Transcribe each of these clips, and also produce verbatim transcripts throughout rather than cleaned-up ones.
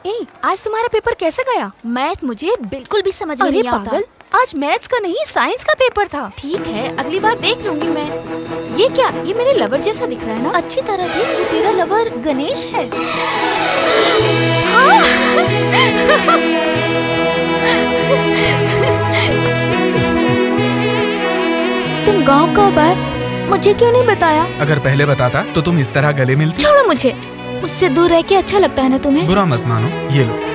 ए, आज तुम्हारा पेपर कैसे गया? मैथ मुझे बिल्कुल भी समझ में नहीं आता। आज मैथ्स का नहीं साइंस का पेपर था। ठीक है, अगली बार देख लूंगी मैं। ये क्या? ये मेरे लवर जैसा दिख रहा है ना? अच्छी तरह देख, ये तेरा लवर गणेश है। तुम गांव कब आए? मुझे क्यों नहीं बताया? अगर पहले बताता तो तुम इस तरह गले मिलती। छोड़ो मुझे, मुझसे दूर रह के अच्छा लगता है ना तुम्हें? बुरा मत मानो, ये लो।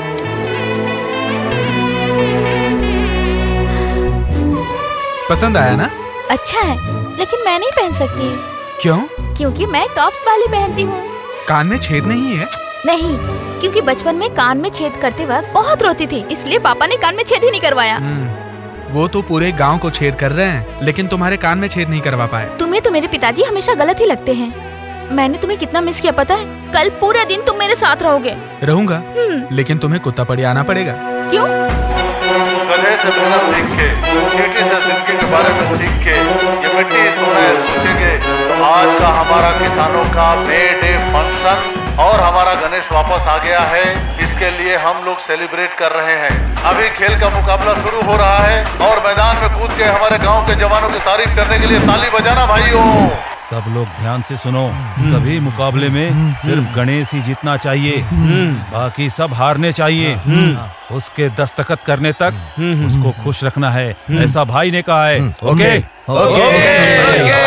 पसंद आया ना? अच्छा है, लेकिन मैं नहीं पहन सकती। क्यों? क्योंकि मैं टॉप्स वाली पहनती हूँ। कान में छेद नहीं है? नहीं, क्योंकि बचपन में कान में छेद करते वक्त बहुत रोती थी, इसलिए पापा ने कान में छेद ही नहीं करवाया। वो तो पूरे गांव को छेद कर रहे हैं, लेकिन तुम्हारे कान में छेद नहीं करवा पाए। तुम्हें तो मेरे पिताजी हमेशा गलत ही लगते हैं। मैंने तुम्हें कितना मिस किया पता है? कल पूरे दिन तुम मेरे साथ रहोगे। रहूंगा, लेकिन तुम्हें कुत्ता पड़ी आना पड़ेगा। क्यों? गधे से मेहनत सीख के, चींटी से जिंदगी के बारे में सीख के, ये मिट्टी सोने सोचेंगे। आज का हमारा किसानों का मे डे फंक्शन और हमारा गणेश वापस आ गया है, इसके लिए हम लोग सेलिब्रेट कर रहे हैं। अभी खेल का मुकाबला शुरू हो रहा है और मैदान में कूद के हमारे गांव के जवानों की तारीफ करने के लिए ताली बजाना भाइयों। सब लोग ध्यान से सुनो, सभी मुकाबले में सिर्फ गणेश ही जीतना चाहिए, बाकी सब हारने चाहिए। उसके दस्तखत करने तक उसको खुश रखना है, ऐसा भाई ने कहा है। Okay okay.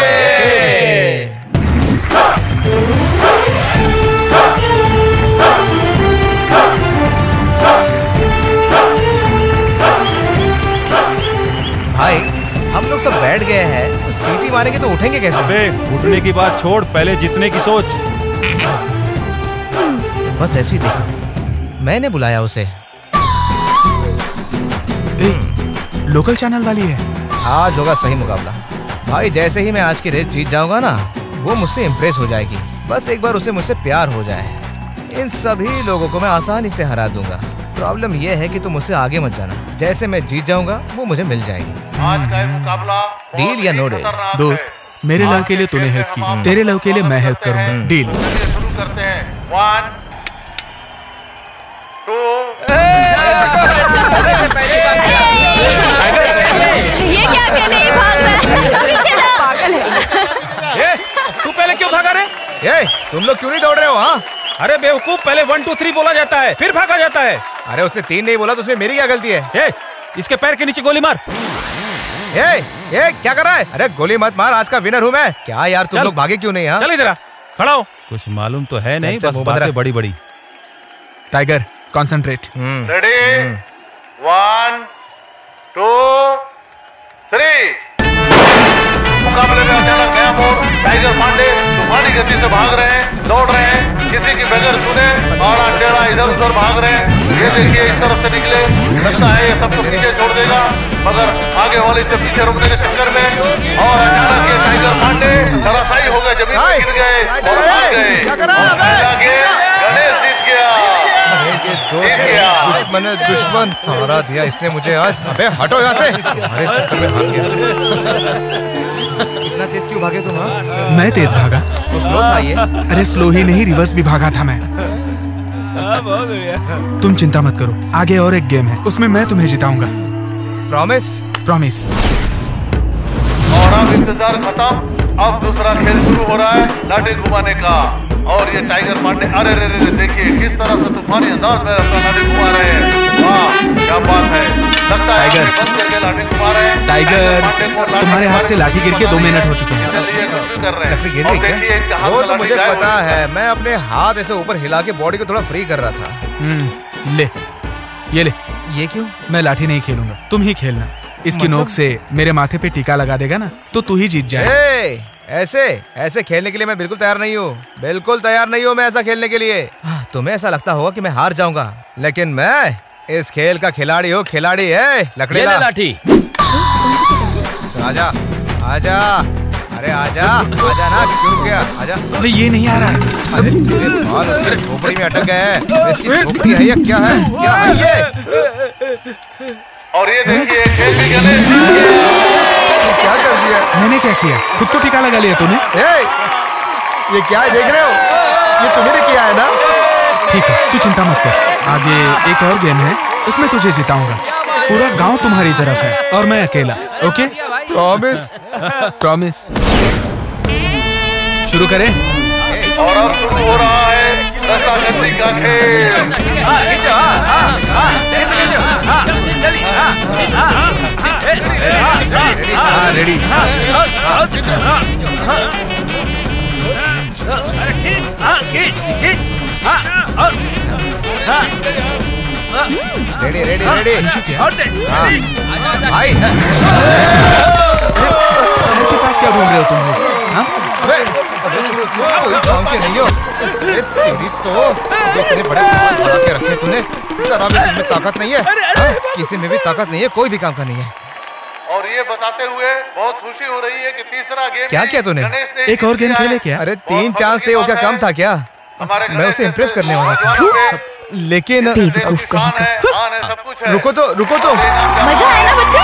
भाई हम लोग सब बैठ गए हैं, तो सीटी मारेंगे तो उठेंगे कैसे? अबे उठने की बात छोड़, पहले जीतने की सोच। बस ऐसे ही देखो, मैंने बुलाया उसे। ए, लोकल चैनल वाली है। आज होगा सही मुकाबला भाई। जैसे ही मैं आज की रेस जीत जाऊंगा ना, वो मुझसे इम्प्रेस हो जाएगी। बस एक बार उसे मुझसे प्यार हो जाए, इन सभी लोगों को मैं आसानी से हरा दूंगा। प्रॉब्लम यह है कि तुम मुझसे आगे मत जाना। जैसे मैं जीत जाऊंगा वो मुझे मिल जाएगी। आज का मुकाबला डील या नो डील? दोस्त, मेरे लव के लिए तूने हेल्प की, तेरे लव के लिए मैं हेल्प करूंगा। डील। शुरू करते हैं। One two. ये क्या अकेले ही भाग रहा है? पीछे जाओ। पागल है। ए, तू पहले क्यों भागा रे? ए, तुम लोग क्यों नहीं दौड़ रहे हो? हाँ, अरे बेवकूफ, पहले वन टू थ्री बोला जाता है, फिर भागा जाता है। अरे उसने तीन नहीं बोला तो उसमें मेरी क्या गलती है? ए, इसके पैर के नीचे गोली मार। ए, ए, क्या कर रहा है? अरे गोली मत मार, आज का विनर हूँ मैं। क्या यार तुम लोग भागे क्यों नहीं? हाँ चल इधर खड़ा हो। कुछ मालूम तो है नहीं, बस बातें बड़ी बड़ी। Tiger, concentrate. Ready? One two three. मुकाबले में अचानक नया मोड़। टाइगर पांडे तूफानी गति से भाग रहे हैं, दौड़ रहे हैं, किसी की बगैर सुने आड़ा टेढ़ा इधर उधर भाग रहे हैं। ये देखिए इस तरफ से निकले, लगता है ये सबको पीछे छोड़ देगा, मगर आगे वाले से पीछे रुकने के चक्कर में और अचानक ये टाइगर पांडे धराशायी हो गए, जमीन पर गिर गए और भाग गए। गणेश जीत गया। दुश्मन है दुश्मन, हरा दिया इसने मुझे आज। अबे हटो यहाँ से, अरे चक्कर में हार गया। इतना तेज क्यों भागे तुम? हाँ, मैं तेज भागा तो स्लो था ये। अरे स्लो ही नहीं, रिवर्स भी भागा था मैं। तुम चिंता मत करो, आगे और एक गेम है, उसमें मैं तुम्हें जिताऊंगा। प्रॉमिस? प्रॉमिस। और अब इंतजार खत्म, अब दूसरा खेल शुरू हो रहा है, लाठी घुमाने का। और ये टाइगर पांडे, अरे रे रे देखिए किस तरह से तूफानी अंदाज में अपना लाठी घुमा रहे हैं। वाह क्या बात है, लगता है टाइगर बंद करके लाठी घुमा रहे हैं। टाइगर, तुम्हारे हाथ से लाठी गिर के दो मिनट हो चुके हैं। कर रहे हैं। और देखिए इनके हाथ वो में तो लाठी मुझे गायब पता हो गई। है, मैं अपने हाथ ऐसे ऊपर हिला के बॉडी को थोड़ा फ्री कर रहा था। हम्म, ले ये ले। ये क्यों? मैं लाठी नहीं खेलूंगा, तुम ही खेलना। इसकी नोक से मेरे माथे पे टीका लगा देगा ना, तो तू ही जीत जाए। ऐसे ऐसे खेलने के लिए मैं बिल्कुल तैयार नहीं हूँ, बिल्कुल तैयार नहीं हूँ मैं ऐसा खेलने के लिए। तुम्हें ऐसा लगता होगा कि मैं हार जाऊंगा, लेकिन मैं इस खेल का खिलाड़ी हूँ, खिलाड़ी है। लकड़ी लाठी। आजा आजा, अरे आजा आजा ना, क्यों गया? आजा। अरे ये नहीं आ रहा। अरे तेरे बाल उसकी झोपड़ी में अटक गए हैं। इसकी झोपड़ी है या क्या है? क्या है ये? और ये देखिए खेल भी गणेश क्या कर दिया? मैंने क्या किया? खुद को टीका लगा लिया तूने। ए, ये क्या है देख रहे हो? ये तुम्ही ने किया है ना? ठीक है, तू चिंता मत कर। आगे एक और गेम है, उसमें तुझे जिताऊंगा। पूरा गांव तुम्हारी तरफ है और मैं अकेला। ओके? प्रॉमिस? प्रॉमिस। शुरू करें? और अब शुरू हो रहा है रस्साकशी का खेल। हाँ, रेडी। Ready ready ready. भाई के पास क्या ढूंढ रहे हो तुम लोग? हाँ? कोई काम के नहीं हो। तेरी तो इतने बड़े हाथ बढ़ा के रखे तूने, जरा भी तुम में ताकत नहीं है। हाँ? किसी में भी ताकत नहीं है, कोई भी काम का नहीं है। और ये बताते हुए बहुत खुशी हो रही है कि तीसरा गेम क्या किया तूने? एक और गेम खेले क्या? अरे तीन चांस थे, वो क्या कम था क्या? मैं उसे इम्प्रेस करने वाला था, लेकिन बेवकूफ कहीं का। सब कुछ है। रुको तो रुको तो। मजा आया ना बच्चे?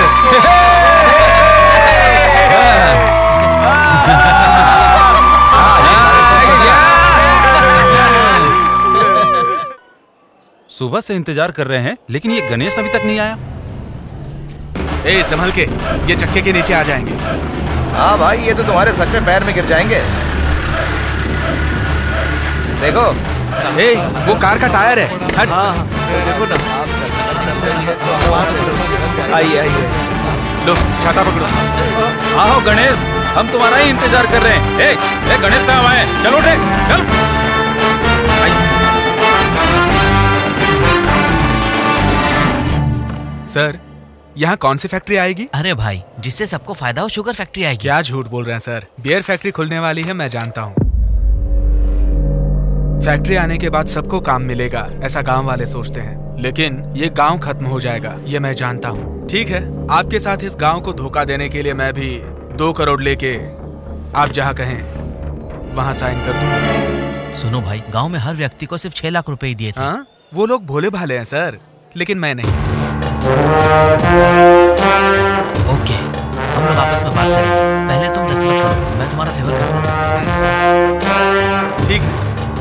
सुबह से इंतजार कर रहे हैं, लेकिन ये गणेश अभी तक नहीं आया। ए, संभल के, ये चक्के के नीचे आ जाएंगे। हाँ भाई, ये तो तुम्हारे सच में पैर में गिर जाएंगे। देखो, ए, वो कार का टायर है। हट। देखो ना। आइए आइए। लो, छाता पकड़ो। आओ गणेश, हम तुम्हारा ही इंतजार कर रहे हैं। ए, ए गणेश साहब आए, चलो उठे, चल। सर, यहाँ कौन सी फैक्ट्री आएगी? अरे भाई, जिससे सबको फायदा हो, शुगर फैक्ट्री आएगी। क्या झूठ बोल रहे हैं सर, बियर फैक्ट्री खुलने वाली है, मैं जानता हूँ। फैक्ट्री आने के बाद सबको काम मिलेगा, ऐसा गांव वाले सोचते हैं, लेकिन ये गांव खत्म हो जाएगा, ये मैं जानता हूँ। ठीक है, आपके साथ इस गांव को धोखा देने के लिए मैं भी दो करोड़ लेके आप जहाँ कहें वहाँ साइन कर दूँ। सुनो भाई, गांव में हर व्यक्ति को सिर्फ छह लाख रुपए ही दिए थे। हाँ, वो लोग भोले भाले हैं सर, लेकिन मैं नहीं। ओके, हम लोग आपस में बात करेंगे। पहले तुम दस्तखत करो, मैं तुम्हारा फेवर करता हूँ। ठीक है।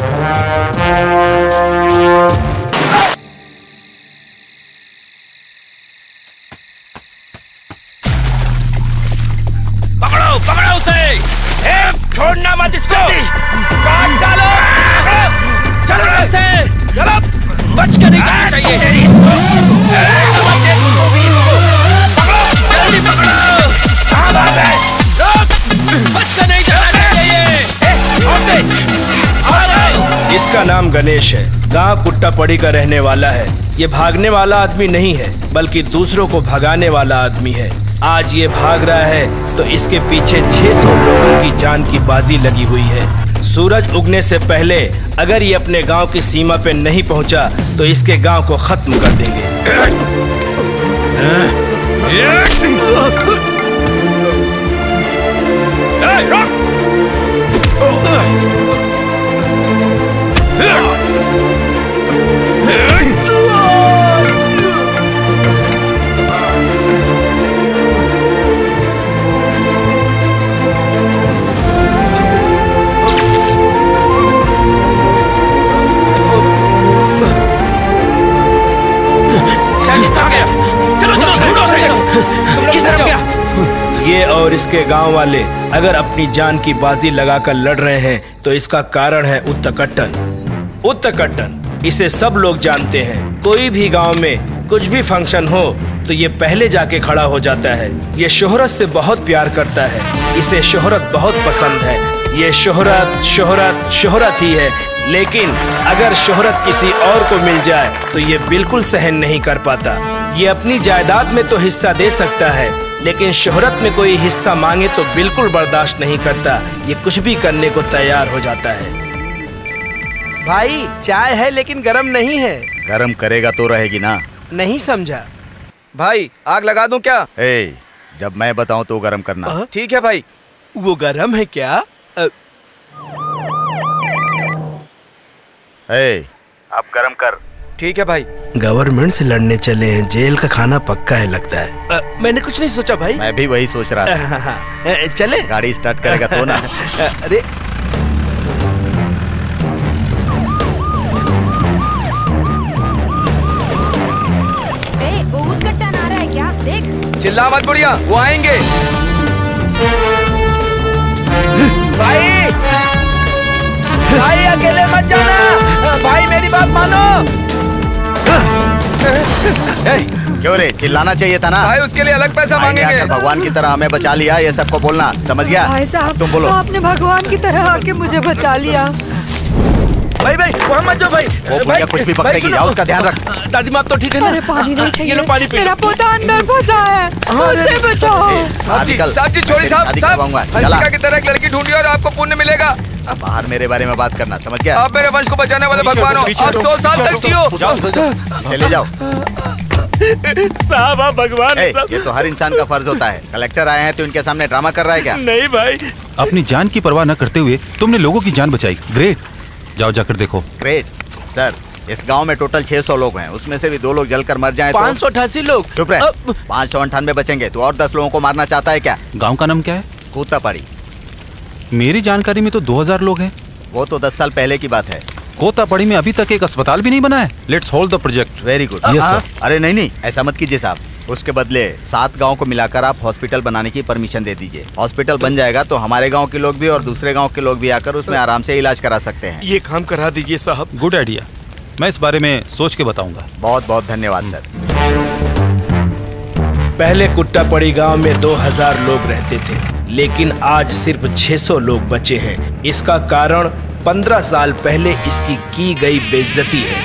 पकड़ो, पकड़ो उसे! ए, छोड़ना मत इसको! काट डालो! चलो ऐसे! चलो! बच के नहीं जाना चाहिए! पकड़ो! जल्दी पकड़ो! कहाँ भाग रहे? बच के नहीं जाना चाहिए! ए, छोड़ दे! आ जाओ! इसका नाम गणेश है, गांव कुट्टापड़ी का रहने वाला है। ये भागने वाला आदमी नहीं है, बल्कि दूसरों को भगाने वाला आदमी है। आज ये भाग रहा है तो इसके पीछे छह सौ लोगों की जान की बाजी लगी हुई है। सूरज उगने से पहले अगर ये अपने गांव की सीमा पे नहीं पहुंचा तो इसके गांव को खत्म कर देंगे। ये और इसके गांव वाले अगर अपनी जान की बाजी लगाकर लड़ रहे हैं तो इसका कारण है उत्तकट्टन। उत्तकट्टन इसे सब लोग जानते हैं। कोई भी गांव में कुछ भी फंक्शन हो तो ये पहले जाके खड़ा हो जाता है। ये शोहरत से बहुत प्यार करता है, इसे शोहरत बहुत पसंद है। ये शोहरत शोहरत शोहरत ही है, लेकिन अगर शोहरत किसी और को मिल जाए तो ये बिल्कुल सहन नहीं कर पाता। ये अपनी जायदाद में तो हिस्सा दे सकता है, लेकिन शोहरत में कोई हिस्सा मांगे तो बिल्कुल बर्दाश्त नहीं करता। ये कुछ भी करने को तैयार हो जाता है। भाई, चाय है लेकिन गरम नहीं है। गरम करेगा तो रहेगी ना। नहीं समझा। भाई, आग लगा दूं क्या? ए, जब मैं बताऊं तो गरम करना। ठीक है भाई। वो गरम है क्या? अ... ए, अब गरम कर। ठीक है भाई। गवर्नमेंट से लड़ने चले हैं, जेल का खाना पक्का है लगता है। आ, मैंने कुछ नहीं सोचा भाई। मैं भी वही सोच रहा था। चले? गाड़ी स्टार्ट करेगा तो ना। अरे चिल्ला मत बुढ़िया, वो आएंगे। भाई भाई अकेले मत जाना, भाई मेरी बात मानो। क्यों रे, चिल्लाना चाहिए था ना भाई, उसके लिए अलग पैसा मांगेंगे। भगवान की तरह हमें बचा लिया, ये सबको बोलना, समझ गया? भाई साहब, तुम बोलो। आपने भगवान की तरह आके मुझे बचा लिया। भाई भाई वहाँ मत जाओ भाई, वो भाई कुछ भी पकड़ेगी, जाओ उसका ध्यान रख। दादी माँ तो ठीक है ना? अरे पानी नहीं चाहिए, ये लो पानी पी लो। मेरा पोता अंदर फंसा है, उसे बचाओ। साहब जी, साहब जी छोड़ी साहब, साहब हंसिका की तरह एक लड़की ढूंढी और आपको पुण्य मिलेगा। बाहर मेरे बारे में बात करना, समझ गया? आप मेरे वंश को बचाने वाले भगवान हो, आप सौ साल तक जियो। चले जाओ साहब, आप भगवान ए, ये तो हर इंसान का फर्ज होता है। कलेक्टर आए हैं तो इनके सामने ड्रामा कर रहा है क्या? नहीं भाई, अपनी जान की परवाह न करते हुए तुमने लोगों की जान बचाई, ग्रेट। जाओ जाकर देखो। ग्रेट सर, इस गांव में टोटल छह सौ लोग हैं, उसमें से भी दो लोग जलकर मर जाएं तो पाँच सौ अठासी लोग। चुप रहे, पाँच सौ अंठानवे बचेंगे। तो और दस लोगों को मारना चाहता है क्या? गांव का नाम क्या है? कोतापड़ी। मेरी जानकारी में तो दो हज़ार लोग हैं। वो तो दस साल पहले की बात है। कोतापड़ी में अभी तक एक अस्पताल भी नहीं बना है। Let's hold the project. Very good. Yes sir. अरे नहीं नहीं, ऐसा मत कीजिए साहब। उसके बदले सात गांव को मिलाकर आप हॉस्पिटल बनाने की परमिशन दे दीजिए। हॉस्पिटल बन जाएगा तो हमारे गांव के लोग भी और दूसरे गांव के लोग भी आकर उसमें आराम से इलाज करा सकते हैं। ये काम करा दीजिए साहब। गुड आइडिया, मैं इस बारे में सोच के बताऊंगा। बहुत बहुत धन्यवाद सर। पहले कुट्टापड़ी गांव में दो हज़ार लोग रहते थे, लेकिन आज सिर्फ छह सौ लोग बचे हैं। इसका कारण पंद्रह साल पहले इसकी की गई बेइज्जती है।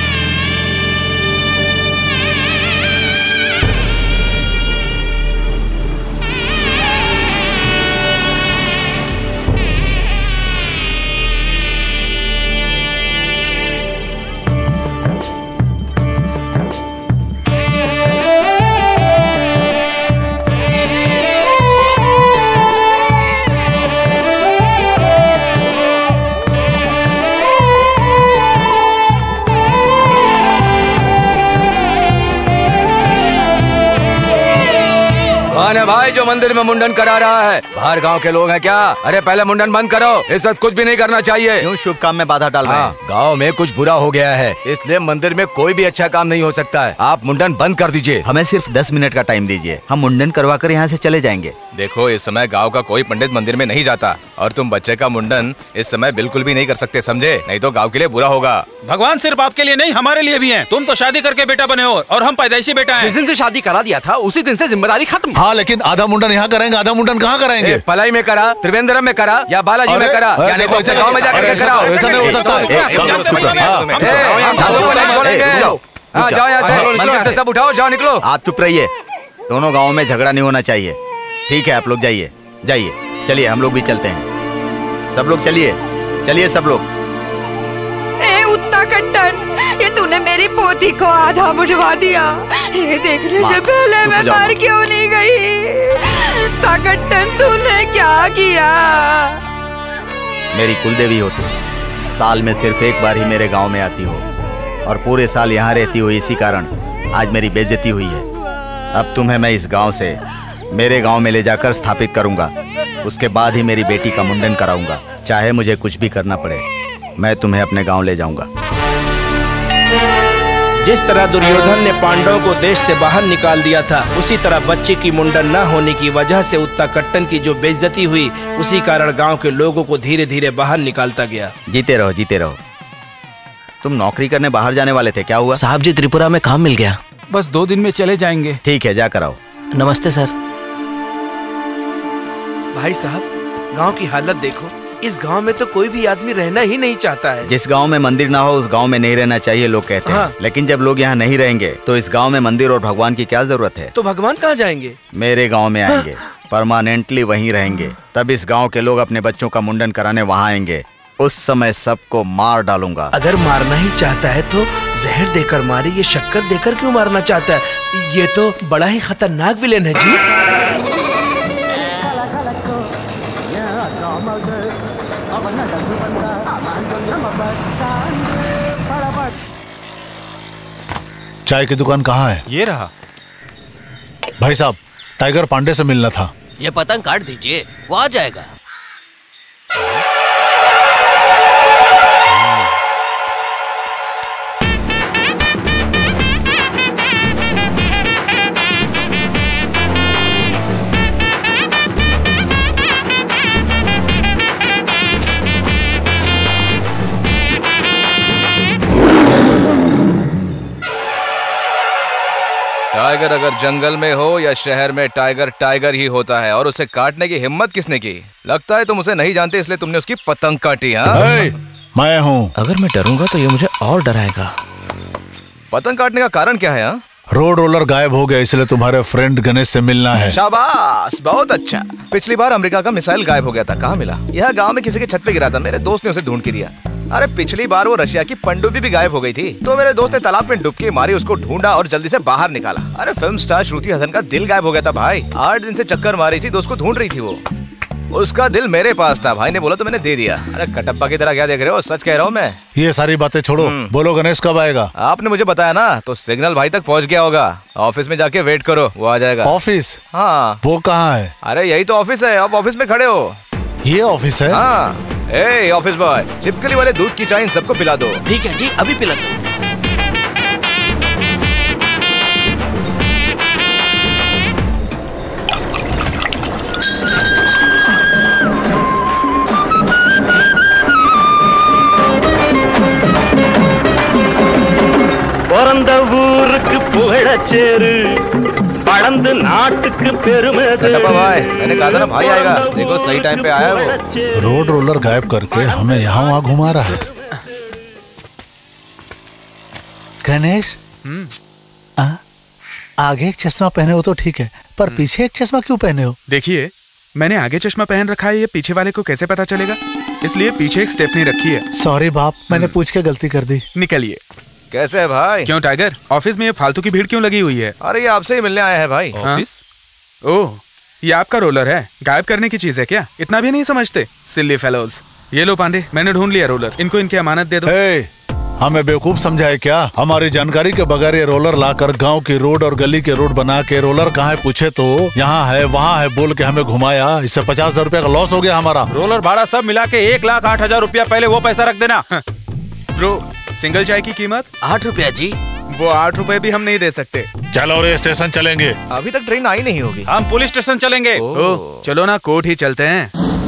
कौन है भाई जो मंदिर में मुंडन करा रहा है? बाहर गांव के लोग हैं क्या? अरे पहले मुंडन बंद करो, इस वक्त कुछ भी नहीं करना चाहिए। क्यों शुभ काम में बाधा डाल रहे हैं? गांव में कुछ बुरा हो गया है, इसलिए मंदिर में कोई भी अच्छा काम नहीं हो सकता है। आप मुंडन बंद कर दीजिए। हमें सिर्फ दस मिनट का टाइम दीजिए, हम मुंडन करवा कर यहाँ से चले जाएंगे। देखो, इस समय गांव का कोई पंडित मंदिर में नहीं जाता और तुम बच्चे का मुंडन इस समय बिल्कुल भी नहीं कर सकते, समझे? नहीं तो गांव के लिए बुरा होगा। भगवान सिर्फ आपके लिए नहीं, हमारे लिए भी हैं। तुम तो शादी करके बेटा बने हो और हम पैदाइशी बेटा हैं। जिस दिन से शादी करा दिया था उसी दिन से जिम्मेदारी खत्म। हाँ, लेकिन आधा मुंडन यहाँ करेंगे, आधा मुंडन कहाँ कराएंगे? पलाई में करा, त्रिवेंद्रम में करा या बालाजी में करा, या नहीं तो ऐसे गांव में जाकर कराओ। ऐसा नहीं हो सकता। हाँ जाओ यहाँ से, मंदिर से सब उठाओ, जाओ निकलो। आप चुप रहिए, दोनों गाँव में झगड़ा नहीं होना चाहिए। ठीक है, आप लोग जाइए जाइए। चलिए हम लोग भी चलते हैं। सब लोग चलिए चलिए सब लोग। ए उत्तराखंड, ये तूने मेरी पोती को आधा मुझवा दिया। ये देखने से पहले मैं मर क्यों नहीं गई? उत्तराखंड, तूने क्या किया? मेरी कुलदेवी हो तुम, साल में सिर्फ एक बार ही मेरे गांव में आती हो और पूरे साल यहाँ रहती हो। इसी कारण आज मेरी बेइज्जती हुई है। अब तुम्हें मैं इस गांव से मेरे गांव में ले जाकर स्थापित करूंगा। उसके बाद ही मेरी बेटी का मुंडन कराऊंगा। चाहे मुझे कुछ भी करना पड़े, मैं तुम्हें अपने गांव ले जाऊंगा। जिस तरह दुर्योधन ने पांडवों को देश से बाहर निकाल दिया था, उसी तरह बच्चे की मुंडन न होने की वजह से उत्तराखंड की जो बेइज्जती हुई, उसी कारण गांव के लोगों को धीरे धीरे बाहर निकालता गया। जीते रहो जीते रहो। तुम नौकरी करने बाहर जाने वाले थे, क्या हुआ? साहब जी, त्रिपुरा में काम मिल गया। बस दो दिन में चले जाएंगे। ठीक है, जाकर आओ। नमस्ते सर। भाई साहब, गांव की हालत देखो। इस गांव में तो कोई भी आदमी रहना ही नहीं चाहता है। जिस गांव में मंदिर ना हो उस गांव में नहीं रहना चाहिए, लोग कहते हैं। हाँ। लेकिन जब लोग यहाँ नहीं रहेंगे तो इस गांव में मंदिर और भगवान की क्या जरूरत है? तो भगवान कहाँ जाएंगे? मेरे गांव में आएंगे। परमानेंटली वहीं रहेंगे। तब इस गांव के लोग अपने बच्चों का मुंडन कराने वहाँ आएंगे। उस समय सबको मार डालूंगा। अगर मारना ही चाहता है तो जहर देकर मारे, ये शक्कर देकर क्यों मारना चाहता है? ये तो बड़ा ही खतरनाक विलेन है जी। चाय की दुकान कहाँ है? ये रहा। भाई साहब, टाइगर पांडे से मिलना था। ये पतंग काट दीजिए, वो आ जाएगा। टाइगर अगर जंगल में हो या शहर में, टाइगर टाइगर ही होता है। और उसे काटने की हिम्मत किसने की? लगता है तुम उसे नहीं जानते, इसलिए तुमने उसकी पतंग काटी। हाँ, मैं हूँ। अगर मैं डरूंगा तो ये मुझे और डराएगा। पतंग काटने का कारण क्या है? हाँ, रोड रोलर गायब हो गया, इसलिए तुम्हारे फ्रेंड गणेश से मिलना है। शाबाश, बहुत अच्छा। पिछली बार अमेरिका का मिसाइल गायब हो गया था, कहाँ मिला? यह गांव में किसी के छत पे गिरा था, मेरे दोस्त ने उसे ढूंढ के दिया। अरे पिछली बार वो रशिया की पनडुब्बी भी गायब हो गई थी, तो मेरे दोस्त ने तालाब में डुबकी मारी, उसको ढूंढा और जल्दी से बाहर निकाला। अरे फिल्म स्टार श्रुति हसन का दिल गायब हो गया था भाई। आठ दिन से चक्कर मारी थी, दोस्त को ढूंढ रही थी वो। उसका दिल मेरे पास था, भाई ने बोला तो मैंने दे दिया। अरे कटप्पा की तरह क्या देख रहे हो? सच कह रहा हूँ मैं। ये सारी बातें छोड़ो, बोलो गणेश कब आएगा? आपने मुझे बताया ना, तो सिग्नल भाई तक पहुँच गया होगा। ऑफिस में जाके वेट करो, वो आ जाएगा। ऑफिस? हाँ। वो कहाँ है? अरे यही तो ऑफिस है, आप ऑफिस में खड़े हो। ये ऑफिस है? हाँ। ए ऑफिस बॉय, चिपकली वाले दूध की चाय सबको पिला दो। ठीक है जी, अभी पिला दो। பிறந்த ஊருக்கு புகழச்சேரு வளர்ந்து நாட்டுக்கு பெருமை मैंने कहा था ना भाई आएगा, देखो सही टाइम पे आया वो। रोड रोलर गायब करके हमें यहाँ वहाँ घुमा रहा है। गणेश, आ, आगे एक चश्मा पहने हो तो ठीक है, पर पीछे एक चश्मा क्यों पहने हो? देखिए, मैंने आगे चश्मा पहन रखा है, ये पीछे वाले को कैसे पता चलेगा? इसलिए पीछे एक स्टेपनी रखी है। सॉरी बाप, मैंने पूछ के गलती कर दी। निकलिए। कैसे है भाई? क्यों टाइगर, ऑफिस में ये फालतू की भीड़ क्यों लगी हुई है? अरे ये आपसे ही मिलने आया है भाई। ऑफिस? ओह, ये आपका रोलर है? गायब करने की चीज है क्या? इतना भी नहीं समझते, सिली फेलोज। ये लो पांडे, मैंने ढूंढ लिया रोलर, इनको इनकी अमानत दे दो। hey, हमें बेवकूफ समझाए क्या? हमारी जानकारी के बगैर ये रोलर लाकर गांव की रोड और गली के रोड बना के रोलर कहाँ है पूछे तो यहाँ है वहाँ है बोल के हमें घुमाया। इससे पचास हजार रुपया का लॉस हो गया हमारा। रोलर भाड़ा सब मिला के एक लाख आठ हजार रुपया, पहले वो पैसा रख देना। ब्रो, सिंगल चाय की कीमत आठ रुपया जी। वो आठ रुपए भी हम नहीं दे सकते। चलो रे स्टेशन चलेंगे। अभी तक ट्रेन आई नहीं होगी। हम पुलिस स्टेशन चलेंगे। ओ, चलो ना, कोर्ट ही चलते हैं।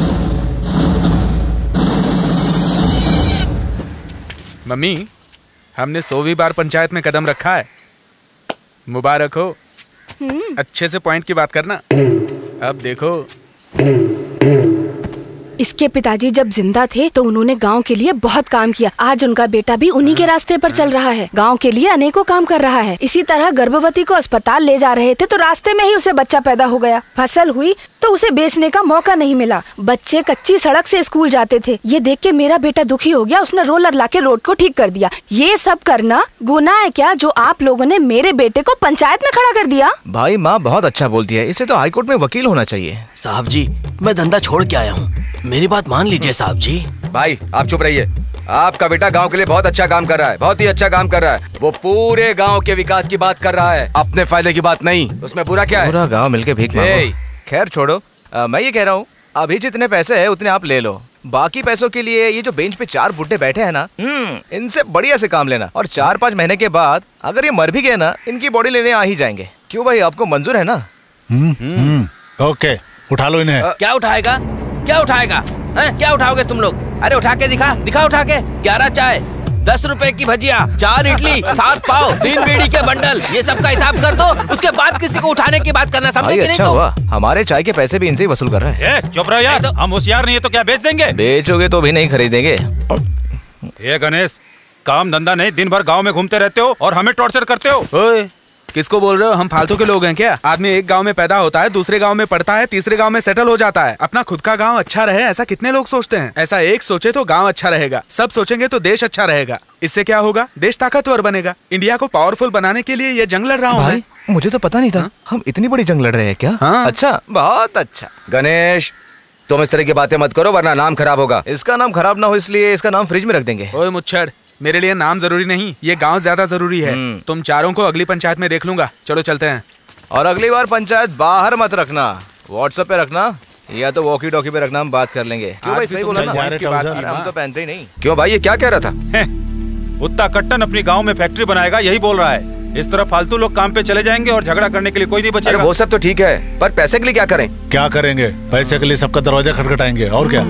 मम्मी, हमने सौवीं बार पंचायत में कदम रखा है। मुबारक हो। अच्छे से पॉइंट की बात करना। अब देखो, इसके पिताजी जब जिंदा थे तो उन्होंने गांव के लिए बहुत काम किया। आज उनका बेटा भी उन्हीं के रास्ते पर चल रहा है, गांव के लिए अनेकों काम कर रहा है। इसी तरह गर्भवती को अस्पताल ले जा रहे थे तो रास्ते में ही उसे बच्चा पैदा हो गया। फसल हुई तो उसे बेचने का मौका नहीं मिला। बच्चे कच्ची सड़क से स्कूल जाते थे। ये देख के मेरा बेटा दुखी हो गया, उसने रोलर लाके रोड को ठीक कर दिया। ये सब करना गुनाह है क्या, जो आप लोगों ने मेरे बेटे को पंचायत में खड़ा कर दिया? भाई माँ बहुत अच्छा बोलती है, इसे तो हाईकोर्ट में वकील होना चाहिए। साहब जी, मैं धंधा छोड़ के आया हूँ, मेरी बात मान लीजिए साहब जी। भाई आप चुप रहिए। आपका बेटा गांव के लिए बहुत अच्छा काम कर रहा है, बहुत ही अच्छा काम कर रहा है। वो पूरे गांव के विकास की बात कर रहा है, अपने फायदे की बात नहीं। उसमें बुरा क्या है? पूरा गांव मिलके भीख मांगो। खैर छोड़ो, आ, मैं ये कह रहा हूँ, अभी जितने पैसे है उतने आप ले लो। बाकी पैसों के लिए ये जो बेंच पे चार बुड्ढे बैठे हैं ना, इनसे बढ़िया से काम लेना। और चार पाँच महीने के बाद अगर ये मर भी गए ना, इनकी बॉडी लेने आ ही जाएंगे। क्यों भाई, आपको मंजूर है ना? ओके, उठा लो इन्हें। क्या उठाएगा? क्या उठाएगा? हैं? क्या उठाओगे तुम लोग? अरे उठा के दिखा, दिखा उठा के। ग्यारह चाय, दस रुपए की भजिया, चार इडली, सात पाव, तीन बीड़ी के बंडल, ये सब का हिसाब कर दो। उसके बाद किसी को उठाने की बात करना, समझे कि नहीं? अच्छा हुआ, हमारे चाय के पैसे भी इनसे ही वसूल कर रहे हैं। चुप रहो यार, हम होशियार नहीं है तो क्या बेच देंगे? बेचोगे तो भी नहीं खरीदेंगे। ये गणेश, काम धंधा नहीं, दिन भर गाँव में घूमते रहते हो और हमें टॉर्चर करते हो। ओए, किसको बोल रहे हो? हम फालतू के लोग हैं क्या? आदमी एक गांव में पैदा होता है, दूसरे गांव में पढ़ता है, तीसरे गांव में सेटल हो जाता है। अपना खुद का गांव अच्छा रहे, ऐसा कितने लोग सोचते हैं? ऐसा एक सोचे तो गांव अच्छा रहेगा, सब सोचेंगे तो देश अच्छा रहेगा। इससे क्या होगा? देश ताकतवर बनेगा। इंडिया को पावरफुल बनाने के लिए ये जंग लड़ रहा हूँ। मुझे तो पता नहीं था हम इतनी बड़ी जंग लड़ रहे हैं क्या? हाँ? अच्छा, बहुत अच्छा। गणेश, तुम इस तरह की बातें मत करो वरना नाम खराब होगा। इसका नाम खराब ना हो इसलिए इसका नाम फ्रिज में रख देंगे। ओए मुच्छड़, मेरे लिए नाम जरूरी नहीं, ये गांव ज्यादा जरूरी है। तुम चारों को अगली पंचायत में देख लूंगा। चलो चलते हैं। और अगली बार पंचायत बाहर मत रखना, व्हाट्सएप पे रखना या तो वॉकी टॉकी पे रखना, हम बात कर लेंगे। क्यों भाई, सही बोला ना? हम तो पहनते ही नहीं। क्यों भाई, ये क्या कह रहा था? उत्ता कट्टन अपनी गांव में फैक्ट्री बनाएगा, यही बोल रहा है। इस तरह फालतू लोग काम पे चले जाएंगे और झगड़ा करने के लिए कोई नहीं बचेगा। वो सब तो ठीक है, पर पैसे के लिए क्या करें? क्या करेंगे? पैसे के लिए सबका दरवाजा खटखटाएंगे, और क्या?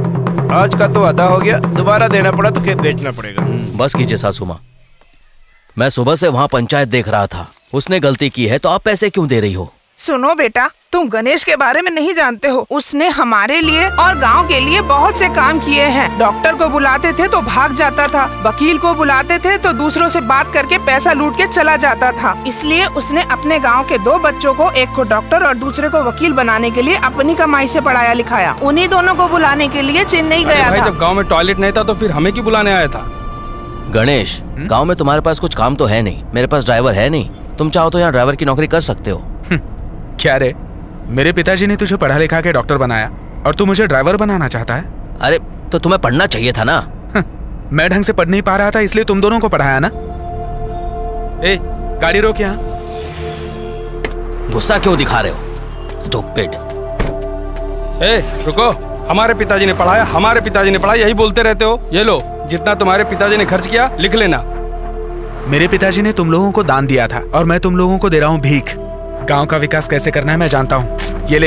आज का तो अदा हो गया, दोबारा देना पड़ा तो खेत बेचना पड़ेगा। बस कीजिए सासू माँ, मैं सुबह से वहाँ पंचायत देख रहा था। उसने गलती की है तो आप पैसे क्यों दे रही हो? सुनो बेटा, तुम गणेश के बारे में नहीं जानते हो। उसने हमारे लिए और गांव के लिए बहुत से काम किए हैं। डॉक्टर को बुलाते थे तो भाग जाता था, वकील को बुलाते थे तो दूसरों से बात करके पैसा लूट के चला जाता था। इसलिए उसने अपने गांव के दो बच्चों को, एक को डॉक्टर और दूसरे को वकील बनाने के लिए अपनी कमाई से पढ़ाया लिखाया। उन्हीं दोनों को बुलाने के लिए चेन्नई गया था। जब गाँव में टॉयलेट नहीं था तो फिर हमें क्यों बुलाने आया था? गणेश, गाँव में तुम्हारे पास कुछ काम तो है नहीं, मेरे पास ड्राइवर है नहीं। तुम चाहो तो यहाँ ड्राइवर की नौकरी कर सकते हो। क्या रे, मेरे पिताजी ने तुझे पढ़ा लिखा के डॉक्टर बनाया और तू मुझे ड्राइवर बनाना चाहता है? अरे तो तुम्हें पढ़ना चाहिए था ना। मैं ढंग से पढ़ नहीं पा रहा था इसलिए तुम दोनों को पढ़ाया ना। ए, गाड़ी रोक यहाँ। गुस्सा क्यों दिखा रहे हो? स्टूपिड। ए, रुको। हमारे पिताजी ने पढ़ाया, हमारे पिताजी ने पढ़ाया, यही बोलते रहते हो। ये लो, जितना तुम्हारे पिताजी ने खर्च किया लिख लेना। मेरे पिताजी ने तुम लोगों को दान दिया था और मैं तुम लोगों को दे रहा हूँ भीख। गांव का विकास कैसे करना है मैं जानता हूँ। ये ले।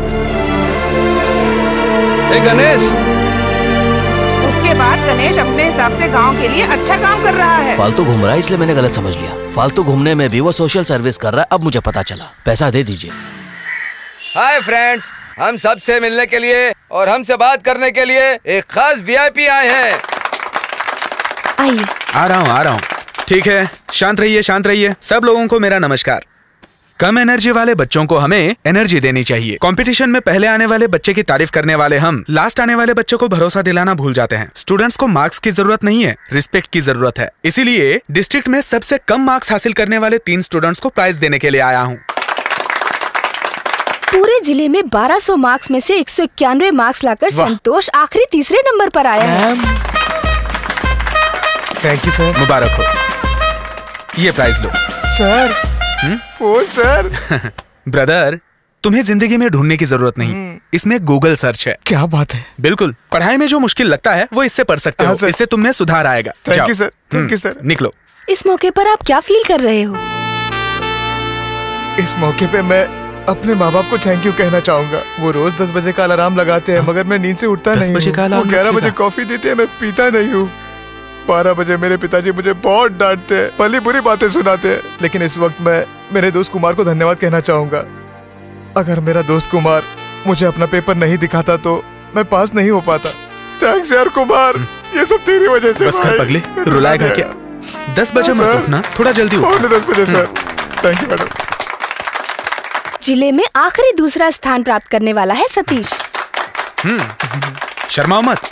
ए गणेश। उसके बाद गणेश अपने हिसाब से गांव के लिए अच्छा काम कर रहा है। फालतू घूम रहा है इसलिए मैंने गलत समझ लिया। फालतू घूमने में भी वो सोशल सर्विस कर रहा है। अब मुझे पता चला। पैसा दे दीजिए। हाय फ्रेंड्स, हम सबसे मिलने के लिए और हमसे बात करने के लिए एक खास वीआईपी आए हैं। आइए। आ रहा हूँ आ रहा हूँ। ठीक है, शांत रहिए शांत रहिए। सब लोगों को मेरा नमस्कार। कम एनर्जी वाले बच्चों को हमें एनर्जी देनी चाहिए। कंपटीशन में पहले आने वाले बच्चे की तारीफ करने वाले हम लास्ट आने वाले बच्चों को भरोसा दिलाना भूल जाते हैं। स्टूडेंट्स को मार्क्स की जरूरत नहीं है, रिस्पेक्ट की जरूरत है। इसीलिए डिस्ट्रिक्ट में सबसे कम मार्क्स हासिल करने वाले तीन स्टूडेंट्स को प्राइज देने के लिए आया हूँ। पूरे जिले में बारह सौ मार्क्स में से एक सौ इक्यानवे मार्क्स लाकर संतोष आखिरी तीसरे नंबर पर आया है। Thank you sir. मुबारक हो। ये प्राइज लो। Sir phone sir. ब्रदर, तुम्हें जिंदगी में ढूंढने की जरूरत नहीं, इसमें गूगल सर्च है। क्या बात है। बिल्कुल, पढ़ाई में जो मुश्किल लगता है वो इससे पढ़ सकते हो। इससे तुम में सुधार आएगा। Thank you sir. Thank you sir. निकलो। इस मौके पर आप क्या फील कर रहे हो? इस मौके पे मैं अपने माँ बाप को थैंक यू कहना चाहूंगा। वो रोज दस बजे का अलार्म लगाते हैं मगर मैं नींद से उठता नहीं हूँ। वो ग्यारह बजे कॉफी देते हैं, मैं पीता नहीं हूँ। बारह बजे मेरे पिताजी मुझे बहुत डांटते हैं, भली बुरी बातें सुनाते हैं। लेकिन इस वक्त मैं मेरे दोस्त कुमार को धन्यवाद कहना चाहूंगा। अगर मेरा दोस्त कुमार मुझे अपना पेपर नहीं दिखाता तो मैं पास नहीं हो पाता। थैंक्स यार कुमार, ये सब तेरी वजह से। बस कर पगले, रुलाएगा क्या? दस बजे मत उठना, थोड़ा जल्दी उठो। दस बजे सर। Thank you madam. जिले में आखिरी दूसरा स्थान प्राप्त करने वाला है सतीश। हम्म, शर्माओ मत।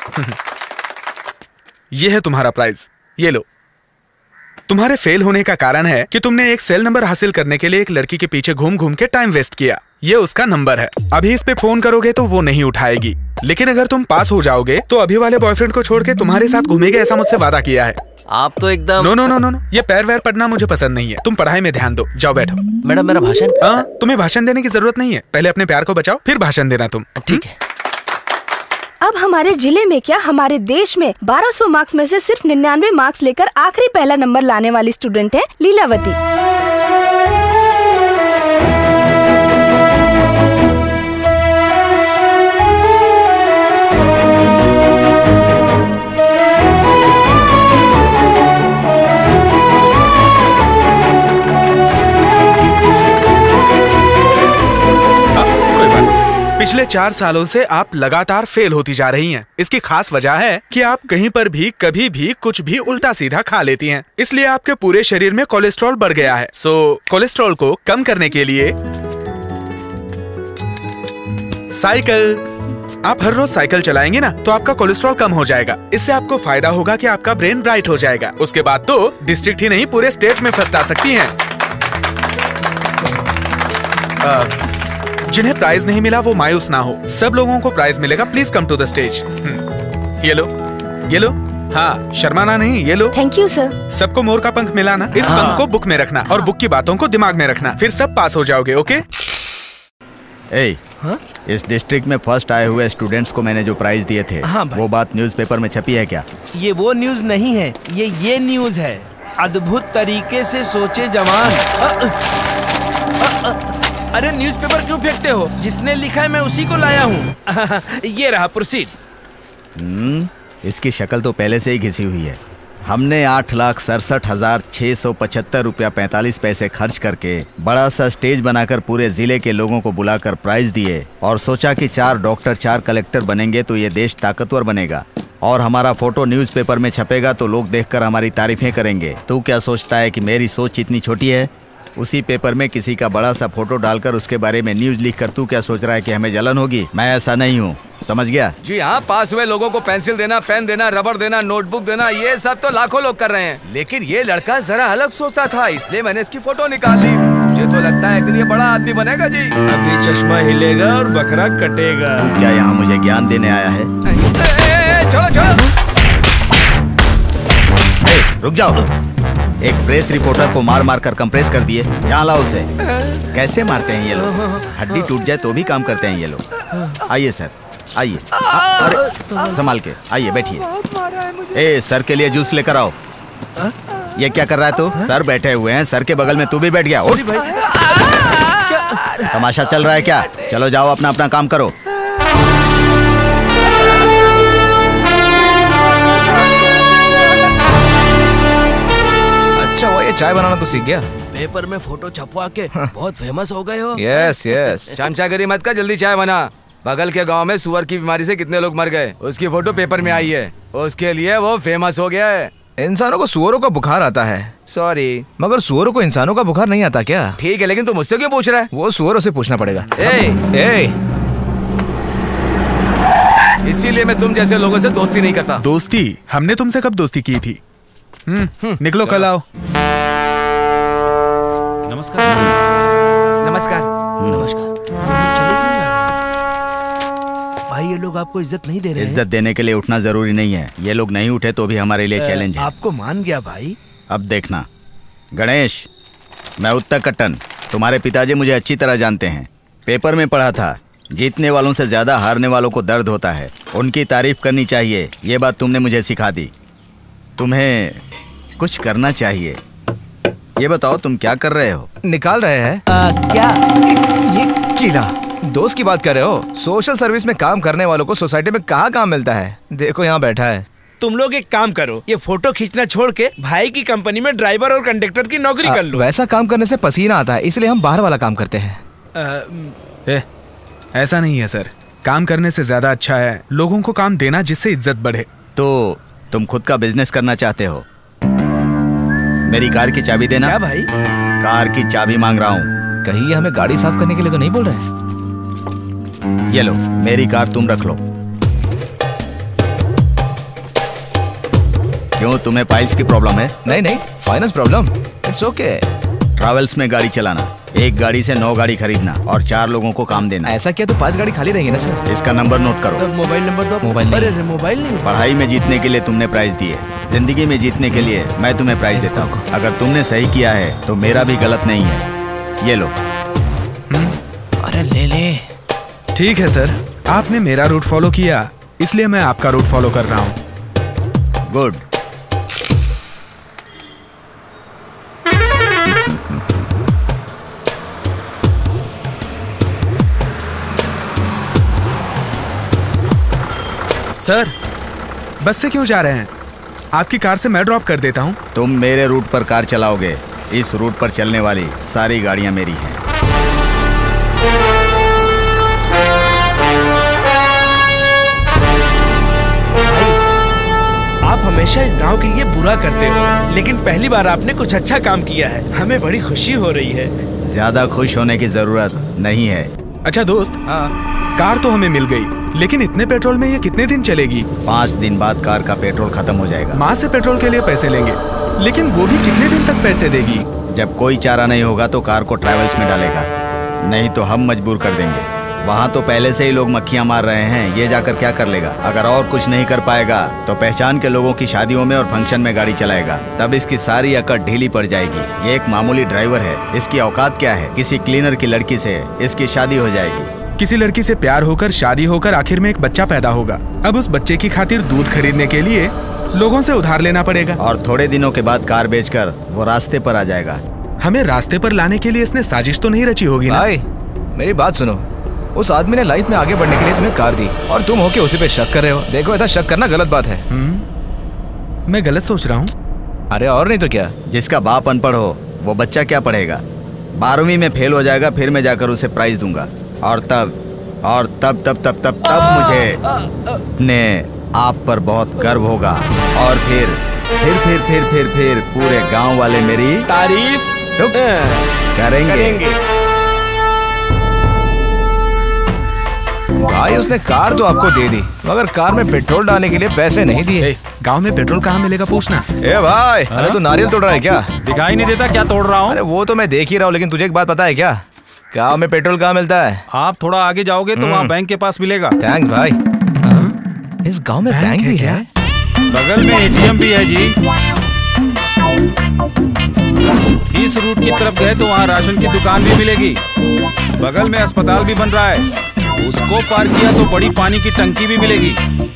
ये है तुम्हारा प्राइज, ये लो। तुम्हारे फेल होने का कारण है कि तुमने एक सेल नंबर हासिल करने के लिए एक लड़की के पीछे घूम घूम के टाइम वेस्ट किया। ये उसका नंबर है। अभी इस पे फोन करोगे तो वो नहीं उठाएगी, लेकिन अगर तुम पास हो जाओगे तो अभी वाले बॉयफ्रेंड को छोड़ के तुम्हारे साथ घूमेगा, ऐसा मुझसे वादा किया है। आप तो एकदम no no no no no ये पैर वैर पढ़ना मुझे पसंद नहीं है। तुम पढ़ाई में ध्यान दो। जाओ बैठो। मैडम मेरा भाषण? हाँ, तुम्हें भाषण देने की जरूरत नहीं है। पहले अपने प्यार को बचाओ फिर भाषण देना तुम। ठीक है। अब हमारे जिले में क्या हमारे देश में बारह सौ मार्क्स में से सिर्फ निन्यानवे मार्क्स लेकर आखिरी पहला नंबर लाने वाली स्टूडेंट है लीलावती। पिछले चार सालों से आप लगातार फेल होती जा रही हैं। इसकी खास वजह है कि आप कहीं पर भी कभी भी कुछ भी उल्टा सीधा खा लेती हैं। इसलिए आपके पूरे शरीर में कोलेस्ट्रॉल बढ़ गया है। सो कोलेस्ट्रॉल को कम करने के लिए साइकिल। आप हर रोज साइकिल चलाएंगे ना तो आपका कोलेस्ट्रॉल कम हो जाएगा। इससे आपको फायदा होगा कि आपका ब्रेन ब्राइट हो जाएगा। उसके बाद तो डिस्ट्रिक्ट ही नहीं पूरे स्टेट में फर्स्ट आ सकती हैं। आ, जिन्हें प्राइज नहीं मिला वो मायूस ना हो, सब लोगों को प्राइज मिलेगा। Please come to the stage. ये लो, ये लो। हाँ, शर्माना नहीं, ये लो। Thank you sir. सबको मोर का पंख मिला ना? इस हाँ। पंख को बुक में रखना और बुक की बातों को दिमाग में रखना, फिर सब पास हो जाओगे। ओके? ए, हाँ? इस डिस्ट्रिक्ट में फर्स्ट आए हुए स्टूडेंट्स को मैंने जो प्राइज दिए थे, हाँ वो बात न्यूज़पेपर में छपी है क्या? ये वो न्यूज नहीं है, ये ये न्यूज है। अद्भुत तरीके से सोचे जवान। अ, अ, अ, अरे न्यूज़पेपर क्यों फेंकते हो? जिसने लिखा है मैं उसी को लाया हूँ। ये रहा, प्रोसीड। हम्म, इसकी शक्ल तो पहले से ही घिसी हुई है। हमने आठ लाख सड़सठ हजार छह सौ पचहत्तर रुपया पैंतालीस पैसे खर्च करके बड़ा सा स्टेज बनाकर पूरे जिले के लोगों को बुलाकर प्राइज दिए और सोचा कि चार डॉक्टर चार कलेक्टर बनेंगे तो ये देश ताकतवर बनेगा और हमारा फोटो न्यूज़पेपर में छपेगा तो लोग देखकर हमारी तारीफें करेंगे। तू क्या सोचता है कि मेरी सोच इतनी छोटी है? उसी पेपर में किसी का बड़ा सा फोटो डालकर उसके बारे में न्यूज लिखकर तू क्या सोच रहा है कि हमें जलन होगी? मैं ऐसा नहीं हूँ, समझ गया? जी हाँ, पास हुए लोगों को पेंसिल देना, पेन देना, रबड़ देना, नोटबुक देना, ये सब तो लाखों लोग कर रहे हैं, लेकिन ये लड़का जरा अलग सोचता था, इसलिए मैंने इसकी फोटो निकाल ली। मुझे तो लगता है एक दिन ये बड़ा आदमी बनेगा जी। अभी चश्मा हिलेगा और बकरा कटेगा। तू क्या यहाँ मुझे ज्ञान देने आया है? चलो चलो रुक जाओ। एक प्रेस रिपोर्टर को मार मार कर कंप्रेस कर दिए, यहाँ लाओ उसे। कैसे मारते हैं ये लोग? हड्डी टूट जाए तो भी काम करते हैं ये लोग। आइए सर, आइए। अरे संभाल के आइए, बैठिए। ए सर के लिए जूस लेकर आओ। ये क्या कर रहा है तू? सर बैठे हुए हैं, सर के बगल में तू भी बैठ गया। उठ। तमाशा चल रहा है क्या? चलो जाओ अपना अपना काम करो। अच्छा वो ये चाय बनाना तो सीख गया? पेपर में फोटो छपवा के बहुत फेमस हो गए हो। Yes yes. चमचागिरी मत कर, जल्दी चाय बना। बगल के गांव में सुअर की बीमारी से कितने लोग मर गए, उसकी फोटो पेपर में आई है, उसके लिए वो फेमस हो गया है। इंसानों को सुअरों का बुखार आता है। सॉरी, मगर सुअरों को इंसानों का बुखार नहीं आता क्या? ठीक है, लेकिन तू मुझसे क्यों पूछ रहा है? वो सुअरों से पूछना पड़ेगा। ए, ए। इसीलिए मैं तुम जैसे लोगों से दोस्ती नहीं करता। दोस्ती? हमने तुमसे कब दोस्ती की थी? हम्म, निकलो, कल आओ। नमस्कार। नमस्कार। नमस्कार। भाई ये लोग आपको इज्जत नहीं दे रहे हैं। इज्जत देने के लिए उठना जरूरी नहीं है, ये लोग नहीं उठे तो भी हमारे लिए चैलेंज है। आपको मान गया भाई। अब देखना गणेश, मैं उत्तर कट्टन, तुम्हारे पिताजी मुझे अच्छी तरह जानते हैं। पेपर में पढ़ा था, जीतने वालों से ज्यादा हारने वालों को दर्द होता है, उनकी तारीफ करनी चाहिए। ये बात तुमने मुझे सिखा दी। तुम्हें कुछ करना चाहिए। ये बताओ तुम क्या कर रहे हो? निकाल रहे हैं। क्या? ये कीला दोस्त की बात कर रहे हो? सोशल सर्विस में काम करने वालों को सोसाइटी में कहाँ काम मिलता है? देखो यहाँ बैठा है। तुम लोग एक काम करो, ये फोटो खींचना छोड़ के भाई की कंपनी में ड्राइवर और कंडक्टर की नौकरी कर लो। वैसा काम करने से पसीना आता है, इसलिए हम बाहर वाला काम करते हैं। आ, ए, ऐसा नहीं है सर, काम करने से ज्यादा अच्छा है लोगों को काम देना जिससे इज्जत बढ़े। तो तुम खुद का बिजनेस करना चाहते हो? मेरी कार की चाबी देना। क्या भाई? कार की चाबी मांग रहा हूँ। कहीं ये हमें गाड़ी साफ करने के लिए तो नहीं बोल रहे? ये लो, मेरी कार तुम रख लो। क्यों, तुम्हें फाइल्स की प्रॉब्लम है? नहीं नहीं, finance problem, it's okay. Travels में गाड़ी चलाना, एक गाड़ी से नौ गाड़ी खरीदना और चार लोगों को काम देना। ऐसा क्या तो पांच गाड़ी खाली रहेंगी ना सर? इसका नंबर नोट करो। मोबाइल नंबर दो। मोबाइल अरे मोबाइल नहीं। पढ़ाई में जीतने के लिए तुमने प्राइज दिए, जिंदगी में जीतने के लिए मैं तुम्हें प्राइज देता हूँ। अगर तुमने सही किया है तो मेरा भी गलत नहीं है। ये लो। अरे ले ले। ठीक है सर, आपने मेरा रूट फॉलो किया, इसलिए मैं आपका रूट फॉलो कर रहा हूँ। गुड। सर, बस से क्यों जा रहे हैं? आपकी कार से मैं ड्रॉप कर देता हूँ। तुम मेरे रूट पर कार चलाओगे, इस रूट पर चलने वाली सारी गाड़ियाँ मेरी हैं। आप हमेशा इस गांव के लिए बुरा करते हो, लेकिन पहली बार आपने कुछ अच्छा काम किया है, हमें बड़ी खुशी हो रही है। ज्यादा खुश होने की जरूरत नहीं है। अच्छा दोस्त, हाँ, कार तो हमें मिल गई, लेकिन इतने पेट्रोल में ये कितने दिन चलेगी? पाँच दिन बाद कार का पेट्रोल खत्म हो जाएगा। माँ से पेट्रोल के लिए पैसे लेंगे, लेकिन वो भी कितने दिन तक पैसे देगी? जब कोई चारा नहीं होगा तो कार को ट्रैवल्स में डालेगा, नहीं तो हम मजबूर कर देंगे। वहाँ तो पहले से ही लोग मक्खियाँ मार रहे हैं, ये जाकर क्या कर लेगा? अगर और कुछ नहीं कर पाएगा तो पहचान के लोगों की शादियों में और फंक्शन में गाड़ी चलाएगा, तब इसकी सारी अकड़ ढीली पड़ जाएगी। ये एक मामूली ड्राइवर है, इसकी औकात क्या है? किसी क्लीनर की लड़की से इसकी शादी हो जाएगी। किसी लड़की से प्यार होकर शादी होकर आखिर में एक बच्चा पैदा होगा। अब उस बच्चे की खातिर दूध खरीदने के लिए लोगों से उधार लेना पड़ेगा, और थोड़े दिनों के बाद कार बेचकर वो रास्ते पर आ जाएगा। हमें रास्ते पर लाने के लिए इसने साजिश तो नहीं रची होगी ना? भाई मेरी बात सुनो, उस आदमी ने लाइफ में आगे बढ़ने के लिए तुम्हें कार दी और तुम होके उसी पे शक कर रहे हो। देखो ऐसा शक करना गलत बात है। मैं गलत सोच रहा हूँ? अरे और नहीं तो क्या। जिसका बाप अनपढ़ हो वो बच्चा क्या पढ़ेगा? बारहवीं में फेल हो जाएगा, फिर मैं जाकर उसे प्राइज दूंगा, और तब और तब तब तब तब तब मुझे अपने आप पर बहुत गर्व होगा, और फिर फिर फिर फिर फिर फिर पूरे गांव वाले मेरी तारीफ करेंगे, करेंगे। भाई उसने कार तो आपको दे दी, मगर कार में पेट्रोल डालने के लिए पैसे नहीं दिए। गांव में पेट्रोल कहाँ मिलेगा पूछना। ए भाई, अरे तू नारियल तोड़ रहा है क्या? दिखाई नहीं देता क्या तोड़ रहा हूँ? अरे वो तो मैं देख ही रहा हूँ, लेकिन तुझे एक बात पता है क्या? गांव में पेट्रोल कहाँ मिलता है? आप थोड़ा आगे जाओगे तो वहाँ बैंक के पास मिलेगा। थैंक्स भाई। इस गांव में बैंक भी है? बगल में एटीएम भी है जी। इस रूट की तरफ गए तो वहाँ राशन की दुकान भी मिलेगी। बगल में अस्पताल भी बन रहा है, उसको पार किया तो बड़ी पानी की टंकी भी मिलेगी।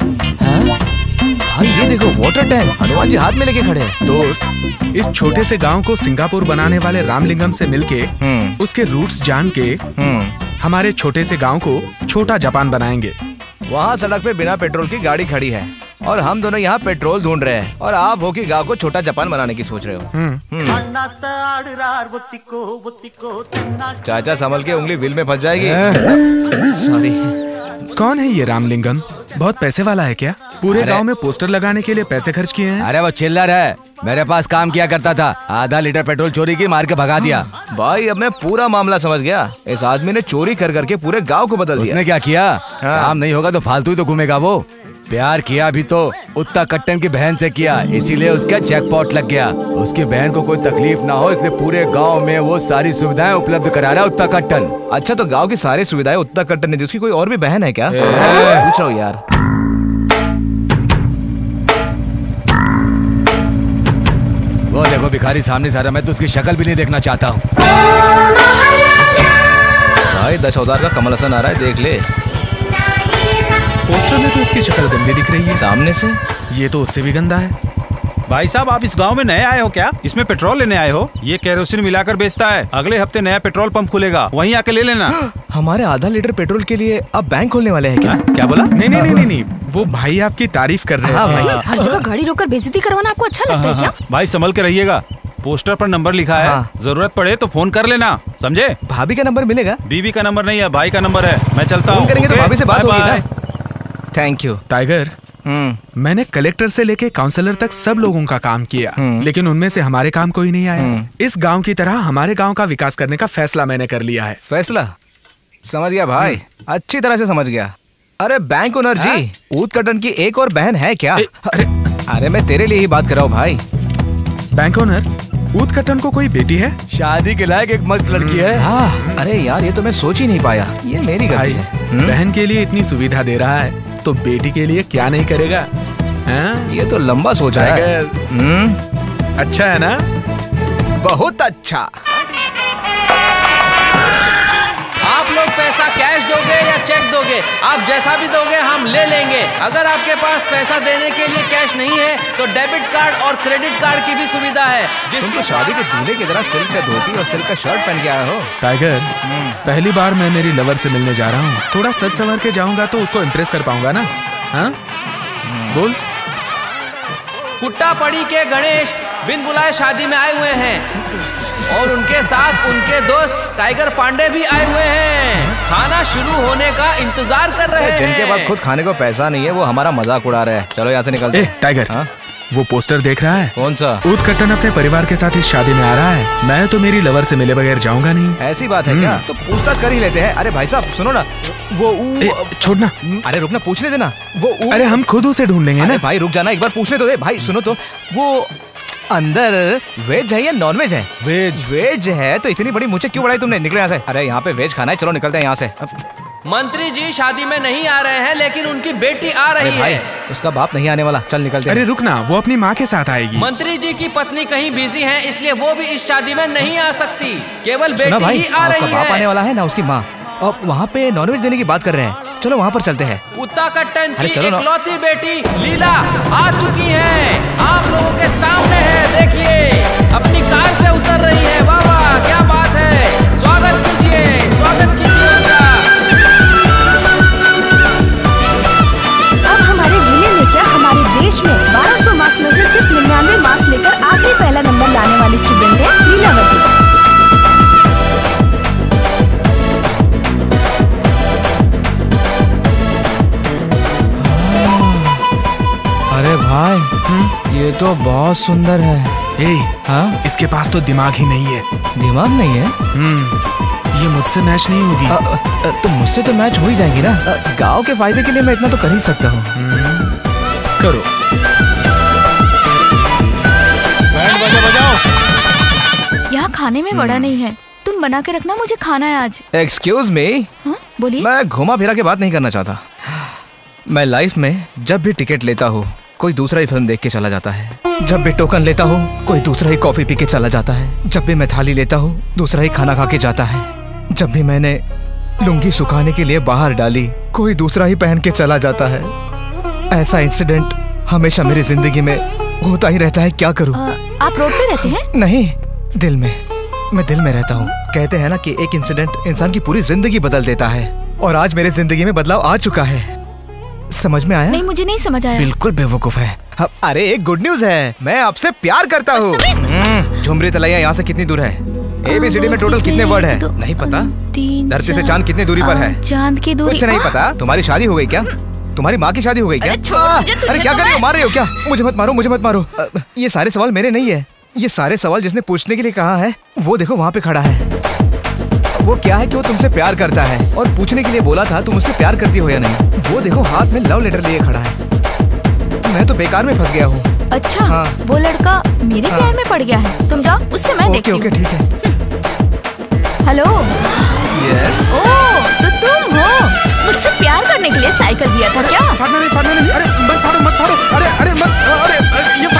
भाई ये देखो वाटर टैंक, हनुमान जी हाथ में लेके खड़े हैं। दोस्त, इस छोटे से गांव को सिंगापुर बनाने वाले रामलिंगम से मिलके उसके रूट्स जान के हमारे छोटे से गांव को छोटा जापान बनाएंगे। वहाँ सड़क पे बिना पेट्रोल की गाड़ी खड़ी है और हम दोनों यहाँ पेट्रोल ढूंढ रहे हैं, और आप हो कि गांव को छोटा जापान बनाने की सोच रहे हो। चाचा संभल के, उंगली विल में फंस जाएगी। सॉरी। कौन है ये रामलिंगम? बहुत पैसे वाला है क्या? पूरे गांव में पोस्टर लगाने के लिए पैसे खर्च किए हैं। अरे वो चिल्लर है, मेरे पास काम किया करता था, आधा लीटर पेट्रोल चोरी की, मार के भगा दिया। भाई अब मैं पूरा मामला समझ गया। इस आदमी ने चोरी कर करके पूरे गांव को बदल दिया। उसने क्या किया? काम नहीं होगा तो फालतू ही तो घूमेगा वो। प्यार किया भी तो उत्ता कट्टन की बहन से किया, इसीलिए उसका जैकपॉट लग गया। उसकी बहन को कोई तकलीफ ना हो इसलिए पूरे गांव में वो सारी सुविधाएं उपलब्ध करा रहा है उत्ता कट्टन। अच्छा तो गांव की सारी सुविधाएं उत्ता कट्टन ने दी, उसकी कोई और भी बहन है क्या? पूछ रहा हूँ यार। वो देखो भिखारी सामने से आ रहा, मैं तो उसकी शक्ल भी नहीं देखना चाहता हूँ। भाई दस हजार का कमल हसन आ रहा है, देख ले। पोस्टर में तो इसकी शक्ल गंदी दिख रही है सामने से। ये तो उससे भी गंदा है। भाई साहब आप इस गांव में नए आए हो क्या? इसमें पेट्रोल लेने आए हो? ये केरोसिन मिलाकर बेचता है। अगले हफ्ते नया पेट्रोल पंप खुलेगा, वहीं आके ले लेना। हमारे आधा लीटर पेट्रोल के लिए अब बैंक खोलने वाले हैं क्या? क्या बोला? नहीं नहीं नहीं नहीं, वो भाई आपकी तारीफ कर रहे हैं। हर जगह गाड़ी रोककर बेइज्जती करवाना आपको अच्छा लगता है क्या? भाई संभल के रहिएगा, पोस्टर पर नंबर लिखा है, जरूरत पड़े तो फोन कर लेना, समझे? भाभी का नंबर मिलेगा? बीबी का नंबर नहीं है, भाई का नंबर है। मैं चलता हूँ। करेंगे तो भाभी से बात होगी ना। Thank you Tiger. मैंने कलेक्टर से लेके काउंसलर तक सब लोगों का काम किया, लेकिन उनमें से हमारे काम कोई नहीं आया। इस गांव की तरह हमारे गांव का विकास करने का फैसला मैंने कर लिया है। फैसला? समझ गया भाई, अच्छी तरह से समझ गया। अरे बैंक ओनर जी, ऊत कटन की एक और बहन है क्या? अरे अरे मैं तेरे लिए ही बात कर रहा हूँ भाई। बैंक ओनर, ऊत कटन को कोई बेटी है? शादी के लायक एक मस्त लड़की है। हाँ, अरे यार ये तो मैं सोच ही नहीं पाया, ये मेरी गलती है। बहन के लिए इतनी सुविधा दे रहा है तो बेटी के लिए क्या नहीं करेगा? हाँ? ये तो लंबा सोचा है। अच्छा है ना? बहुत अच्छा। आप लोग पैसा कैश दोगे या चेक दोगे? आप जैसा भी दोगे हम ले लेंगे। अगर आपके पास पैसा देने के लिए कैश नहीं है तो डेबिट कार्ड और क्रेडिट कार्ड की भी सुविधा है। तुम तो शादी के दूल्हे की तरह सिल्क का धोती और सिल्क का शर्ट पहन के आए हो। टाइगर, पहली बार मैं मेरी लवर से मिलने जा रहा हूँ, थोड़ा सज संवर के जाऊंगा तो उसको इम्प्रेस कर पाऊंगा ना? हाँ बोल। कुट्टा पड़ी के गणेश बिन बुलाए शादी में आए हुए हैं और उनके साथ उनके दोस्त टाइगर पांडे भी आए हुए हैं। खाना शुरू होने का इंतजार कर रहे हैं। जिनके पास खुद खाने को पैसा नहीं है वो हमारा मजाक उड़ा रहे हैं। चलो यहाँ से निकलते हैं। टाइगर, हाँ? वो पोस्टर देख रहा है? कौन सा? ऊत कट्टन अपने परिवार के साथ इस शादी में आ रहा है। मैं तो मेरी लवर से मिले बगैर जाऊंगा नहीं। ऐसी बात है क्या? तो पूछताछ कर ही लेते हैं। अरे भाई साहब सुनो ना, वो छोड़ना। अरे रुकना, पूछने देना। वो अरे हम खुद उसे ढूंढ लेंगे ना। भाई रुक जाना, एक बार पूछने तो दे। भाई सुनो तो, वो अंदर वेज है या नॉन वेज है? वेज। वेज है तो इतनी बड़ी मुझे क्यों बढ़ाई तुमने? निकले यहाँ से। अरे यहाँ पे वेज खाना है, चलो निकलते हैं यहाँ से। मंत्री जी शादी में नहीं आ रहे हैं लेकिन उनकी बेटी आ रही अरे भाई, है। उसका बाप नहीं आने वाला, चल निकलते हैं। अरे रुकना, वो अपनी माँ के साथ आएगी। मंत्री जी की पत्नी कहीं बिजी है इसलिए वो भी इस शादी में नहीं आ सकती, केवल सुना बेटी भाई, ही आ रही उसका बाप है। आने वाला है ना उसकी माँ, और वहाँ पे नॉनवेज देने की बात कर रहे हैं। चलो वहाँ पर चलते हैं। उत्ता कट्टन अरे की चलो ना। इकलौती बेटी लीला आ चुकी है, आप लोगों के सामने है। देखिए अपनी कार से उतर रही है। वाह वाह, क्या बात है। स्वागत कीजिए, स्वागत कीजिए उनका। अब हमारे जिले में क्या, हमारे देश में बारह सौ मार्क्स में से सिर्फ तो बहुत सुंदर है। ए, हाँ? इसके पास तो दिमाग ही नहीं है। दिमाग नहीं है? हम्म, ये मुझसे मैच नहीं होगी। आ, आ, तो मुझसे तो मैच हो ही जाएगी ना। गांव के फायदे के लिए मैं इतना तो कर ही सकता हूँ। करो। बैंड बजा बजाओ। यहाँ खाने में बड़ा नहीं है, तुम बना के रखना, मुझे खाना है आज। Excuse me. बोलिए। मैं घुमा फिरा के बात नहीं करना चाहता। मैं लाइफ में जब भी टिकट लेता हूँ कोई दूसरा ही फिल्म देख के चला जाता है। जब भी टोकन लेता हूँ कोई दूसरा ही कॉफी पी के चला जाता है। जब भी मैं थाली लेता हूँ दूसरा ही खाना खा के जाता है। जब भी मैंने लुंगी सुखाने के लिए बाहर डाली कोई दूसरा ही पहन के चला जाता है। ऐसा इंसिडेंट हमेशा मेरी जिंदगी में होता ही रहता है। क्या करूँ? आप रोड पे रहते हैं? नहीं, दिल में। मैं दिल में रहता हूँ। कहते हैं ना कि एक इंसिडेंट इंसान की पूरी जिंदगी बदल देता है, और आज मेरे जिंदगी में बदलाव आ चुका है। समझ में आया? नहीं, मुझे नहीं समझ आया। बिल्कुल बेवकूफ है। अब अरे एक गुड न्यूज है, मैं आपसे प्यार करता हूँ। झुमरी तलैया यहाँ से कितनी दूर है? एबीसीडी में टोटल कितने वर्ड है? नहीं पता। धरती से चांद कितनी दूरी पर है? चांद की दूरी कुछ नहीं पता। तुम्हारी शादी हो गई क्या? तुम्हारी माँ की शादी हो गई क्या? अरे क्या कर रहे हो? मार रहे हो क्या? मुझे मत मारो, मुझे मत मारो। ये सारे सवाल मेरे नहीं है। ये सारे सवाल जिसने पूछने के लिए कहा है वो देखो वहाँ पे खड़ा है। वो क्या है कि वो तुमसे प्यार करता है और पूछने के लिए बोला था तुम मुझसे प्यार करती हो या नहीं। वो देखो हाथ में लव लेटर लिए खड़ा है। मैं तो बेकार में फंस गया हूँ। अच्छा, हाँ। वो लड़का मेरे हाँ। प्यार में पड़ गया है। तुम जाओ, उससे मैं देखती हूँ। ओके ओके ठीक है। हेलो। यस। ओह, तो तुम हो। मुझसे प्यार करने के लिए साइकिल दिया था क्या? फाड़ना नहीं, फाड़ना नहीं। अरे मत फाड़ो, मत फाड़ो। अरे अरे मत, अरे ये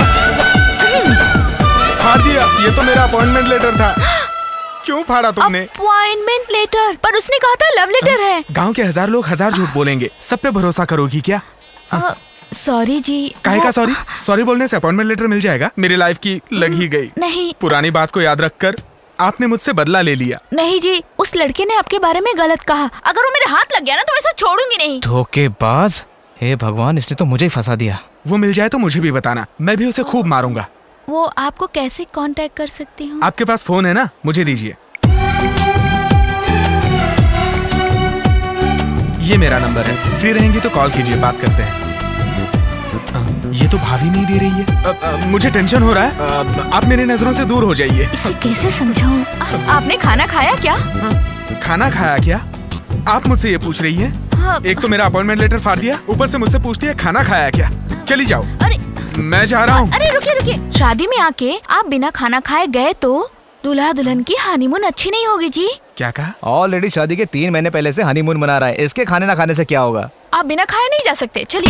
फाड़ दिया। ये तो मेरा अपॉइंटमेंट लेटर था। क्यों फाड़ा तुमने? Appointment letter? पर उसने कहा था लव लेटर है। गांव के हजार लोग हजार झूठ बोलेंगे, सब पे भरोसा करोगी क्या? सॉरी जी। काहे का सॉरी? सॉरी बोलने से अपॉइंटमेंट लेटर मिल जाएगा? मेरी लाइफ की लग ही गई। नहीं, पुरानी बात को याद रखकर आपने मुझसे बदला ले लिया। नहीं जी, उस लड़के ने आपके बारे में गलत कहा। अगर वो मेरे हाथ लग गया ना तो ऐसा छोड़ूंगी नहीं। धोखेबाज। हे भगवान, इसने तो मुझे ही फंसा दिया। वो मिल जाए तो मुझे भी बताना, मैं भी उसे खूब मारूंगा। वो आपको कैसे कांटेक्ट कर सकती हूँ? आपके पास फोन है ना? मुझे दीजिए। ये मेरा नंबर है, फ्री रहेंगी तो कॉल कीजिए, बात करते हैं। ये तो भाभी नहीं दे रही है। आ, आ, मुझे टेंशन हो रहा है। आ, आप मेरी नजरों से दूर हो जाइए। इसे कैसे समझाऊं? आपने खाना खाया क्या? हाँ, खाना खाया क्या? आप मुझसे ये पूछ रही हैं? हाँ, एक तो मेरा अपॉइंटमेंट लेटर फाड़ दिया, ऊपर से मुझसे पूछती है खाना खाया क्या? चली जाओ। अरे मैं जा रहा हूँ। अरे रुकिए रुकिए, शादी में आके आप बिना खाना खाए गए तो दूल्हा दुल्हन की हनीमून अच्छी नहीं होगी जी। क्या कहा? ऑलरेडी शादी के तीन महीने पहले से हनीमून मना रहा है, इसके खाने ना खाने से क्या होगा? आप बिना खाए नहीं जा सकते। चलिए।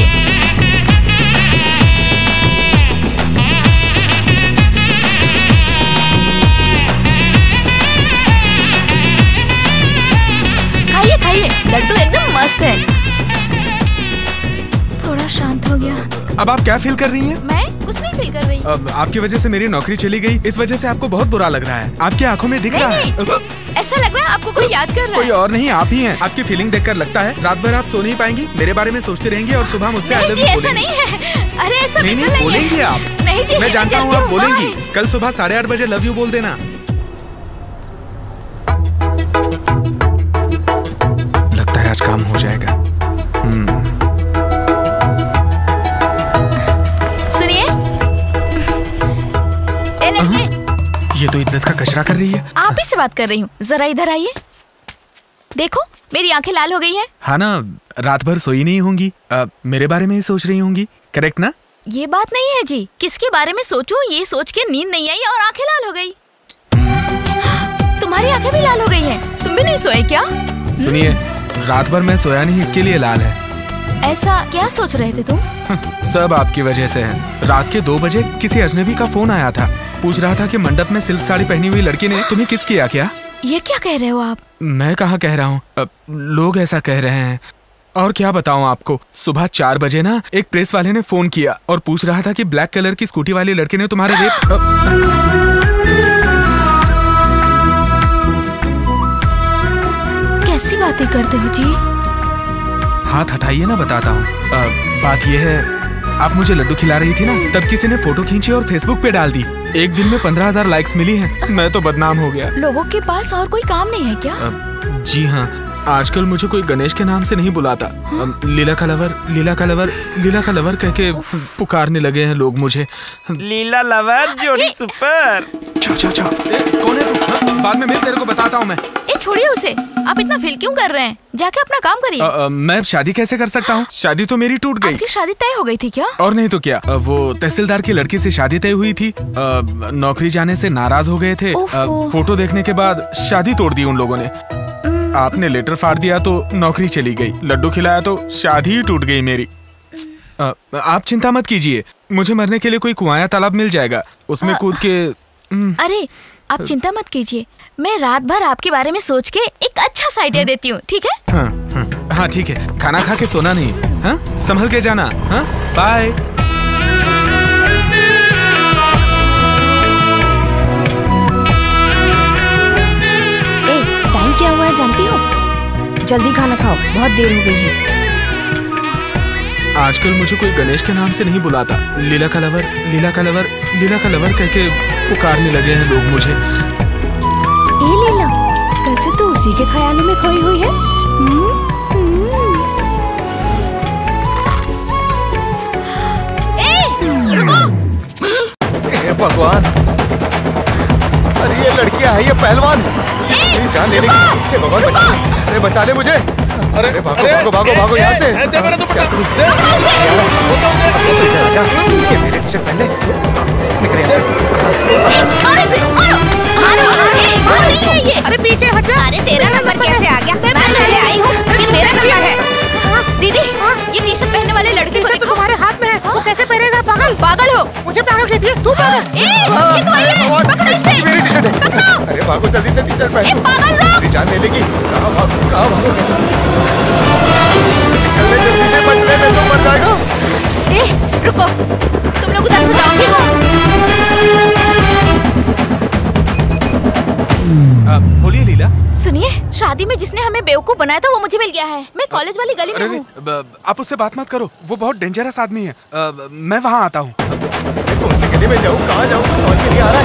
खाइए खाइए, लड्डू एकदम मस्त है। थोड़ा शांत हो गया। अब आप क्या फील कर रही हैं? मैं कुछ नहीं फील कर रही। अब आपकी वजह से मेरी नौकरी चली गई, इस वजह से आपको बहुत बुरा लग रहा है। आपकी आंखों में दिख नहीं, रहा नहीं, है। ऐसा लग रहा है आपको कोई याद कर रहा है। कोई और नहीं, आप ही हैं। आपकी फीलिंग देखकर लगता है रात भर आप सो नहीं पाएंगी, मेरे बारे में सोचती रहेंगी और सुबह मुझसे आई लव यू बोलेंगी। ऐसा नहीं है। अरे ऐसा नहीं नहीं बोलेंगी आप। नहीं जी, मैं जानता हूँ आप बोलेंगी। कल सुबह साढ़े आठ बजे लव यू बोल देना। लगता है आज काम हो जाएगा। सुनिए, ये तो इज्जत का कचरा कर रही है। आप ही से बात कर रही हूँ, जरा इधर आइए। देखो मेरी आंखें लाल हो गई हैं। हाँ ना, रात भर सोई नहीं होंगी, आ, मेरे बारे में ही सोच रही होंगी, करेक्ट ना? ये बात नहीं है जी, किसके बारे में सोचूं ये सोच के नींद नहीं आई और आंखें लाल हो गई। तुम्हारी आंखें भी लाल हो गई हैं। तुम भी नहीं सोए क्या? सुनिए, रात भर मैं सोया नहीं, इसके लिए लाल है। ऐसा क्या सोच रहे थे तुम? सब आपकी वजह से है। रात के दो बजे किसी अजनबी का फोन आया था, पूछ रहा था कि मंडप में सिल्क साड़ी पहनी हुई लड़की ने तुम्हें किस किया क्या? ये क्या कह रहे हो आप? मैं कहाँ कह रहा हूँ, लोग ऐसा कह रहे हैं। और क्या बताऊँ आपको, सुबह चार बजे ना एक प्रेस वाले ने फोन किया और पूछ रहा था कि ब्लैक कलर की स्कूटी वाली लड़की ने तुम्हारे रेप। कैसी बातें करते हो जी? हाथ हटाइए ना, बताता हूँ। बात यह है, आप मुझे लड्डू खिला रही थी ना, तब किसी ने फोटो खींची और फेसबुक पे डाल दी। एक दिन में पंद्रह हजार लाइक्स मिली हैं। मैं तो बदनाम हो गया। लोगों के पास और कोई काम नहीं है क्या? आ, जी हाँ, आजकल मुझे कोई गणेश के नाम से नहीं बुलाता। हाँ? लीला का लवर, लीला का लवर, लीला का लवर कह के पुकारने लगे हैं लोग मुझे। लीला लवर जोड़ी सुपर। चो चो चो। ए, कौन है तू? हाँ? बाद में मिल, तेरे को बताता हूँ मैं। ए छोड़िए उसे, आप इतना फील क्यों कर रहे हैं? जाके अपना काम करिए। मैं शादी कैसे कर सकता हूँ? शादी तो मेरी टूट गई। आपकी शादी तय हो गई थी क्या? और नहीं तो क्या, वो तहसीलदार की लड़की से शादी तय हुई थी। नौकरी जाने से नाराज हो गए थे। फोटो देखने के बाद शादी तोड़ दी उन लोगों ने। आपने लेटर फाड़ दिया तो नौकरी चली गई, लड्डू खिलाया तो शादी ही टूट गई मेरी। आ, आप चिंता मत कीजिए, मुझे मरने के लिए कोई कुआं या तालाब मिल जाएगा, उसमें कूद के। अरे आप चिंता मत कीजिए, मैं रात भर आपके बारे में सोच के एक अच्छा सा आइडिया देती हूँ, ठीक है? हाँ, हाँ, हाँ ठीक है, खाना खा के सोना नहीं, हाँ? संभल के जाना, हाँ? बाय। टाइम क्या हुआ है जानती हो? जल्दी खाना खाओ, बहुत देर हो गई है। आजकल मुझे कोई गणेश के नाम से नहीं बुलाता। लीला का लवर, लीला का लवर, लीला का लवर कह के पुकारने लगे हैं लोग मुझे। ए लीला, कल से तो उसी के ख्यालों में खोई हुई है। हुँ? हुँ? ए भगवान, अरे ये लड़कियां है, ये पहलवान मेरी जान ले लेगी। हे भगवान बचा ले, अरे बचा ले मुझे। अरे भागो भागो भागो भागो यहाँ से। मेरे टी-शर्ट पहन ले, निकल यहाँ से। अरे पीछे हट जा। अरे तेरा नंबर कैसे आ गया? मैं पहले आई हूँ, ये मेरा नंबर है। दीदी ये टी शर्ट पहनने वाले लड़के को देखो, तुम्हारे हाथ में है, वो कैसे पहनेगा? पागल पागल हो, मुझे पागल कहती है तू? पागल, ए ये तो है, पकड़ो इसे, मेरी टी-शर्ट है, पकड़ो। अरे भागो जल्दी से, टी-शर्ट पहन। ए पागल लोग, मेरी जान ले लेगी। कहाँ भागो, कहाँ भागो? निकलने जल्दी से, बचने में तो मर जाएगा। ए रुको, तुम लोग उधर से जाओ, ठीक हो? बोलिए लीला। सुनिए, शादी में जिसने हमें बेवकूफ बनाया था वो मुझे मिल गया है। मैं कॉलेज वाली गली में हूँ। आप उससे बात मत करो, वो बहुत डेंजरस आदमी है। आ, मैं वहाँ आता हूँ। कौन सी गली में जाऊँ, कहाँ जाऊँ, समझ में नहीं आ रहा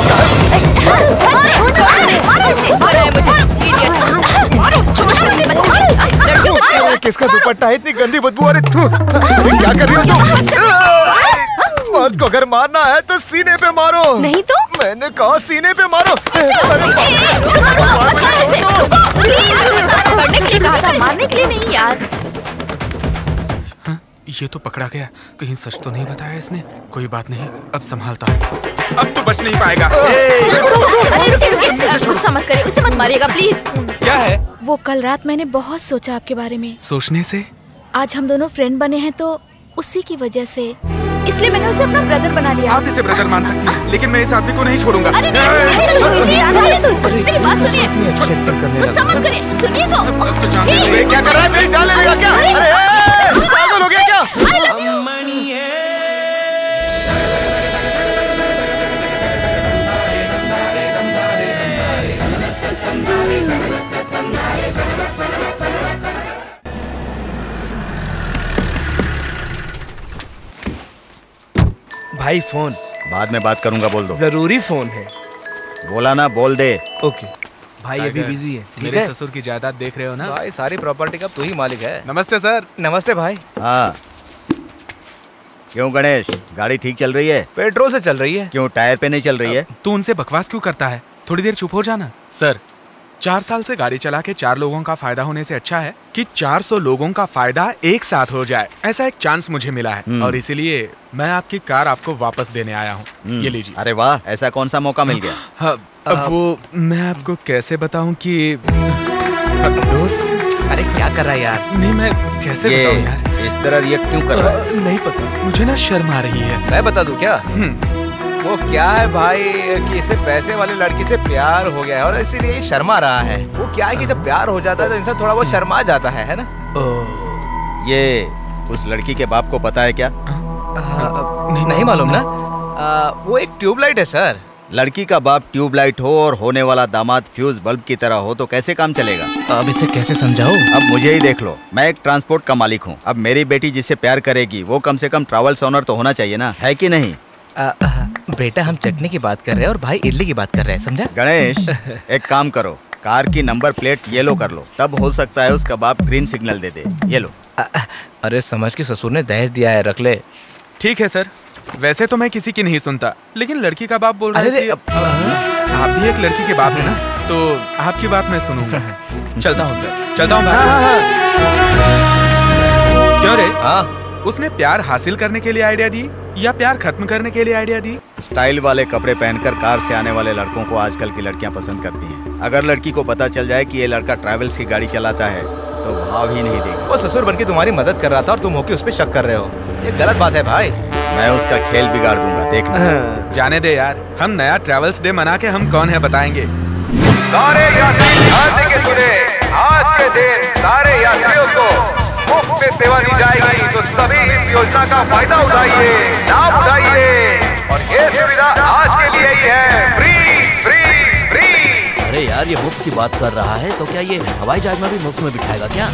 है। किसका दुपट्टा है, इतनी गंदी बदबू आ रही। क्या कर रही हो तुम? मौत को अगर मारना है तो सीने पे मारो। नहीं तो? मैंने कहा सीने पे मारो। करने के लिए कहा था, मारने के लिए नहीं यार। हाँ, ये तो पकड़ा गया, कहीं सच तो नहीं बताया इसने। कोई बात नहीं, अब संभालता हूँ, अब तो बच नहीं पाएगा। गुस्सा मत करिए, उसे मत मारिएगा प्लीज। क्या है? वो कल रात मैंने बहुत सोचा आपके बारे में। सोचने से? आज हम दोनों फ्रेंड बने हैं तो उसी की वजह से, इसलिए मैंने उसे अपना ब्रदर बना लिया। आप इसे ब्रदर मान सकती हैं, लेकिन मैं इस आदमी को नहीं छोड़ूंगा। अरे मेरी बात सुनिए, गुस्सा मत करिए, सुनिए तो। क्या कर रहा है? मेरी जान ले लेगा क्या? अरे पागल हो गया क्या? भाई फोन। बाद में बात करूंगा, बोल दो। जरूरी फोन है। बोला ना, बोल दे। ओके भाई अभी बिजी है। मेरे ससुर की जायदाद देख रहे हो ना? भाई सारी प्रॉपर्टी का तू ही मालिक है। नमस्ते सर। नमस्ते भाई। हाँ क्यों गणेश, गाड़ी ठीक चल रही है? पेट्रोल से चल रही है। क्यों टायर पे नहीं चल रही है? तू उनसे बकवास क्यों करता है? थोड़ी देर चुप हो जाना। सर, चार साल से गाड़ी चला के चार लोगों का फायदा होने से अच्छा है कि चार सौ लोगों का फायदा एक साथ हो जाए। ऐसा एक चांस मुझे मिला है और इसीलिए मैं आपकी कार आपको वापस देने आया हूँ। ये लीजिए। अरे वाह, ऐसा कौन सा मौका मिल गया? हाँ, अब वो मैं आपको कैसे बताऊं कि दोस्त। अरे क्या कर रहा है यार? नहीं मैं कैसे बताऊं यार? इस तरह रिएक्ट क्यों कर रहा है? नहीं पता, मुझे ना शर्म आ रही है। मैं बता दूं क्या? वो क्या है भाई कि इसे पैसे वाली लड़की से प्यार हो गया है और इसीलिए शर्मा रहा है। वो क्या है कि जब प्यार हो जाता है तो इंसान थोड़ा बहुत शर्मा जाता है, है ना? ये उस लड़की के बाप को पता है क्या? नहीं, नहीं मालूम ना। आ, वो एक ट्यूबलाइट है सर। लड़की का बाप ट्यूबलाइट हो और होने वाला दामाद फ्यूज बल्ब की तरह हो तो कैसे काम चलेगा? अब इसे कैसे समझाऊं? अब मुझे ही देख लो, मैं एक ट्रांसपोर्ट का मालिक हूँ। अब मेरी बेटी जिससे प्यार करेगी वो कम से कम ट्रैवल्स ओनर तो होना चाहिए ना, है कि नहीं? आ, आ, बेटा हम चटनी की बात कर रहे हैं और भाई इडली की बात कर रहे हैं, समझा? गणेश एक काम करो, कार की नंबर प्लेट येलो कर लो, तब हो सकता है उसका बाप ग्रीन सिग्नल दे दे। ये लो। अरे समझ के ससुर ने दहेज दिया है, रख ले। ठीक है सर, वैसे तो मैं किसी की नहीं सुनता, लेकिन लड़की का बाप बोल रहा है। आप भी एक लड़की के बाप है ना, तो आपकी बात मैं सुनूंगा। चलता हूँ सर, चलता हूँ। क्यों रे? हाँ, उसने प्यार हासिल करने के लिए आइडिया दी या प्यार खत्म करने के लिए आइडिया दी? स्टाइल वाले कपड़े पहनकर कार से आने वाले लड़कों को आजकल की लड़कियां पसंद करती हैं। अगर लड़की को पता चल जाए कि ये लड़का ट्रैवल्स की गाड़ी चलाता है तो भाव ही नहीं देगी। वो ससुर बनके तुम्हारी मदद कर रहा था और तुम होके उस पे शक कर रहे हो, ये गलत बात है भाई। मैं उसका खेल बिगाड़ दूंगा, देखना। जाने दे यार, हम नया ट्रैवल्स डे मना के हम कौन है बताएंगे। सारे यात्री ध्यान के सुने, आज के दिन सारे यात्रियों को मुफ्त में सेवा दी जाएगी, तो सभी इस योजना का फायदा उठाइए, लाभ उठाइए। और ये सुविधा आज के लिए ही है, फ्री फ्री फ्री। अरे यार, ये मुफ्त की बात कर रहा है, तो क्या ये हवाई जहाज में भी मुफ्त में बिठाएगा क्या?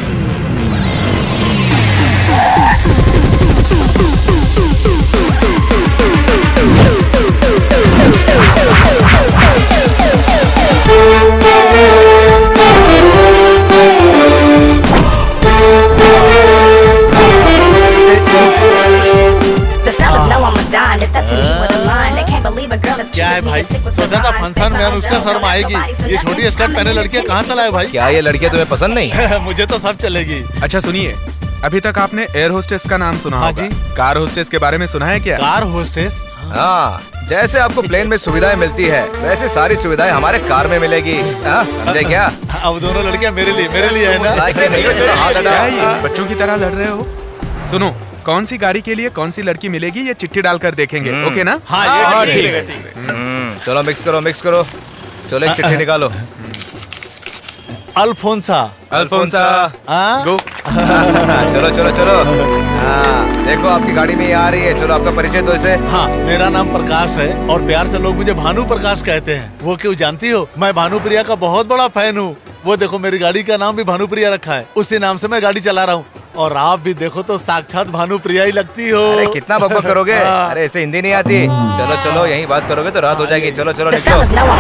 क्या है भाई, सोचा था फंक्शन में अनुष्का शर्मा आएगी, ये छोटी स्कर्ट पहने लड़कियां कहाँ से लाए भाई? क्या ये लड़कियां तुम्हें पसंद नहीं? मुझे तो सब चलेगी। अच्छा सुनिए, अभी तक आपने एयर होस्टेस का नाम सुना हाँ होगा। कार होस्टेस के बारे में सुना है क्या? Car hostess? हाँ, जैसे आपको प्लेन में सुविधाएं मिलती है, वैसे सारी सुविधाएं हमारे कार में मिलेगी। हाँ, समझे क्या? अब दोनों लड़कियां मेरे लिए मेरे लिए है ना? बच्चों की तरह लड़ रहे हो। सुनो, कौन सी गाड़ी के लिए कौन सी लड़की मिलेगी ये चिट्ठी डालकर देखेंगे, ओके ना? हाँ, ठीक है। चलो मिक्स करो मिक्स करो, चलो एक चिट्ठी निकालो। अल्फोंसा। अल्फोंसा, गो। चलो चलो चलो। हाँ, देखो आपकी गाड़ी में ही आ रही है, चलो आपका परिचय दो इसे। हाँ, मेरा नाम प्रकाश है और प्यार से लोग मुझे भानु प्रकाश कहते हैं। वो क्यों जानती हो? मैं भानुप्रिया का बहुत बड़ा फैन हूँ। वो देखो मेरी गाड़ी का नाम भी भानुप्रिया रखा है, उसी नाम से मैं गाड़ी चला रहा हूँ। और आप भी देखो तो साक्षात भानुप्रिया ही लगती हो। अरे कितना बकबक करोगे? अरे ऐसे हिंदी नहीं आती। चलो चलो, यही बात करोगे तो रात हो जाएगी। चलो चलो निकलो।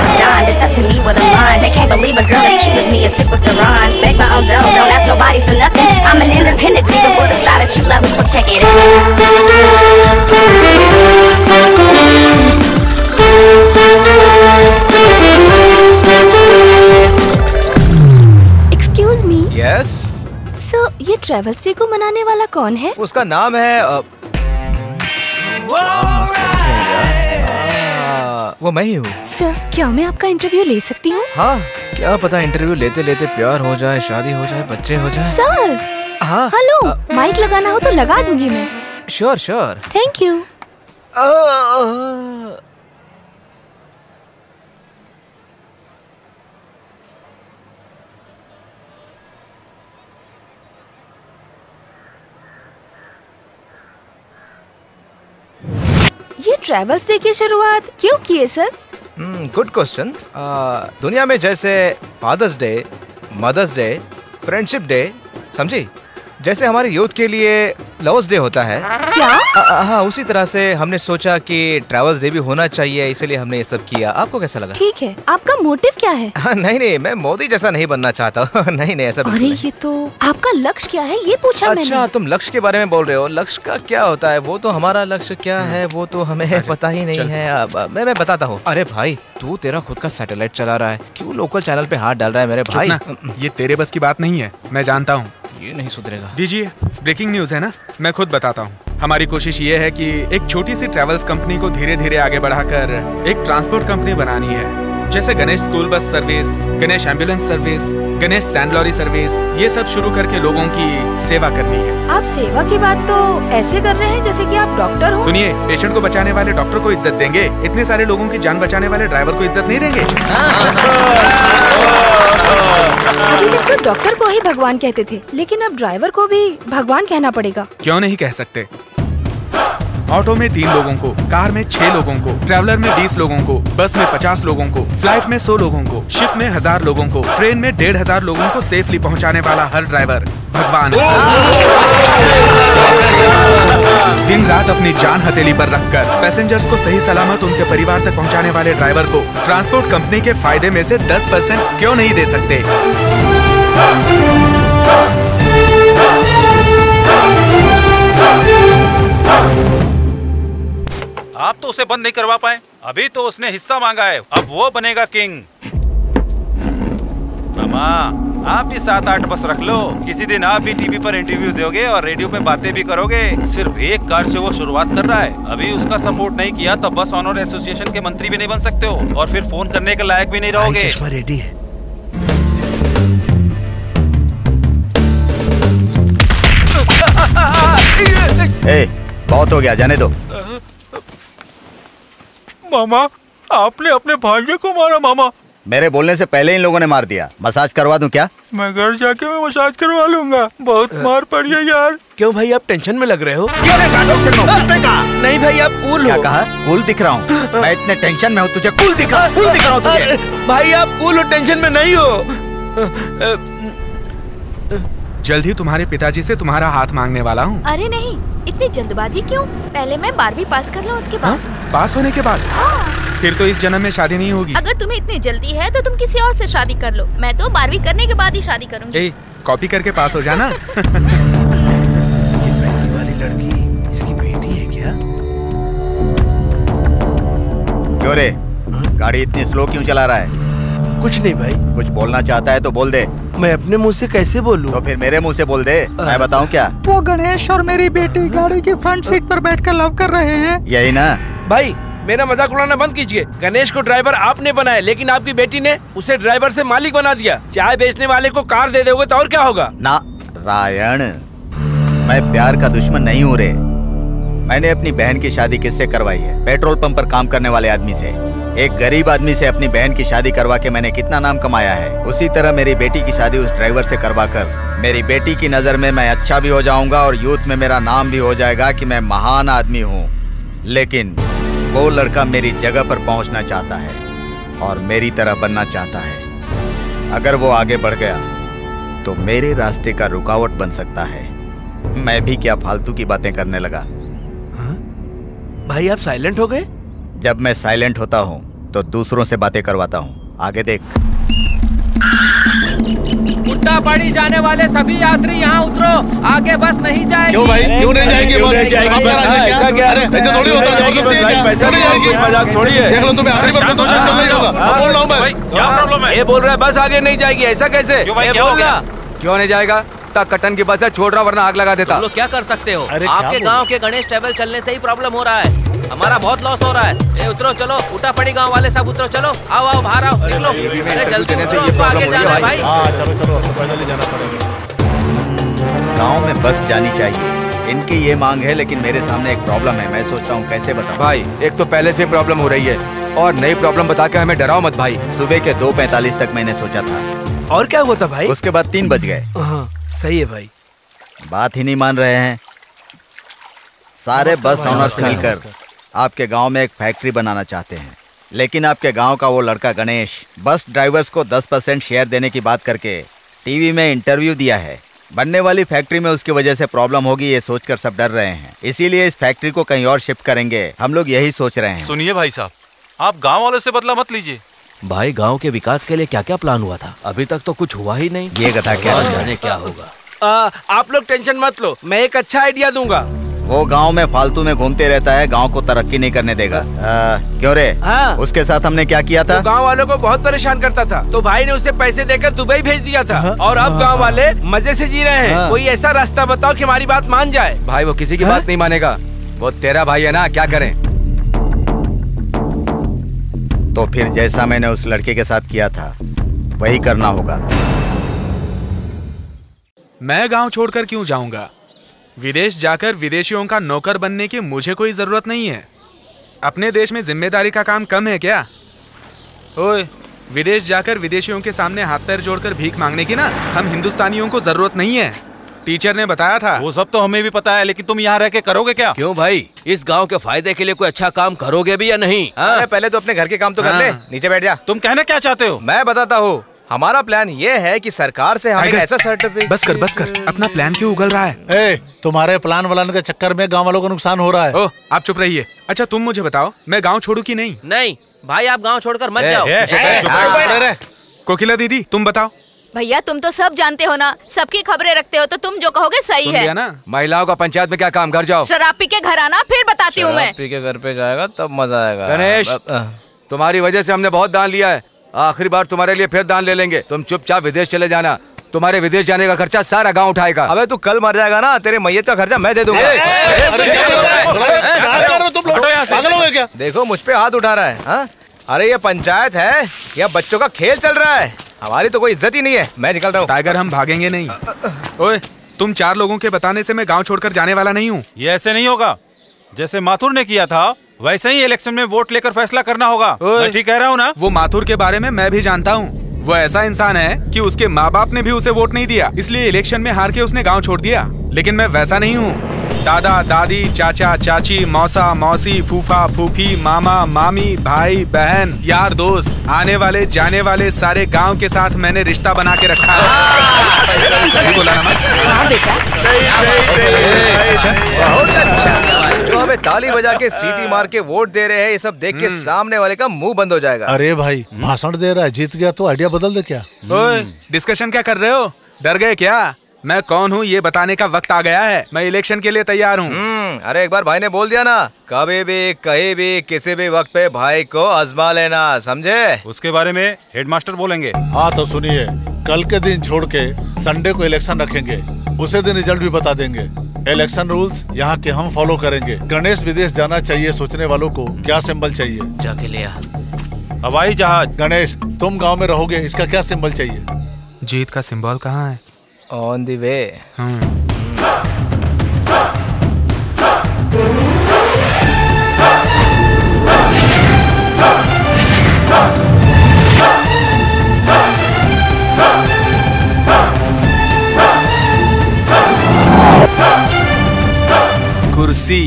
Excuse me. यस। सो ये ट्रैवल्स डे को मनाने वाला कौन है? उसका नाम है आ, वो मैं ही हूँ। सर, क्या मैं आपका इंटरव्यू ले सकती हूँ? हाँ, क्या पता इंटरव्यू लेते लेते प्यार हो जाए, शादी हो जाए, बच्चे हो जाए। सर, हाँ, हेलो, माइक लगाना हो तो लगा दूंगी मैं। Sure sure. Thank you. ये ट्रैवल्स डे की शुरुआत क्यों की है सर? Good question. दुनिया में जैसे father's day, mother's day, friendship day, समझी, जैसे हमारे यूथ के लिए लवर्स डे होता है क्या? हाँ, उसी तरह से हमने सोचा कि ट्रैवल्स डे भी होना चाहिए, इसलिए हमने ये सब किया। आपको कैसा लगा? ठीक है, आपका मोटिव क्या है? हाँ, नहीं नहीं, मैं मोदी जैसा नहीं बनना चाहता। नहीं नहीं, ऐसा अरे नहीं। ये तो आपका लक्ष्य क्या है ये पूछा मैंने। अच्छा, तुम लक्ष्य के बारे में बोल रहे हो। लक्ष्य का क्या होता है? वो तो हमारा लक्ष्य क्या है वो तो हमें पता ही नहीं है। अब मैं मैं बताता हूँ। अरे भाई, तू तेरा खुद का सैटेलाइट चला रहा है, क्यों लोकल चैनल पे हाथ डाल रहा है मेरे भाई? ये तेरे बस की बात नहीं है, मैं जानता हूँ। ये नहीं सुधरेगा। दीजिए, ब्रेकिंग न्यूज है ना, मैं खुद बताता हूँ। हमारी कोशिश ये है कि एक छोटी सी ट्रैवल्स कंपनी को धीरे धीरे आगे बढ़ाकर एक ट्रांसपोर्ट कंपनी बनानी है। जैसे Ganesh school bus service, Ganesh ambulance service, Ganesh sand lorry service, ये सब शुरू करके लोगों की सेवा करनी है। आप सेवा की बात तो ऐसे कर रहे हैं जैसे कि आप डॉक्टर हो। सुनिए, पेशेंट को बचाने वाले डॉक्टर को इज्जत देंगे, इतने सारे लोगों की जान बचाने वाले ड्राइवर को इज्जत नहीं देंगे। अभी तक तो डॉक्टर को ही भगवान कहते थे, लेकिन अब ड्राइवर को भी भगवान कहना पड़ेगा। क्यों नहीं कह सकते? ऑटो में तीन लोगों को, कार में छह लोगों को, ट्रैवलर में बीस लोगों को, बस में पचास लोगों को, फ्लाइट में सौ लोगों को, शिप में हजार लोगों को, ट्रेन में डेढ़ हजार लोगों को सेफली पहुंचाने वाला हर ड्राइवर भगवान है। दिन रात अपनी जान हथेली पर रखकर पैसेंजर्स को सही सलामत उनके परिवार तक पहुंचाने वाले ड्राइवर को ट्रांसपोर्ट कंपनी के फायदे में से दस परसेंट क्यों नहीं दे सकते? आप तो उसे बंद नहीं करवा पाए। अभी तो उसने हिस्सा मांगा है, अब वो बनेगा किंग। मामा, आप भी सात आठ बस रख लो। किसी दिन आप भी टीवी पर इंटरव्यू दोगे और रेडियो पे बातें भी करोगे। सिर्फ एक कार से वो शुरुआत कर रहा है। अभी उसका सपोर्ट नहीं किया तो बस ऑनर एसोसिएशन के मंत्री भी नहीं बन सकते हो और फिर फोन करने के लायक भी नहीं रहोगे। चश्मा रेडी है। ए, बहुत हो गया, जाने दो। मामा, आपने अपने भांजे को मारा। मामा, मेरे बोलने से पहले इन लोगों ने मार दिया। मसाज करवा दूं क्या? मैं घर जाके मैं मसाज करवा लूंगा। बहुत मार पड़ी है यार। क्यों भाई, आप टेंशन में लग रहे हो? नहीं भाई, आप कूल हो। क्या कहा? कूल दिख रहा हूँ? मैं इतने टेंशन में हूँ, तुझे कूल दिख रहा हूँ? कूल दिख रहा हूँ तुझे? भाई आप कूल हो, टेंशन में नहीं हो। जल्द ही तुम्हारे पिताजी से तुम्हारा हाथ मांगने वाला हूँ। अरे नहीं, इतनी जल्दबाजी क्यों? पहले मैं बारहवीं पास कर लूँ, उसके बाद। पास होने के बाद? फिर तो इस जन्म में शादी नहीं होगी। अगर तुम्हें इतनी जल्दी है तो तुम किसी और से शादी कर लो। मैं तो बारहवीं करने के बाद ही शादी करूंगी। ए, कॉपी करके पास हो जाना। ये वाली लड़की इसकी बेटी है क्या? क्यों रे, गाड़ी इतनी स्लो क्यों चला रहा है? कुछ नहीं भाई। कुछ बोलना चाहता है तो बोल दे। मैं अपने मुंह से कैसे बोलूं? तो फिर मेरे मुंह से बोल दे, मैं बताऊं क्या? वो गणेश और मेरी बेटी गाड़ी की फ्रंट सीट पर बैठकर लव कर रहे हैं। यही ना? भाई मेरा मजाक उड़ाना बंद कीजिए। गणेश को ड्राइवर आपने बनाया, लेकिन आपकी बेटी ने उसे ड्राइवर से मालिक बना दिया। चाय बेचने वाले को कार दे दोगे तो और क्या होगा? ना रायण, मैं प्यार का दुश्मन नहीं हूँ रे। मैंने अपनी बहन की शादी किससे करवाई है? पेट्रोल पंप पर काम करने वाले आदमी से। एक गरीब आदमी से अपनी बहन की शादी करवा के मैंने कितना नाम कमाया है। उसी तरह मेरी बेटी की शादी उस ड्राइवर से करवा कर मेरी बेटी की नजर में मैं अच्छा भी हो जाऊंगा और यूथ में मेरा नाम भी हो जाएगा कि मैं महान आदमी हूँ। लेकिन वो लड़का मेरी जगह पर पहुंचना चाहता है और मेरी तरह बनना चाहता है। अगर वो आगे बढ़ गया तो मेरे रास्ते का रुकावट बन सकता है। मैं भी क्या फालतू की बातें करने लगा। हाँ? भाई आप साइलेंट हो गए? जब मैं साइलेंट होता हूँ तो दूसरों से बातें करवाता हूँ। आगे देख। उट्टापड़ी जाने वाले सभी यात्री यहाँ उतरो, आगे बस नहीं जाएगी। क्यों भाई, क्यों नहीं जाएगी बस? अरे ऐसे थोड़ी होता है, जबरदस्ती है क्या? थोड़ी जाएगी, मजाक थोड़ी है। देख लो, तुम्हें आखिरी बार तो चल नहीं होगा। अब बोल रहा हूँ मैं। क्या प्रॉब्लम है? ये बोल रहा है बस आगे नहीं जाएगी, ऐसा कैसे? क्यों भाई, क्या हो गया? क्यों नहीं जाएगा? कटन की बस है, छोड़ रहा वरना आग लगा देता। तुम लोग क्या कर सकते हो? आपके गांव के गणेश टेबल चलने से ही प्रॉब्लम हो रहा है। हमारा बहुत लॉस हो रहा है। ए उतरो, चलो उट्टापड़ी गांव वाले सब उतरो, चलो आओ आओ बाहर आओ, निकलो। अरे जल्दी उतरो, हमको आगे जाना है भाई। हाँ चलो चलो, पैदल ही जाना पड़ेगा। गाँव में बस जानी चाहिए, इनकी ये मांग है, लेकिन मेरे सामने एक प्रॉब्लम है। मैं सोचता हूँ कैसे बताऊँ। भाई एक तो पहले से प्रॉब्लम हो रही है और नई प्रॉब्लम बता के हमें डराओ मत भाई। सुबह के दो पैंतालीस तक मैंने सोचा था। और क्या हुआ था भाई? उसके बाद तीन बज गए। हाँ सही है भाई। बात ही नहीं मान रहे हैं। सारे बस ओनर्स मिलकर आपके गांव में एक फैक्ट्री बनाना चाहते हैं, लेकिन आपके गांव का वो लड़का गणेश बस ड्राइवर्स को दस परसेंट शेयर देने की बात करके टीवी में इंटरव्यू दिया है। बनने वाली फैक्ट्री में उसकी वजह से प्रॉब्लम होगी, ये सोचकर सब डर रहे हैं। इसीलिए इस फैक्ट्री को कहीं और शिफ्ट करेंगे। हम लोग यही सोच रहे हैं। सुनिए भाई साहब, आप गाँव वालों से बदला मत लीजिए। भाई गाँव के विकास के लिए क्या क्या प्लान हुआ था? अभी तक तो कुछ हुआ ही नहीं। ये कथा क्या जाने क्या होगा। आ, आप लोग टेंशन मत लो, मैं एक अच्छा आइडिया दूंगा। वो गांव में फालतू में घूमते रहता है, गांव को तरक्की नहीं करने देगा। आ, क्यों रे? हाँ। उसके साथ हमने क्या किया था? तो गांव वालों को बहुत परेशान करता था, तो भाई ने उसे पैसे देकर दुबई भेज दिया था। हाँ। और अब गांव वाले मजे से जी रहे हैं। हाँ। कोई ऐसा रास्ता बताओ कि हमारी बात मान जाए। भाई वो किसी की हाँ? बात नहीं मानेगा। वो तेरा भाई है ना, क्या करें? तो फिर जैसा मैंने उस लड़के के साथ किया था वही करना होगा। मैं गांव छोड़कर क्यों जाऊंगा? विदेश जाकर विदेशियों का नौकर बनने की मुझे कोई जरूरत नहीं है। अपने देश में जिम्मेदारी का काम कम है क्या? ओए, विदेश जाकर विदेशियों के सामने हाथ पैर जोड़कर भीख मांगने की ना हम हिंदुस्तानियों को जरूरत नहीं है। टीचर ने बताया था। वो सब तो हमें भी पता है, लेकिन तुम यहाँ रह के करोगे क्या? क्यों भाई, इस गांव के फायदे के लिए कोई अच्छा काम करोगे भी या नहीं? अरे पहले तो अपने घर के काम तो कर ले, नीचे बैठ जा। तुम कहना क्या चाहते हो? मैं बताता हूँ। हमारा प्लान ये है कि सरकार से हमें ऐसा सर्टिफिकेट। बस कर बस कर, अपना प्लान क्यों उगल रहा है? ए, तुम्हारे प्लान वलान के चक्कर में गांव वालों को नुकसान हो रहा है। ओह, आप चुप रहिए। अच्छा तुम मुझे बताओ, मैं गांव छोड़ू कि नहीं? नहीं भाई, आप गांव छोड़कर मत जाओ। कोकिला दीदी तुम बताओ। भैया तुम तो सब जानते हो ना, सबकी खबरें रखते हो, तो तुम जो कहोगे सही है ना? महिलाओं का पंचायत में क्या काम, घर जाओ। शराब पी के घर आना, फिर बताती हूँ मैं। पी के घर पे जाएगा तब मजा आएगा। गणेश, तुम्हारी वजह से हमने बहुत दान लिया है, आखिरी बार तुम्हारे लिए फिर दान ले लेंगे। तुम चुपचाप विदेश चले जाना, तुम्हारे विदेश जाने का खर्चा सारा गांव उठाएगा। अबे तू कल मर जाएगा ना, तेरे मैयत का खर्चा मैं दे दूंगा। क्या? देखो मुझ पे हाथ उठा रहा है हा? अरे ये पंचायत है या बच्चों का खेल चल रहा है? हमारी तो कोई इज्जत ही नहीं है। मैं निकल रहा हूँ। टाइगर हम भागेंगे नहीं। ओए, तुम चार लोगों के बताने से मैं गांव छोड़कर जाने वाला नहीं हूँ। ये ऐसे नहीं होगा। जैसे माथुर ने किया था वैसे ही इलेक्शन में वोट लेकर फैसला करना होगा। मैं ठीक कह रहा हूँ ना? वो माथुर के बारे में मैं भी जानता हूँ। वो ऐसा इंसान है कि उसके माँ बाप ने भी उसे वोट नहीं दिया, इसलिए इलेक्शन में हार के उसने गाँव छोड़ दिया। लेकिन मैं वैसा नहीं हूँ। दादा दादी चाचा चाची मौसा मौसी फूफा फूफी मामा मामी भाई बहन यार दोस्त आने वाले जाने वाले सारे गांव के साथ मैंने रिश्ता बना के रखा है। बोला ना मैं? हाँ बेटा। बहुत अच्छा। जो हमें ताली बजा के सीटी मार के वोट दे रहे हैं, ये सब देख के सामने वाले का मुंह बंद हो जाएगा। अरे भाई भाषण दे रहा है, जीत गया तो आइडिया बदल दे क्या? ओए, डिस्कशन क्या कर रहे हो? डर गए क्या? मैं कौन हूँ ये बताने का वक्त आ गया है। मैं इलेक्शन के लिए तैयार हूँ। अरे एक बार भाई ने बोल दिया ना, कभी भी कहीं भी किसी भी वक्त पे भाई को आजमा लेना, समझे? उसके बारे में हेडमास्टर बोलेंगे। हाँ तो सुनिए, कल के दिन छोड़ के संडे को इलेक्शन रखेंगे, उसे दिन रिजल्ट भी बता देंगे। इलेक्शन रूल्स यहाँ के हम फॉलो करेंगे। गणेश विदेश जाना चाहिए सोचने वालों को क्या सिंबल चाहिए? जाके लिया हवाई जहाज। गणेश तुम गाँव में रहोगे, इसका क्या सिंबल चाहिए? जीत का सिंबल कहाँ है? On the way. कुर्सी।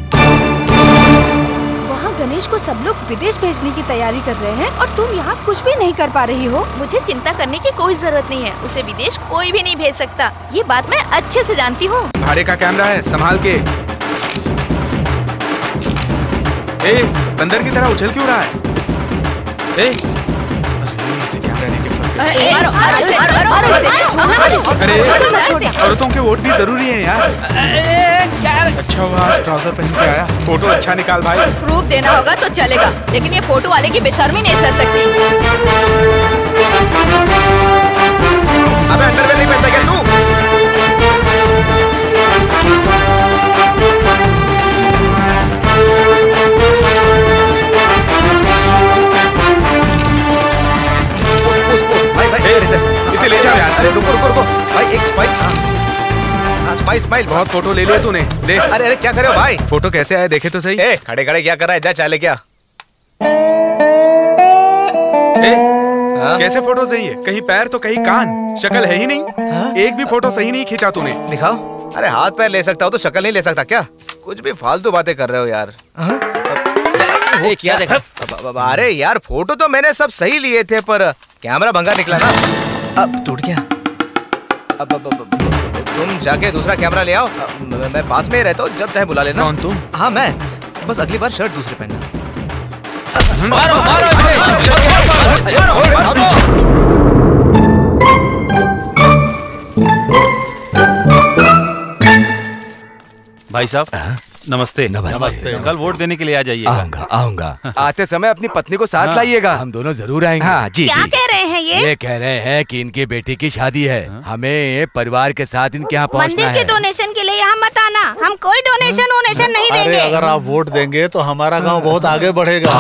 गणेश को सब लोग विदेश भेजने की तैयारी कर रहे हैं और तुम यहाँ कुछ भी नहीं कर पा रही हो। मुझे चिंता करने की कोई जरूरत नहीं है, उसे विदेश कोई भी नहीं भेज सकता। ये बात मैं अच्छे से जानती हूँ। भाड़े का कैमरा है, संभाल के। ए, बंदर की तरह उछल क्यों रहा है? ए, अरे इसे कैमरा लेके फंस गया। अरे औरतों के वोट भी जरूरी है यार। अच्छा हुआ आज ट्राउजर पहन के आया। फोटो अच्छा निकाल भाई। प्रूफ देना होगा तो चलेगा, लेकिन ये फोटो वाले की बेशर्मी नहीं सह सकती। अबे अंडरवेयर नहीं पहनता क्या तू? भाई भाई इसे ले जाओ यार। अरे रुको रुको रुको भाई, एक स्माइल। Smile smile. बहुत फोटो ले लिया तूने, ले। अरे अरे क्या करे हो भाई? फोटो कैसे आए देखे तो सही। ए, खड़े खड़े क्या कर रहा है? जा चाले क्या? ए, कैसे फोटो सही है? कहीं पैर तो कहीं कान, शक्ल है ही नहीं। हा? एक भी फोटो सही नहीं खींचा तूने। दिखाओ। अरे हाथ पैर ले सकता हो तो शक्ल नहीं ले सकता क्या? कुछ भी फालतू बातें कर रहे हो यार। वो क्या देखा? अरे यार फोटो तो मैंने सब सही लिए थे, पर कैमरा भंगा निकला ना। अब टूट गया। अब, अब, अब, अब तुम जाके दूसरा कैमरा ले आओ, मैं पास में ही रहता हूँ, जब चाहे बुला लेना। कौन तुम? हाँ मैं, बस अगली बार शर्ट दूसरी पहनना। मारो मारो भाई साहब नमस्ते। नमस्ते। कल वोट देने के लिए आ जाइएगा। आऊंगा आऊंगा। आते समय अपनी पत्नी को साथ लाइएगा। हम दोनों जरूर आएंगे। हाँ जी। क्या जी। कह रहे हैं ये? ये कह रहे हैं कि इनकी बेटी की शादी है, हमें परिवार के साथ इनके यहाँ पहुँचना मंदिर है। के डोनेशन के लिए यहाँ मत आना, हम कोई डोनेशन वोनेशन नहीं अरे देंगे। अगर आप वोट देंगे तो हमारा गांव बहुत आगे बढ़ेगा।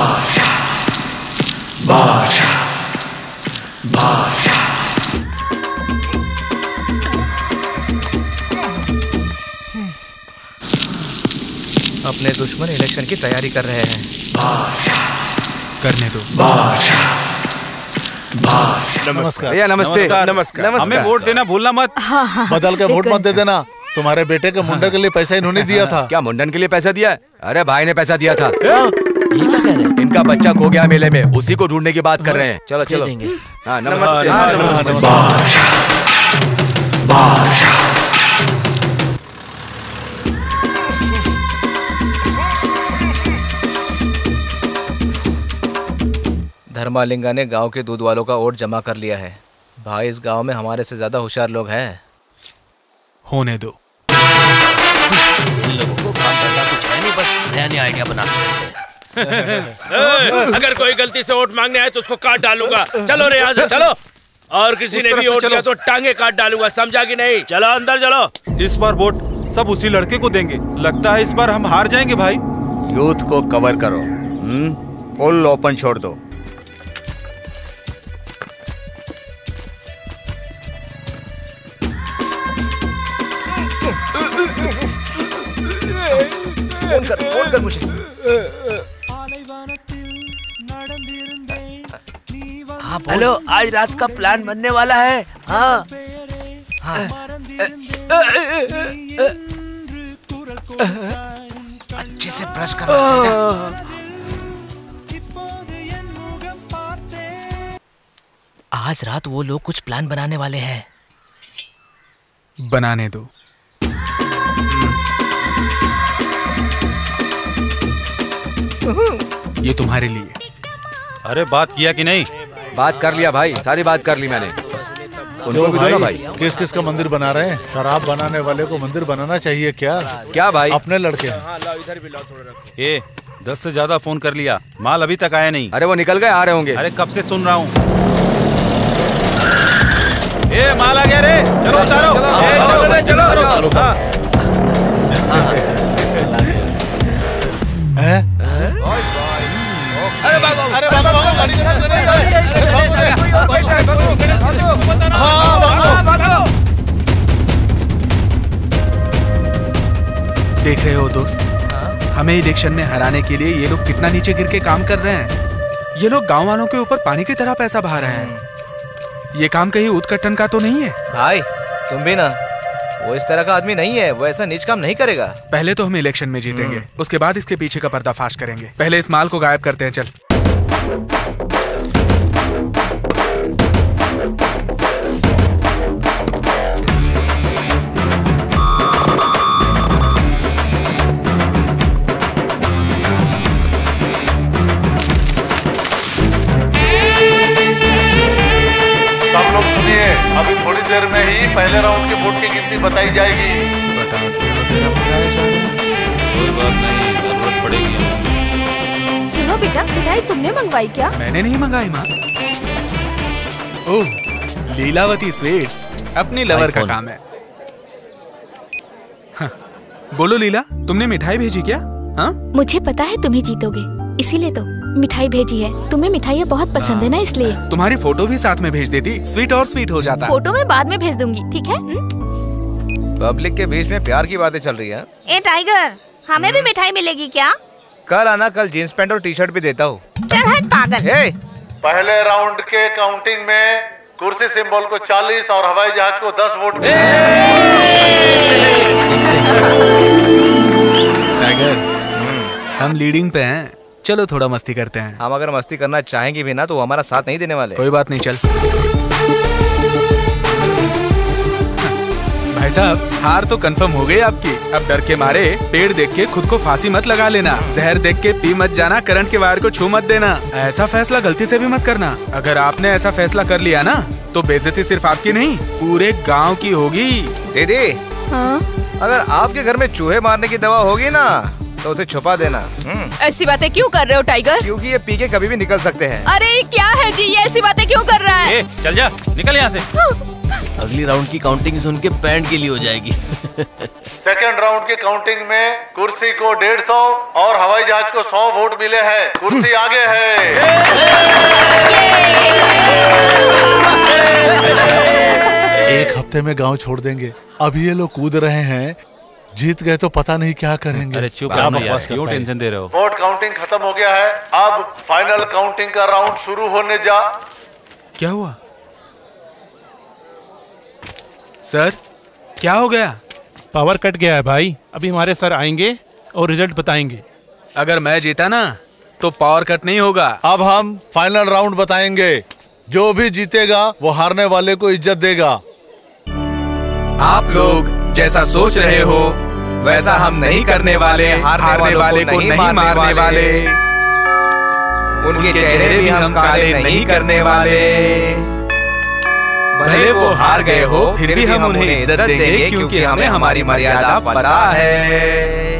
अपने दुश्मन इलेक्शन की तैयारी कर रहे हैं। करने दो। नमस्कार भैया नमस्ते। नमस्कार। हमें वोट देना भूलना मत। हाँ, हाँ, बदल के वोट मत दे देना। तुम्हारे बेटे के मुंडन के लिए पैसा इन्होंने दिया था। क्या मुंडन के लिए पैसा दिया है? अरे भाई ने पैसा दिया था। ये क्या कह रहे हैं? इनका बच्चा खो गया मेले में, उसी को ढूंढने की बात कर रहे हैं। चलो चलो। हाँ नमस्ते। धर्मालिंगा ने गांव के दूध वालों का वोट जमा कर लिया है। भाई इस गांव में हमारे से ज्यादा होशियार लोग हैं। होने दो। इन लोगों को काम करना कुछ है नहीं, बस नया नया आइडिया बनाते रहते हैं। अगर कोई गलती से वोट मांगने आए तो उसको काट डालूंगा। चलो रे यहाँ से चलो। और किसी ने भी वोट दिया तो टांगे काट डालूंगा, समझा कि नहीं? चलो अंदर चलो। इस बार वोट सब उसी लड़के को देंगे। लगता है इस बार हम हार जाएंगे भाई। यूथ को कवर करो। हम्म फुल ओपन छोड़ दो। फोन कर, फोन कर मुझे। हाँ, हेलो, आज रात का प्लान बनने वाला है। हाँ, हाँ। अच्छे से ब्रश कर। आज रात वो लोग कुछ प्लान बनाने वाले हैं। बनाने दो। ये तुम्हारे लिए। अरे बात किया कि नहीं? बात कर लिया भाई, सारी बात कर ली मैंने। उनको भी दो ना भाई। किस किस का मंदिर बना रहे हैं? शराब बनाने वाले को मंदिर बनाना चाहिए क्या? क्या भाई? अपने लड़के। ए, दस से ज्यादा फोन कर लिया, माल अभी तक आया नहीं। अरे वो निकल गए, आ रहे होंगे। अरे कब से सुन रहा हूँ। ए माल आ गया रे, चलो उतारो। चलो चलो चलो। अरे भागो, अरे भागो भागो, गाड़ी देख रहे हो दोस्त, हमें इलेक्शन में हराने के लिए ये लोग कितना नीचे गिर के काम कर रहे हैं। ये लोग गांव वालों के ऊपर पानी की तरह पैसा बहा रहे हैं। ये काम कहीं उत्कटन का तो नहीं है? भाई तुम भी ना, वो इस तरह का आदमी नहीं है। वो ऐसा नीच काम नहीं करेगा। पहले तो हम इलेक्शन में जीतेंगे, उसके बाद इसके पीछे का पर्दाफाश करेंगे। पहले इस माल को गायब करते हैं। चल। सब लोग सुनिए, अभी थोड़ी देर में ही पहले राउंड के वोट की गिनती बताई जाएगी। कोई बात नहीं, जरूरत पड़ेगी। सुनो बेटा, मिठाई तुमने मंगवाई क्या? मैंने नहीं मंगाई माँ। ओह, लीलावती स्वीट्स अपनी लवर का काम है। हाँ। बोलो लीला, तुमने मिठाई भेजी क्या? हाँ? मुझे पता है तुम ही जीतोगे, इसीलिए तो मिठाई भेजी है। तुम्हें मिठाइयाँ बहुत पसंद है ना, इसलिए। तुम्हारी फोटो भी साथ में भेज देती, स्वीट और स्वीट हो जाता। फोटो मैं बाद में भेज दूंगी, ठीक है? पब्लिक के बीच में प्यार की बातें चल रही है। ए टाइगर, हमें भी मिठाई मिलेगी क्या? कल आना, कल जींस पैंट और टी शर्ट भी देता हूँ। चल हट पागल। पहले राउंड के काउंटिंग में कुर्सी सिंबल को चालीस और हवाई जहाज को दस वोट। टाइगर, हम लीडिंग पे हैं, चलो थोड़ा मस्ती करते हैं। हम अगर मस्ती करना चाहेंगे भी ना तो वो हमारा साथ नहीं देने वाले। कोई बात नहीं, चल। भाई साहब, हार तो कंफर्म हो गई आपकी। अब डर के मारे पेड़ देख के खुद को फांसी मत लगा लेना, जहर देख के पी मत जाना, करंट के वायर को छू मत देना। ऐसा फैसला गलती से भी मत करना। अगर आपने ऐसा फैसला कर लिया ना तो बेइज्जती सिर्फ आपकी नहीं, पूरे गांव की होगी। दीदी, हाँ? अगर आपके घर में चूहे मारने की दवा होगी ना तो उसे छुपा देना। ऐसी बातें क्यों कर रहे हो टाइगर? क्योंकि ये पी के कभी भी निकल सकते हैं। अरे क्या है जी, ये ऐसी बातें क्यों कर रहा है? ए, चल जा, निकल यहाँ से। अगली राउंड की काउंटिंग सुन के पैंट के लिए हो जाएगी। सेकेंड राउंड की काउंटिंग में कुर्सी को डेढ़ सौ और हवाई जहाज को सौ वोट मिले हैं। कुर्सी आगे है। एक हफ्ते में गांव छोड़ देंगे। अभी ये लोग कूद रहे हैं, जीत गए तो पता नहीं क्या करेंगे। अरे चुप रहो यार, क्यों टेंशन दे रहे हो? वोट काउंटिंग खत्म हो गया है, अब फाइनल काउंटिंग का राउंड शुरू होने जा। क्या हुआ? सर, क्या हो गया? पावर कट गया है भाई। अभी हमारे सर आएंगे और रिजल्ट बताएंगे। अगर मैं जीता ना तो पावर कट नहीं होगा। अब हम फाइनल राउंड बताएंगे। जो भी जीतेगा वो हारने वाले को इज्जत देगा। आप लोग जैसा सोच रहे हो वैसा हम नहीं करने वाले। हारने वाले को नहीं मारने वाले। उनके चेहरे भी हम काले नहीं करने वाले। भले वो हार गए हो फिर भी हम उन्हें इज्जत देंगे क्योंकि हमें हमारी मर्यादा पता है।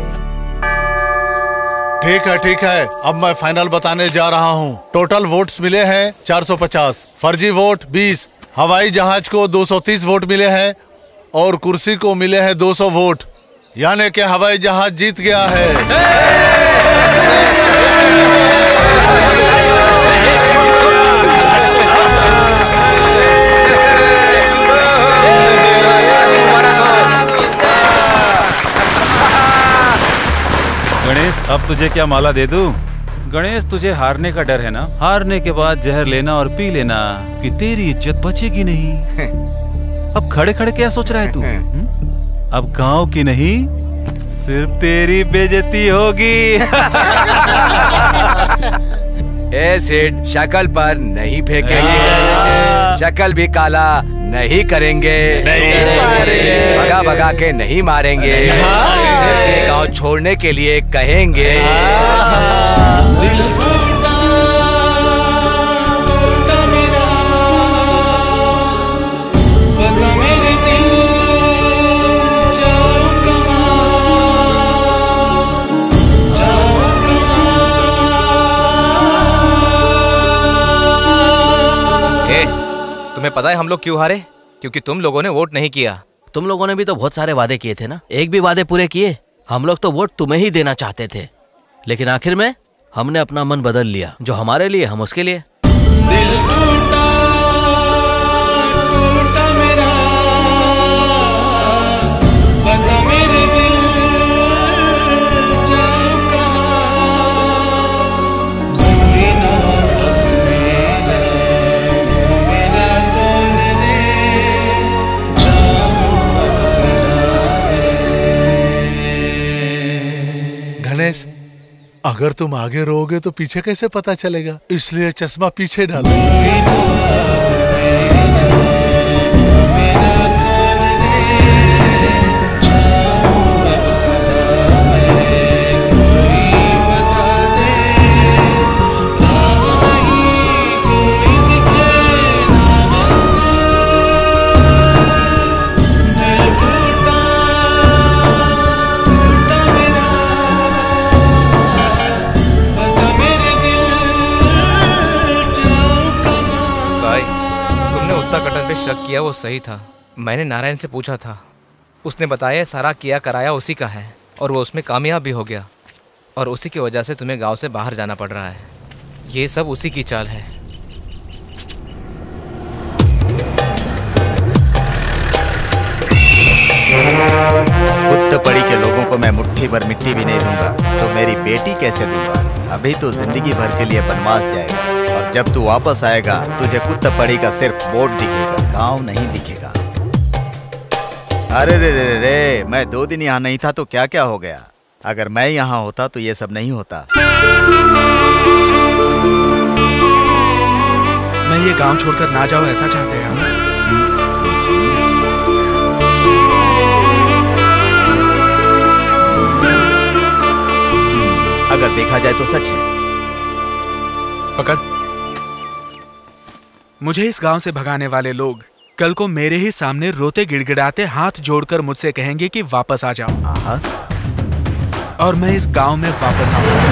ठीक है ठीक है, अब मैं फाइनल बताने जा रहा हूँ। टोटल वोट्स मिले हैं चार सौ पचास, फर्जी वोट बीस, हवाई जहाज को दो सौ तीस वोट मिले हैं और कुर्सी को मिले हैं दो सौ वोट, यानी कि हवाई जहाज जीत गया है। गणेश, अब तुझे क्या माला दे दूं? गणेश, तुझे हारने का डर है ना? हारने के बाद जहर लेना और पी लेना कि तेरी इज्जत बचेगी नहीं। अब खड़े खड़े क्या सोच रहा है तू? अब गांव की नहीं सिर्फ तेरी बेइज्जती होगी। ए सेठ, शक्ल पर नहीं फेंकेंगे, शक्ल भी काला नहीं करेंगे, नहीं भगा भगा के नहीं मारेंगे, सिर्फ ये गांव छोड़ने के लिए कहेंगे। तुम्हें पता है हम लोग क्यों हारे? क्योंकि तुम लोगों ने वोट नहीं किया। तुम लोगों ने भी तो बहुत सारे वादे किए थे ना, एक भी वादे पूरे किए? हम लोग तो वोट तुम्हें ही देना चाहते थे, लेकिन आखिर में हमने अपना मन बदल लिया। जो हमारे लिए हम उसके लिए। दिल टूटा, टूटा मेरा, बता मेरे दिल जाऊं कहां, कोई ना अब मेरा, मेरा कौन रे, जाऊं अब कहां रे। गणेश, अगर तुम आगे रहोगे तो पीछे कैसे पता चलेगा, इसलिए चश्मा पीछे डालो। शक किया वो सही था। मैंने नारायण से पूछा था, उसने बताया सारा किया कराया उसी का है और वो उसमें कामयाब भी हो गया और उसी की वजह से तुम्हें गांव से बाहर जाना पड़ रहा है। ये सब उसी की चाल है। उत्तपड़ी के लोगों को मैं मुट्ठी भर मिट्टी भी नहीं दूंगा तो मेरी बेटी कैसे दूंगा? अभी तो जिंदगी भर के लिए बनवास जाएगा और जब तू वापस आएगा तुझे कुत्तपड़ी का सिर्फ बोर्ड दिखेगा, गांव नहीं दिखेगा। अरे रे रे रे रे, मैं दो दिन यहाँ नहीं था तो क्या क्या हो गया? अगर मैं यहाँ होता तो ये सब नहीं होता। मैं ये गांव छोड़कर ना जाऊँ ऐसा चाहते हैं हम। अगर देखा जाए तो सच है। पकड़। मुझे इस गांव से भगाने वाले लोग कल को मेरे ही सामने रोते गिड़गिड़ाते हाथ जोड़कर मुझसे कहेंगे कि वापस आ जाओ, और मैं इस गांव में वापस आऊंगा।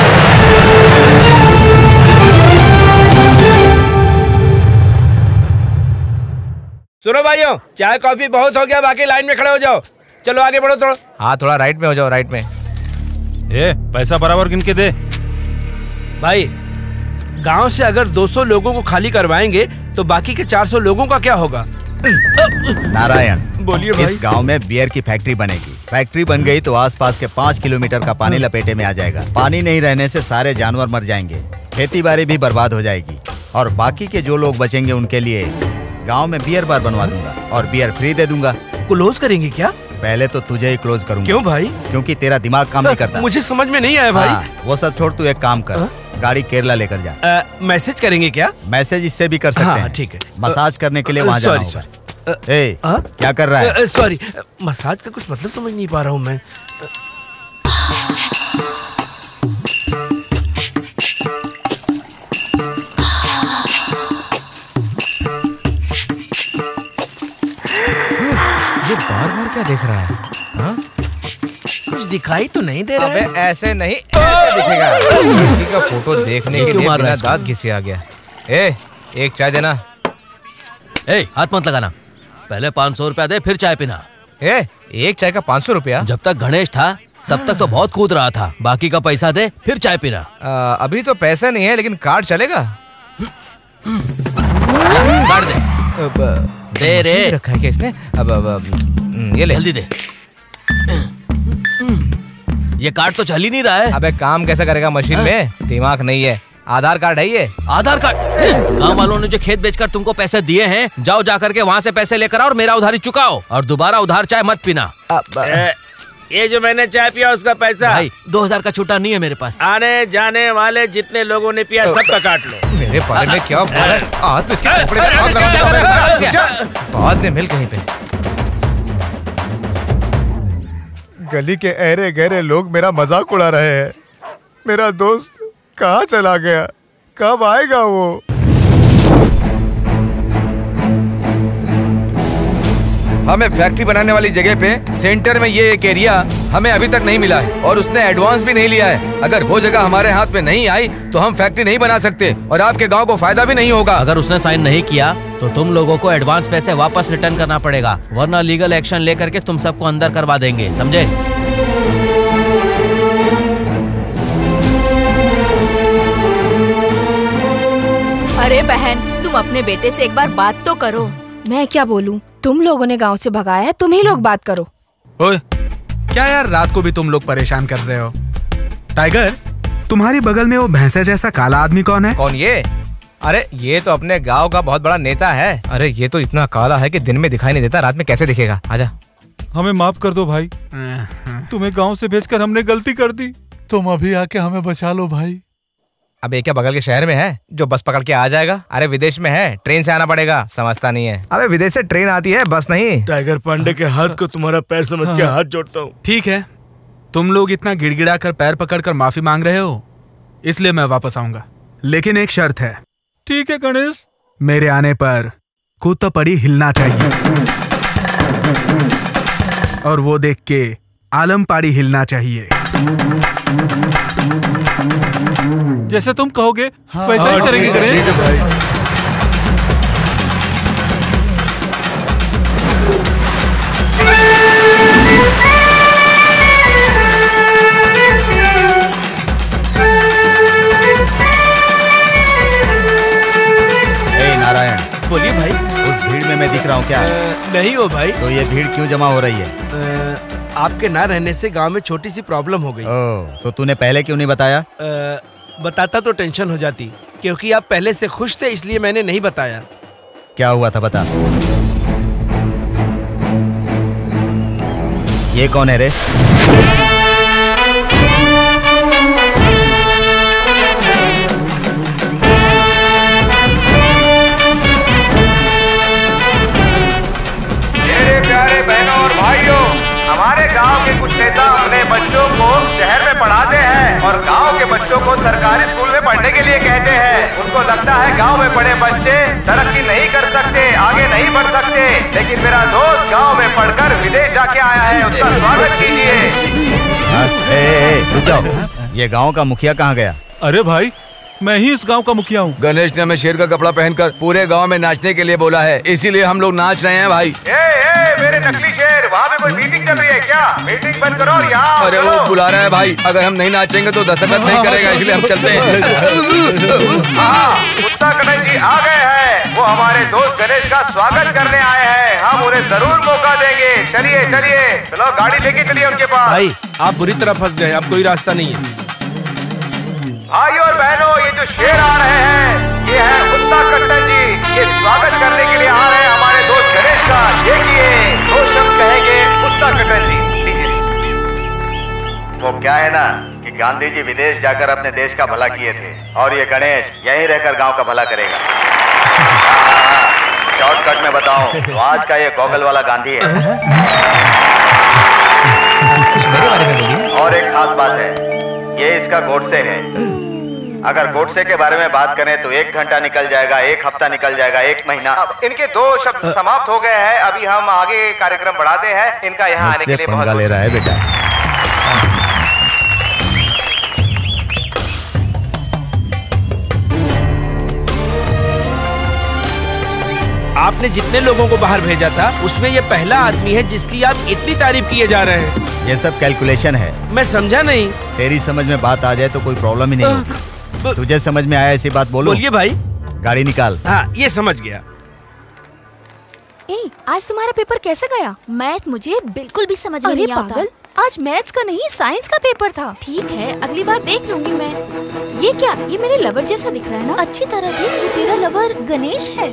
सुनो भाइयों, चाय कॉफी बहुत हो गया, बाकी लाइन में खड़े हो जाओ। चलो आगे बढ़ो थोड़ा। हाँ, थोड़ा राइट में हो जाओ, राइट में। ए, पैसा बराबर गिन के दे। भाई, गांव से अगर दो सौ लोगों को खाली करवाएंगे तो बाकी के चार सौ लोगों का क्या होगा? नारायण, बोलिए भाई। इस गांव में बियर की फैक्ट्री बनेगी। फैक्ट्री बन गई तो आसपास के पाँच किलोमीटर का पानी लपेटे में आ जाएगा। पानी नहीं रहने से सारे जानवर मर जाएंगे, खेती बाड़ी भी बर्बाद हो जाएगी। और बाकी के जो लोग बचेंगे उनके लिए गांव में बियर बार बनवा दूंगा और बियर फ्री दे दूंगा। क्लोज करेंगे क्या? पहले तो तुझे ही क्लोज करूंगा। क्यों भाई? क्योंकि तेरा दिमाग काम नहीं करता। मुझे समझ में नहीं आया भाई। हाँ, वो सब छोड़, तू एक काम कर, आ? गाड़ी केरला लेकर जा। मैसेज करेंगे क्या? मैसेज इससे भी कर सकते हाँ, हैं। ठीक है। मसाज करने के लिए वहाँ जाना होगा। ए, क्या कर रहा है? सॉरी, मसाज का कुछ मतलब समझ नहीं पा रहा हूँ मैं। ये बार बार क्या देख रहा है? हाँ? कुछ दिखाई तो नहीं दे रहा है। अबे ऐसे नहीं, ऐसे दिखेगा। लड़की का फोटो देखने के लिए मेरा दांत घिसे आ गया। ए, एक चाय देना। ए, हाथ मत लगाना। पहले पाँच सौ रुपया दे, फिर चाय पीना। ए, एक चाय का पाँच सौ रुपया? जब तक गणेश था तब तक तो बहुत कूद रहा था। बाकी का पैसा दे, फिर चाय पीना। आ, अभी तो पैसा नहीं है, लेकिन कार्ड चलेगा? कार्ड दे। अब, दे रे। रखा है क्या इसने? अब, अब, अब ये ले। जल्दी दे। ये कार्ड तो चल ही नहीं रहा है। अबे काम कैसे करेगा मशीन में? दिमाग नहीं है। आधार कार्ड है ये। आधार कार्ड? गांव वालों ने जो खेत बेचकर तुमको पैसे दिए हैं, जाओ जा करके वहाँ से पैसे लेकर आओ और मेरा उधारी चुकाओ, और दोबारा उधार चाय मत पीना। ये जो मैंने चाय पिया उसका पैसा? भाई दो हजार का छूटा नहीं है मेरे पास। आने जाने वाले जितने लोगों ने पिया सबका काट लो। मेरे बारे में क्या आज तो इसके कपड़े में हाथ लगा। बाद में मिल कहीं पे। गली के अहरे गहरे लोग मेरा मजाक उड़ा रहे हैं। मेरा दोस्त कहाँ चला गया? कब आएगा वो? हमें फैक्ट्री बनाने वाली जगह पे सेंटर में ये एक एरिया हमें अभी तक नहीं मिला है और उसने एडवांस भी नहीं लिया है। अगर वो जगह हमारे हाथ में नहीं आई तो हम फैक्ट्री नहीं बना सकते और आपके गांव को फायदा भी नहीं होगा। अगर उसने साइन नहीं किया तो तुम लोगों को एडवांस पैसे वापस रिटर्न करना पड़ेगा, वरना लीगल एक्शन लेकर के तुम सबको अंदर करवा देंगे, समझे? अरे बहन, तुम अपने बेटे से एक बार बात तो करो। मैं क्या बोलूं? तुम लोगों ने गांव से भगाया है, तुम ही लोग बात करो। ओए, क्या यार रात को भी तुम लोग परेशान कर रहे हो? टाइगर, तुम्हारी बगल में वो भैंसे जैसा काला आदमी कौन है? कौन ये? अरे ये तो अपने गांव का बहुत बड़ा नेता है। अरे ये तो इतना काला है कि दिन में दिखाई नहीं देता, रात में कैसे दिखेगा? आजा। हमें माफ कर दो भाई, तुम्हें गांव से भेजकर हमने गलती कर दी। तुम अभी आके हमें बचा लो भाई। अब एक क्या बगल के शहर में है जो बस पकड़ के आ जाएगा? अरे विदेश में है, ट्रेन से आना पड़ेगा, समझता नहीं है। अबे विदेश से ट्रेन आती है, बस नहीं। टाइगर पांडे के हाथ को तुम्हारा पैर समझ के हाथ जोड़ता हूँ। ठीक है, तुम लोग इतना गिड़गिड़ा कर पैर पकड़कर माफी मांग रहे हो, इसलिए मैं वापस आऊंगा, लेकिन एक शर्त है। ठीक है गणेश। मेरे आने पर कुत्तपड़ी हिलना चाहिए और वो देख के आलमपाड़ी हिलना चाहिए। जैसे तुम कहोगे हाँ, वैसा ही करेंगे गणेश। ए नारायण, बोलिए भाई। उस भीड़ में मैं दिख रहा हूँ क्या? नहीं हो भाई। तो ये भीड़ क्यों जमा हो रही है? आ, आपके ना रहने से गांव में छोटी सी प्रॉब्लम हो गई। ओ, तो तूने पहले क्यों नहीं बताया? आ, बताता तो टेंशन हो जाती, क्योंकि आप पहले से खुश थे, इसलिए मैंने नहीं बताया। क्या हुआ था बता। ये कौन है रे? मेरे प्यारे बहनों और भाइयों, हमारे गांव के कुछ नेता अपने बच्चों को शहर में पढ़ाते हैं और गांव के बच्चों को सरकारी स्कूल में पढ़ने के लिए कहते हैं। उनको लगता है गांव में पढ़े बच्चे तरक्की नहीं कर सकते, आगे नहीं बढ़ सकते, लेकिन मेरा दोस्त गांव में पढ़कर विदेश जाके आया है, उसका स्वागत कीजिए। ए, ए, रुक जाओ, ये गांव का मुखिया कहाँ गया? अरे भाई, मैं ही इस गांव का मुखिया हूँ। गणेश ने हमें शेर का कपड़ा पहनकर पूरे गांव में नाचने के लिए बोला है, इसीलिए हम लोग नाच रहे हैं भाई। ए, ए, मेरे नकली शेर, वहाँ पे कोई मीटिंग चल रही है क्या? मीटिंग बंद करो और यहाँ। अरे वो बुला रहा है भाई, अगर हम नहीं नाचेंगे तो दस्तखत नहीं करेगा, इसलिए हम चलते हैं। हाँ, कुत्ता गणेश जी आ गए हैं, वो हमारे दोस्त गणेश का स्वागत करने आए हैं, हम उन्हें जरूर मौका देंगे। चलिए चलिए, चलो गाड़ी लेके चलिए उनके पास। भाई आप बुरी तरह फंस गए, अब कोई रास्ता नहीं है। भाई और बहनों, ये जो शेर आ रहे हैं ये है है ना कि गांधी जी विदेश जाकर अपने देश का भला किए थे और ये गणेश यहीं रहकर गांव का भला करेगा। शॉर्टकट में बताऊं तो आज का ये गॉगल वाला गांधी है। और एक खास बात है, ये इसका गोडसे है। अगर गोडसे के बारे में बात करें तो एक घंटा निकल जाएगा, एक हफ्ता निकल जाएगा, एक महीना। इनके दो शब्द समाप्त हो गए हैं। अभी हम आगे कार्यक्रम बढ़ाते हैं। इनका यहाँ आने के लिए बहुत ले रहा है बेटा। आपने जितने लोगों को बाहर भेजा था उसमें ये पहला आदमी है जिसकी आप इतनी तारीफ किए जा रहे हैं। ये सब कैलकुलेशन है। मैं समझा नहीं। तेरी समझ में बात आ जाए तो कोई प्रॉब्लम ही नहीं होगी। तुझे समझ में आया ऐसी बात बोलो। बोलिए भाई। गाड़ी निकाल। हाँ, ये समझ गया। ए, आज तुम्हारा पेपर कैसे गया? मैथ मुझे बिल्कुल भी समझ में नहीं आता। पागल, आज मैथ्स का नहीं साइंस का पेपर था। ठीक है, अगली बार देख लूंगी मैं। ये क्या? ये मेरे लवर जैसा दिख रहा है ना? अच्छी तरह देख, ये तेरा लवर गणेश है।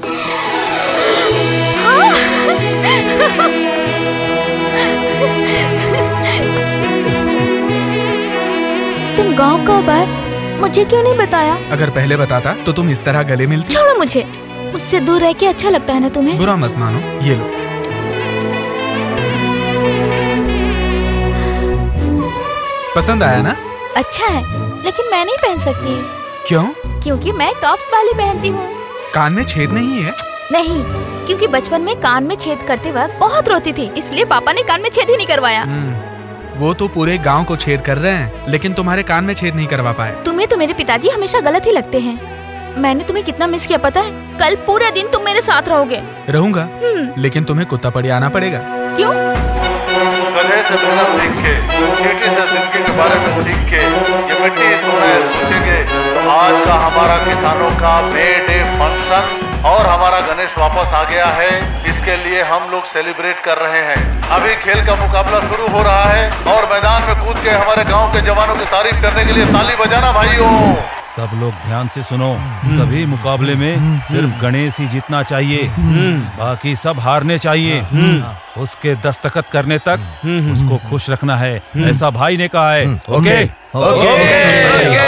तुम गांव कब आए? मुझे क्यों नहीं बताया? अगर पहले बताता तो तुम इस तरह गले मिलती। छोड़ो मुझे, उससे दूर रह के अच्छा लगता है ना तुम्हें? बुरा मत मानो, ये लो। पसंद आया ना? अच्छा है, लेकिन मैं नहीं पहन सकती। क्यों? क्योंकि मैं टॉप्स वाली पहनती हूँ। कान में छेद नहीं है? नहीं, क्योंकि बचपन में कान में छेद करते वक्त बहुत रोती थी, इसलिए पापा ने कान में छेद ही नहीं करवाया। वो तो पूरे गांव को छेद कर रहे हैं, लेकिन तुम्हारे कान में छेद नहीं करवा पाए। तुम्हें तो मेरे पिताजी हमेशा गलत ही लगते हैं। मैंने तुम्हें कितना मिस किया पता है? कल पूरे दिन तुम मेरे साथ रहोगे। रहूंगा, लेकिन तुम्हें कुत्ता पड़ी आना पड़ेगा। क्यों? गधे से बिना सीख के, चींटी से जिंदगी के बारे में सीख के ये मिट्टी सोना सोचेंगे तो आज का हमारा किसानों का मे डे फंक्शन और हमारा गणेश वापस आ गया है। इसके लिए हम लोग सेलिब्रेट कर रहे हैं। अभी खेल का मुकाबला शुरू हो रहा है और मैदान में कूद के हमारे गांव के जवानों की तारीफ करने के लिए ताली बजाना भाइयों। सब लोग ध्यान से सुनो। सभी मुकाबले में सिर्फ गणेश ही जीतना चाहिए, बाकी सब हारने चाहिए। उसके दस्तखत करने तक उसको खुश रखना है, ऐसा भाई ने कहा है। Okay okay.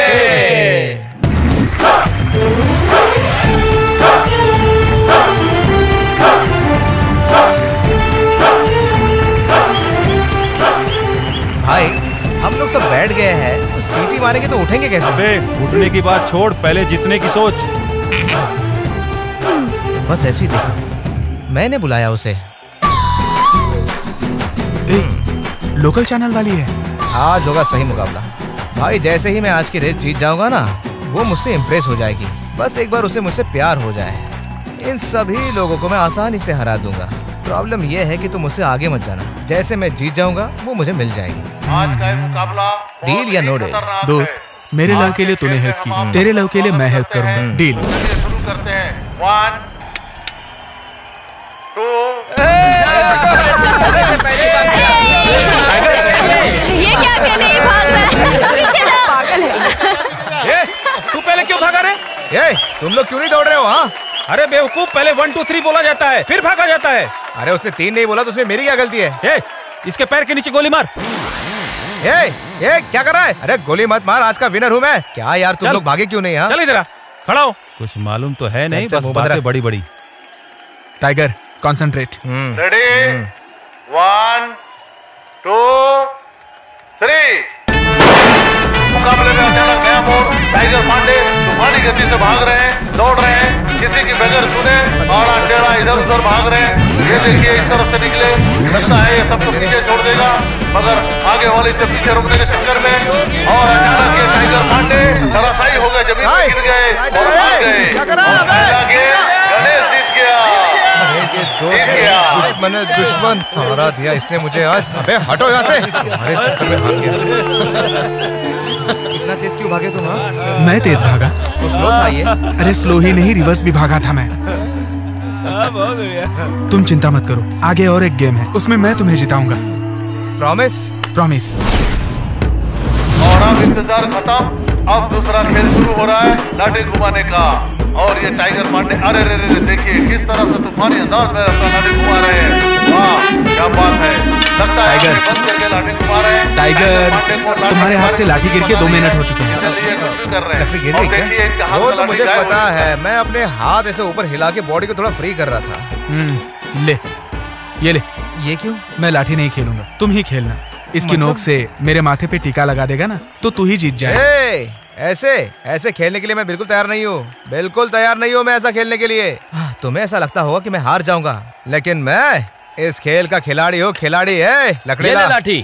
भाई हम लोग सब बैठ गए हैं, तो सीटी मारेंगे तो उठेंगे कैसे? अबे उठने की बात छोड़, पहले जीतने की सोच। बस ऐसे ही देखो, मैंने बुलाया उसे। ए, लोकल चैनल वाली है। आज होगा सही मुकाबला। भाई जैसे ही मैं आज की रेस जीत जाऊंगा ना, वो मुझसे इम्प्रेस हो जाएगी। बस एक बार उसे मुझसे प्यार हो जाए, इन सभी लोगों को मैं आसानी से हरा दूंगा। प्रॉब्लम यह है कि तुम मुझसे आगे मत जाना। जैसे मैं जीत जाऊंगा वो मुझे मिल जाएगी। आज का मुकाबला डील या नो डील? दोस्त, मेरे लव के लिए तूने हेल्प की, तेरे लव के लिए मैं हेल्प करूंगा। डील। शुरू करते हैं। One two. ये क्या करने भाग रहा है? पागल है। तू पहले क्यों भागा रे? ए, तुम लोग क्यों नहीं दौड़ रहे हो? हाँ, अरे बेवकूफ, पहले वन टू थ्री बोला जाता है, फिर भागा जाता है। अरे उसने तीन नहीं बोला तो उसमें मेरी क्या गलती है? ए, इसके पैर के नीचे गोली मार। ए, ए, क्या कर रहा है? अरे गोली मत मार, आज का विनर हूँ मैं। क्या यार तुम लोग भागे क्यों नहीं? हाँ, चल इधर आ, खड़ा हो। कुछ मालूम तो है नहीं, बस बातें बड़ी बड़ी। Tiger, concentrate. Ready? One two three. मुकाबले में अचानक नया मोड़। टाइगर पांडे तूफानी गति से भाग रहे हैं, दौड़ रहे हैं, किसी की बगैर सुने आड़ा टेढ़ा इधर उधर भाग रहे हैं। ये देखिए इस तरफ से निकले, लगता है ये सबको पीछे छोड़ देगा, मगर आगे वाले से पीछे रुकने के चक्कर में और अचानक ये टाइगर पांडे धराशायी हो गए, जमीन पर गिर गए और भाग गए। पहला गेम गणेश जीत गया। दुश्मन है दुश्मन, हरा दिया इसने मुझे आज। अबे हटो यहाँ से, अरे चक्कर में भाग गया। इतना तेज क्यों भागे तुम? हाँ, मैं तेज भागा तो स्लो था ये। अरे स्लो ही नहीं, रिवर्स भी भागा था मैं। तुम चिंता मत करो, आगे और एक गेम है, उसमें मैं तुम्हें जिताऊंगा। प्रॉमिस? प्रॉमिस। और अब इंतजार खत्म, अब दूसरा खेल शुरू हो रहा है, लाठी घुमाने का। और ये टाइगर पांडे, अरे रे रे देखिए किस तरह से तूफानी अंदाज में अपना लाठी घुमा रहे हैं। वाह क्या बात है। टाइगर टाइगर तुम्हारे हाथ से लाठी गिर के दो मिनट हो चुके हैं। लाठी गिर गई क्या? वो तो मुझे पता है, मैं अपने हाथ ऐसे ऊपर हिला के बॉडी को थोड़ा फ्री कर रहा था। हम्म, ले ये ले। ये क्यों? मैं लाठी नहीं खेलूंगा, तुम ही खेलना। इसकी मतलब? नोक से मेरे माथे पे टीका लगा देगा ना तो तू ही जीत जाए। ए, ऐसे ऐसे खेलने के लिए मैं बिल्कुल तैयार नहीं हूँ, बिल्कुल तैयार नहीं हूँ मैं ऐसा खेलने के लिए। तुम्हें ऐसा लगता होगा कि मैं हार जाऊंगा, लेकिन मैं इस खेल का खिलाड़ी हूँ, खिलाड़ी है। लकड़ी ला लाठी।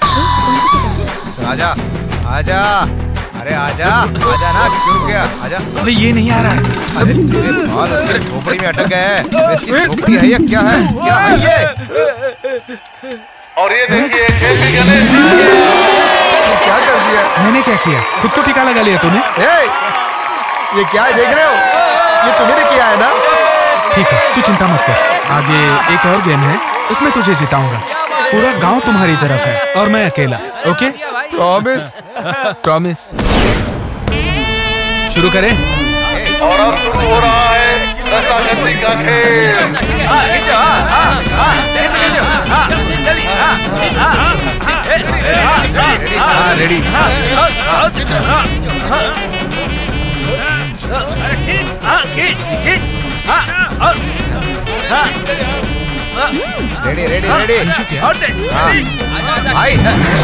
आजा आजा, अरे आजा आजा ना, क्यों रुक गया? आजा। अरे ये नहीं आ रहा है। अरे तेरे बाल उसकी झोपड़ी में अटक गए हैं। इसकी झोपड़ी है या क्या है? क्या है ये? और ये देखिए खेल भी गणेश क्या कर दिया? मैंने क्या किया? खुद को टीका लगा लिया तूने? ए, ये क्या है देख रहे हो? ये तुम्हें ने किया है ना? ठीक है, तू चिंता मत कर। आगे एक और गेम है, उसमें तुझे जिताऊंगा। पूरा गांव तुम्हारी तरफ है और मैं अकेला। ओके? प्रॉमिस? प्रॉमिस। शुरू करें? और अब शुरू हो रहा है रस्साकशी का खेल। रेडी? Ready ready ready. भाई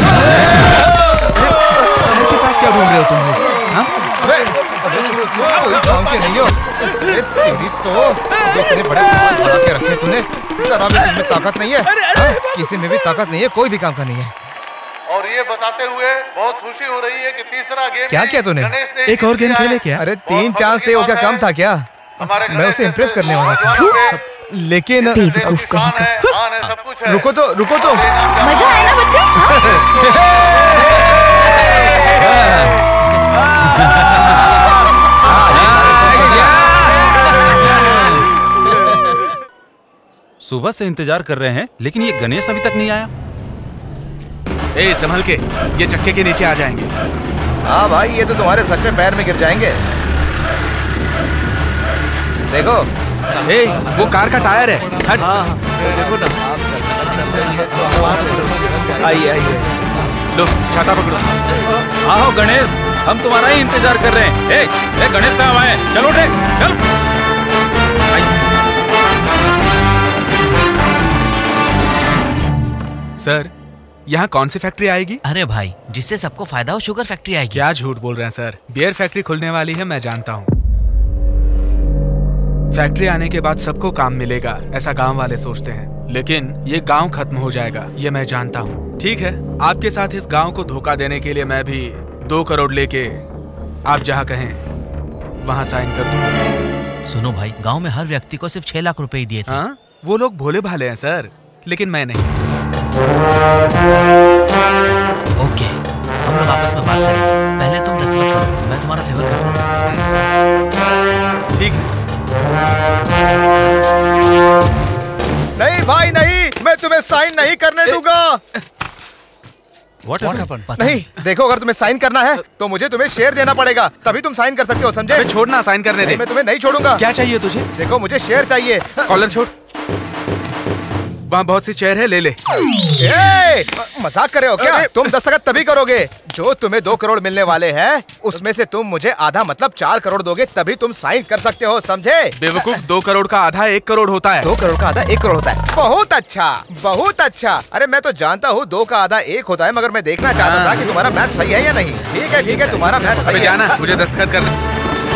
के पास क्या ढूंढ रहे हो तुम लोग? हाँ? कोई काम के नहीं हो। तेरी तो जो इतने बड़े बाल बढ़ा के रखे तूने, जरा भी तुझमें ताकत नहीं है। हाँ? किसी में भी ताकत नहीं है, कोई भी काम का नहीं है। और ये बताते हुए बहुत खुशी हो रही है कि तीसरा गेम क्या किया तूने? एक और गेम खेले क्या? अरे तीन चांस थे, वो क्या कम था क्या? मैं उसे इम्प्रेस करने वाला था, लेकिन रुको तो रुको तो। मजा आया ना बच्चों? सुबह से इंतजार कर रहे हैं, लेकिन ये गणेश अभी तक नहीं आया। ए, संभल के, ये चक्के के नीचे आ जाएंगे। हाँ भाई, ये तो तुम्हारे सच में पैर में गिर जाएंगे। देखो, ए, वो कार का टायर है। हट। देखो ना। आइए आइए। लो, छाता पकड़ो। आओ गणेश, हम तुम्हारा ही इंतजार कर रहे हैं। ए, ए गणेश साहब आए, चलो उठे, चल। सर, यहाँ कौन सी फैक्ट्री आएगी? अरे भाई, जिससे सबको फायदा हो, शुगर फैक्ट्री आएगी। क्या झूठ बोल रहे हैं सर, बियर फैक्ट्री खुलने वाली है, मैं जानता हूँ। फैक्ट्री आने के बाद सबको काम मिलेगा, ऐसा गांव वाले सोचते हैं, लेकिन ये गांव खत्म हो जाएगा, ये मैं जानता हूँ। ठीक है, आपके साथ इस गांव को धोखा देने के लिए मैं भी दो करोड़ लेके आप जहाँ कहें वहाँ साइन कर दूंगा। सुनो भाई, गांव में हर व्यक्ति को सिर्फ छह लाख रुपए ही दिए थे। हाँ? वो लोग भोले भाले हैं सर, लेकिन मैं नहीं। ओके, हम लोग आपस में बात करेंगे। पहले तुम दस्तखत करो, मैं तुम्हारा फेवर करता हूँ। ठीक है। नहीं भाई नहीं, मैं तुम्हें साइन नहीं करने दूंगा। What happened? नहीं, देखो, अगर तुम्हें साइन करना है तो मुझे तुम्हें शेयर देना पड़ेगा, तभी तुम साइन कर सकते हो, समझे? छोड़ना, साइन करने दे। मैं तुम्हें नहीं छोड़ूंगा। क्या चाहिए तुझे? देखो, मुझे शेयर चाहिए। कॉलर छोड़, वहाँ बहुत सी चेयर है, ले ले। ए, मजाक कर रहे हो क्या? तुम दस्तखत तभी करोगे जो तुम्हें दो करोड़ मिलने वाले हैं, उसमें से तुम मुझे आधा मतलब चार करोड़ दोगे, तभी तुम साइन कर सकते हो, समझे? बेवकूफ, दो करोड़ का आधा एक करोड़ होता है। दो करोड़ का आधा एक करोड़ होता है। बहुत अच्छा, बहुत अच्छा। अरे मैं तो जानता हूँ दो का आधा एक होता है, मगर मैं देखना चाहता था कि तुम्हारा मैथ सही है या नहीं। ठीक है ठीक है, तुम्हारा मैथ सही है। जाना, मुझे दस्तखत करना।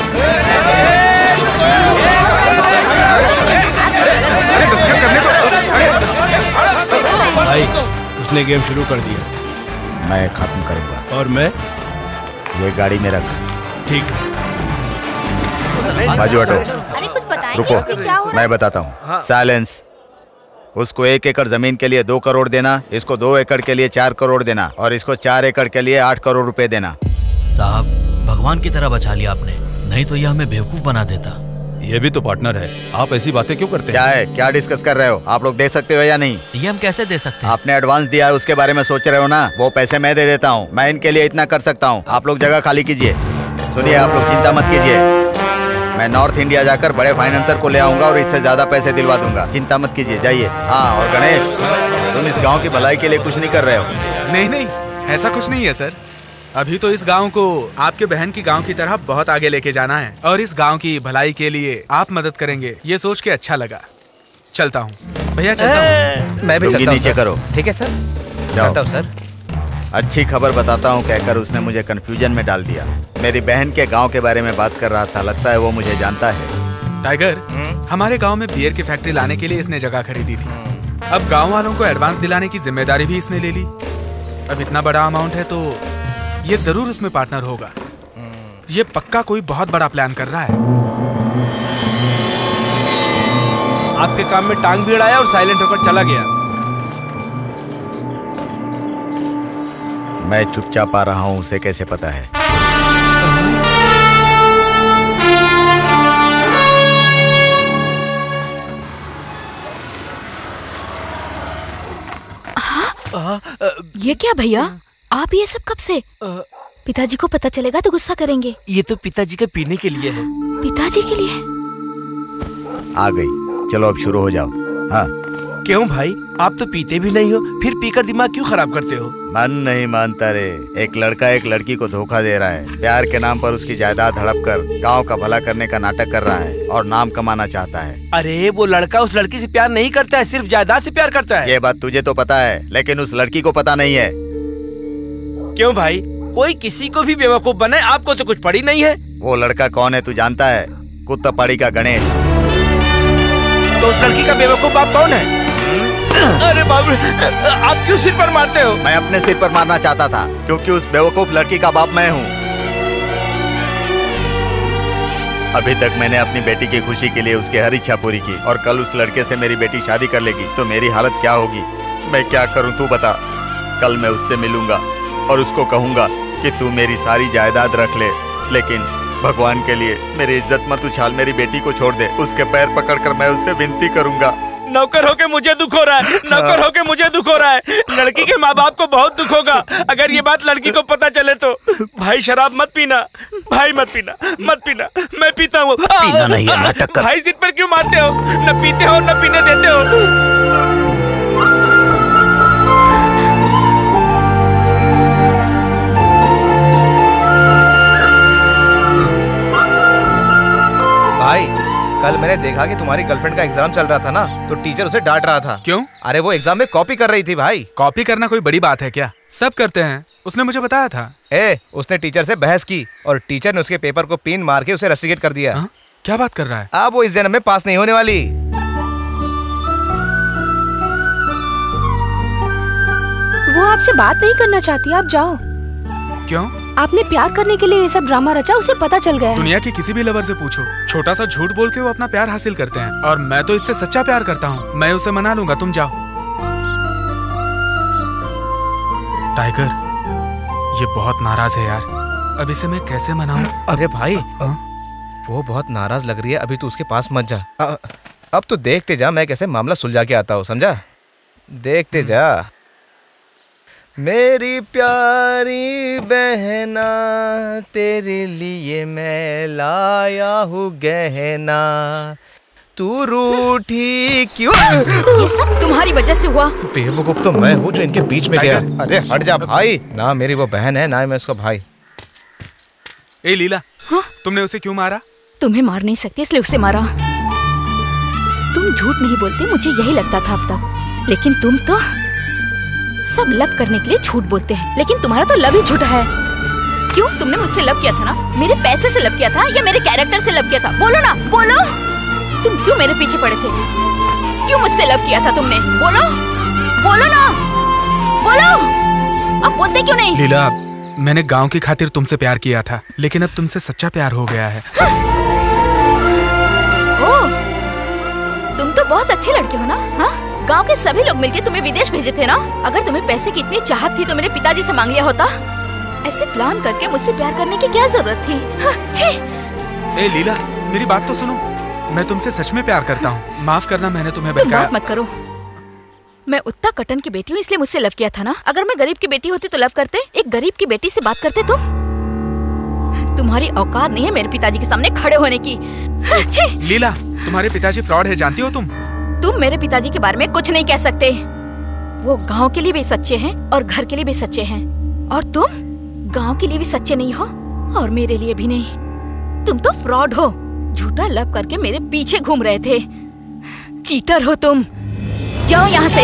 अरे दस्तखत करने दो। भाई, उसने गेम शुरू कर दिया। मैं खत्म करूंगा। और मैं? ये गाड़ी में रख। ठीक। बाजू हटो। अरे कुछ बताएंगे रुको, कि क्या हो रहा है? मैं बताता हूँ। साइलेंस। उसको एक एकड़ जमीन के लिए दो करोड़ देना, इसको दो एकड़ के लिए चार करोड़ देना, और इसको चार एकड़ के लिए आठ करोड़ रुपए देना। साहब, भगवान की तरह बचा लिया आपने, नहीं तो ये हमें बेवकूफ बना देता। ये भी तो पार्टनर है, आप ऐसी बातें क्यों करते हैं? क्या है, क्या डिस्कस कर रहे हो? आप लोग दे सकते हो या नहीं? ये हम कैसे दे सकते हैं? आपने एडवांस दिया है, उसके बारे में सोच रहे हो ना? वो पैसे मैं दे देता हूँ, मैं इनके लिए इतना कर सकता हूँ। आप लोग जगह खाली कीजिए। सुनिए, आप लोग चिंता मत कीजिए। मैं नॉर्थ इंडिया जाकर बड़े फाइनेंसर को ले आऊंगा और इससे ज्यादा पैसे दिलवा दूंगा। चिंता मत कीजिए, जाइए। हाँ, और गणेश, तुम इस गांव की भलाई के लिए कुछ नहीं कर रहे हो? नहीं नहीं, ऐसा कुछ नहीं है सर। अभी तो इस गांव को आपके बहन की गांव की तरह बहुत आगे लेके जाना है और इस गांव की भलाई के लिए आप मदद करेंगे, ये सोच के अच्छा लगा। चलता हूँ भैया, चलता हूँ। मैं भी चलता हूँ। नीचे करो। ठीक है सर, जाता हूँ सर। अच्छी खबर बताता हूँ कहकर उसने मुझे कंफ्यूजन में डाल दिया। मेरी बहन के गांव के बारे में बात कर रहा था, लगता है वो मुझे जानता है। टाइगर, हमारे गांव में बियर की फैक्ट्री लाने के लिए इसने जगह खरीदी थी। अब गांव वालों को एडवांस दिलाने की जिम्मेदारी भी इसने ले ली। अब इतना बड़ा अमाउंट है तो ये जरूर उसमें पार्टनर होगा। ये पक्का कोई बहुत बड़ा प्लान कर रहा है। आपके काम में टांग भी अड़ाया और साइलेंट होकर चला गया। मैं चुपचाप आ रहा हूँ, उसे कैसे पता है? ये क्या भैया, आप ये सब कब से? पिताजी को पता चलेगा तो गुस्सा करेंगे। ये तो पिताजी के पीने के लिए है। पिताजी के लिए? आ गई, चलो अब शुरू हो जाओ। हाँ। क्यों भाई, आप तो पीते भी नहीं हो, फिर पीकर दिमाग क्यों खराब करते हो? मन नहीं मानता रे। एक लड़का एक लड़की को धोखा दे रहा है, प्यार के नाम पर उसकी जायदाद हड़प कर गाँव का भला करने का नाटक कर रहा है और नाम कमाना चाहता है। अरे वो लड़का उस लड़की से प्यार नहीं करता है, सिर्फ जायदाद से प्यार करता है। ये बात तुझे तो पता है, लेकिन उस लड़की को पता नहीं है। क्यों भाई, कोई किसी को भी बेवकूफ बनाए, आपको तो कुछ पड़ी नहीं है। वो लड़का कौन है तू जानता है? कुत्तापाड़ी का गणेश। तो उस लड़की का बेवकूफ बाप कौन है? अरे बाप रे, आप क्यों सिर पर मारते हो? मैं अपने सिर पर मारना चाहता था, क्योंकि उस बेवकूफ लड़की का बाप मैं हूँ। अभी तक मैंने अपनी बेटी की खुशी के लिए उसकी हर इच्छा पूरी की, और कल उस लड़के से मेरी बेटी शादी कर लेगी तो मेरी हालत क्या होगी? मैं क्या करूँ तू बता। कल मैं उससे मिलूंगा और उसको कहूंगा कि तू मेरी सारी जायदाद रख ले, लेकिन भगवान के लिए मेरी इज्जत मत उछाल, मेरी बेटी को छोड़ दे। उसके पैर पकड़कर मैं उससे विनती करूंगा। नौकर होके मुझे दुख हो रहा है, नौकर होके मुझे दुख हो रहा है। लड़की के माँ बाप को बहुत दुख होगा अगर ये बात लड़की को पता चले तो। भाई शराब मत पीना, भाई मत पीना, मत पीना। मैं पीता हूँ। पीना नहीं है, नाटक कर। भाई सिर पर क्यों मारते हो? न पीते हो न पीने देते हो। भाई, कल मैंने देखा कि तुम्हारी गर्लफ्रेंड का एग्जाम चल रहा था ना, तो टीचर उसे डांट रहा था। क्यों? अरे वो एग्जाम में कॉपी कर रही थी भाई। कॉपी करना कोई बड़ी बात है क्या? सब करते हैं, उसने मुझे बताया था। ए, उसने टीचर से बहस की और टीचर ने उसके पेपर को पिन मार के उसे रस्टिकेट कर दिया। हा? क्या बात कर रहा है? अब वो इस जन्म में पास नहीं होने वाली। वो आपसे बात नहीं करना चाहती, आप जाओ। क्यों? आपने प्यार करने के लिए ये सब ड्रामा रचा, उसे पता चल गया है। दुनिया के किसी भी लवर से पूछो, छोटा सा झूठ बोल के वो अपना प्यार हासिल करते हैं, और मैं तो इससे सच्चा प्यार करता हूँ। मैं उसे मना लूंगा, तुम जाओ। टाइगर, ये बहुत नाराज है यार, अब इसे मैं कैसे मनाऊं? अरे भाई, वो बहुत नाराज लग रही है, अभी तू उसके पास मत जा। आ, अब तो देखते जा मैं कैसे मामला सुलझा के आता हूँ, समझा? देखते जा। मेरी प्यारी बहना, तेरे लिए मैं लाया हूँ गहना, तू रूठी क्यों? ये सब तुम्हारी वजह से हुआ। बेवकूफ तो मैं हूँ जो इनके बीच में गया। अरे हट जा भाई, ना मेरी वो बहन है ना मैं उसका भाई। ए लीला, हाँ? तुमने उसे क्यों मारा? तुम्हें मार नहीं सकती इसलिए उसे मारा। तुम झूठ नहीं बोलते, मुझे यही लगता था अब तक, लेकिन तुम तो सब लव करने के लिए झूठ बोलते हैं, लेकिन तुम्हारा तो लव ही झूठा है। क्यों? तुमने मुझसे लव किया था ना? मेरे पैसे से लव किया था या मेरे कैरेक्टर से लव किया था? बोलो ना, बोलो। तुम क्यों मेरे पीछे पड़े थे? क्यों मुझसे लव किया था तुमने? बोलो, बोलो ना, बोलो। अब बोलते क्यों नहीं? लीला, मैंने गांव की खातिर तुमसे प्यार किया था, लेकिन अब तुमसे सच्चा प्यार हो गया है। ओ, तुम तो बहुत अच्छी लड़की हो ना? हाँ? गांव के सभी लोग मिलके तुम्हें विदेश भेजे थे ना? अगर तुम्हें पैसे की इतनी चाहत थी तो मेरे पिताजी से मांग लिया होता। ऐसे प्लान करके मुझसे प्यार करने की क्या जरूरत थी? हाँ, छी। ए लीला, मेरी बात तो सुनो, मैं तुमसे सच में प्यार करता हूँ। माफ करना मैंने तुम्हें तुम बहकाया। बात मत करो। मैं उत्ता कटन की बेटी हूँ इसलिए मुझसे लव किया था ना? अगर मैं गरीब की बेटी होती तो लव करते? एक गरीब की बेटी से बात करते तुम? तुम्हारी औकात नहीं है मेरे पिताजी के सामने खड़े होने की। लीला, तुम्हारे पिताजी फ्रॉड है, जानती हो तुम? तुम मेरे पिताजी के बारे में कुछ नहीं कह सकते। वो गांव के लिए भी सच्चे हैं और घर के लिए भी सच्चे हैं, और तुम गांव के लिए भी सच्चे नहीं हो और मेरे लिए भी नहीं। तुम तो फ्रॉड हो, झूठा लब करके मेरे पीछे घूम रहे थे। चीटर हो तुम, जाओ यहाँ से।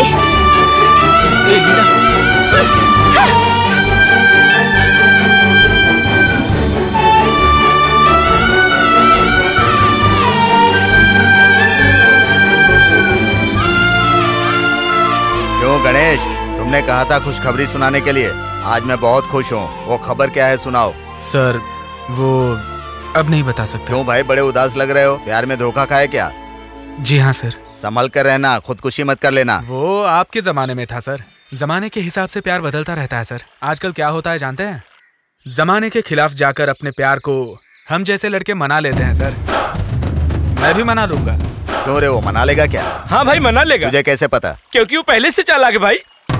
क्यों गणेश, तुमने कहा था खुशखबरी सुनाने के लिए। आज मैं बहुत खुश हूँ। वो खबर क्या है, सुनाओ। सर वो अब नहीं बता सकते। क्यों भाई, बड़े उदास लग रहे हो? प्यार में धोखा खाए क्या? जी हाँ सर। संभल कर रहना, खुदकुशी मत कर लेना। वो आपके जमाने में था सर। जमाने के हिसाब से प्यार बदलता रहता है सर। आजकल क्या होता है जानते हैं? जमाने के खिलाफ जाकर अपने प्यार को हम जैसे लड़के मना लेते हैं सर। मैं भी मना लूंगा। क्यों रे, वो मना लेगा क्या? हाँ भाई मना लेगा। तुझे कैसे पता? क्योंकि वो पहले से चालाक है भाई।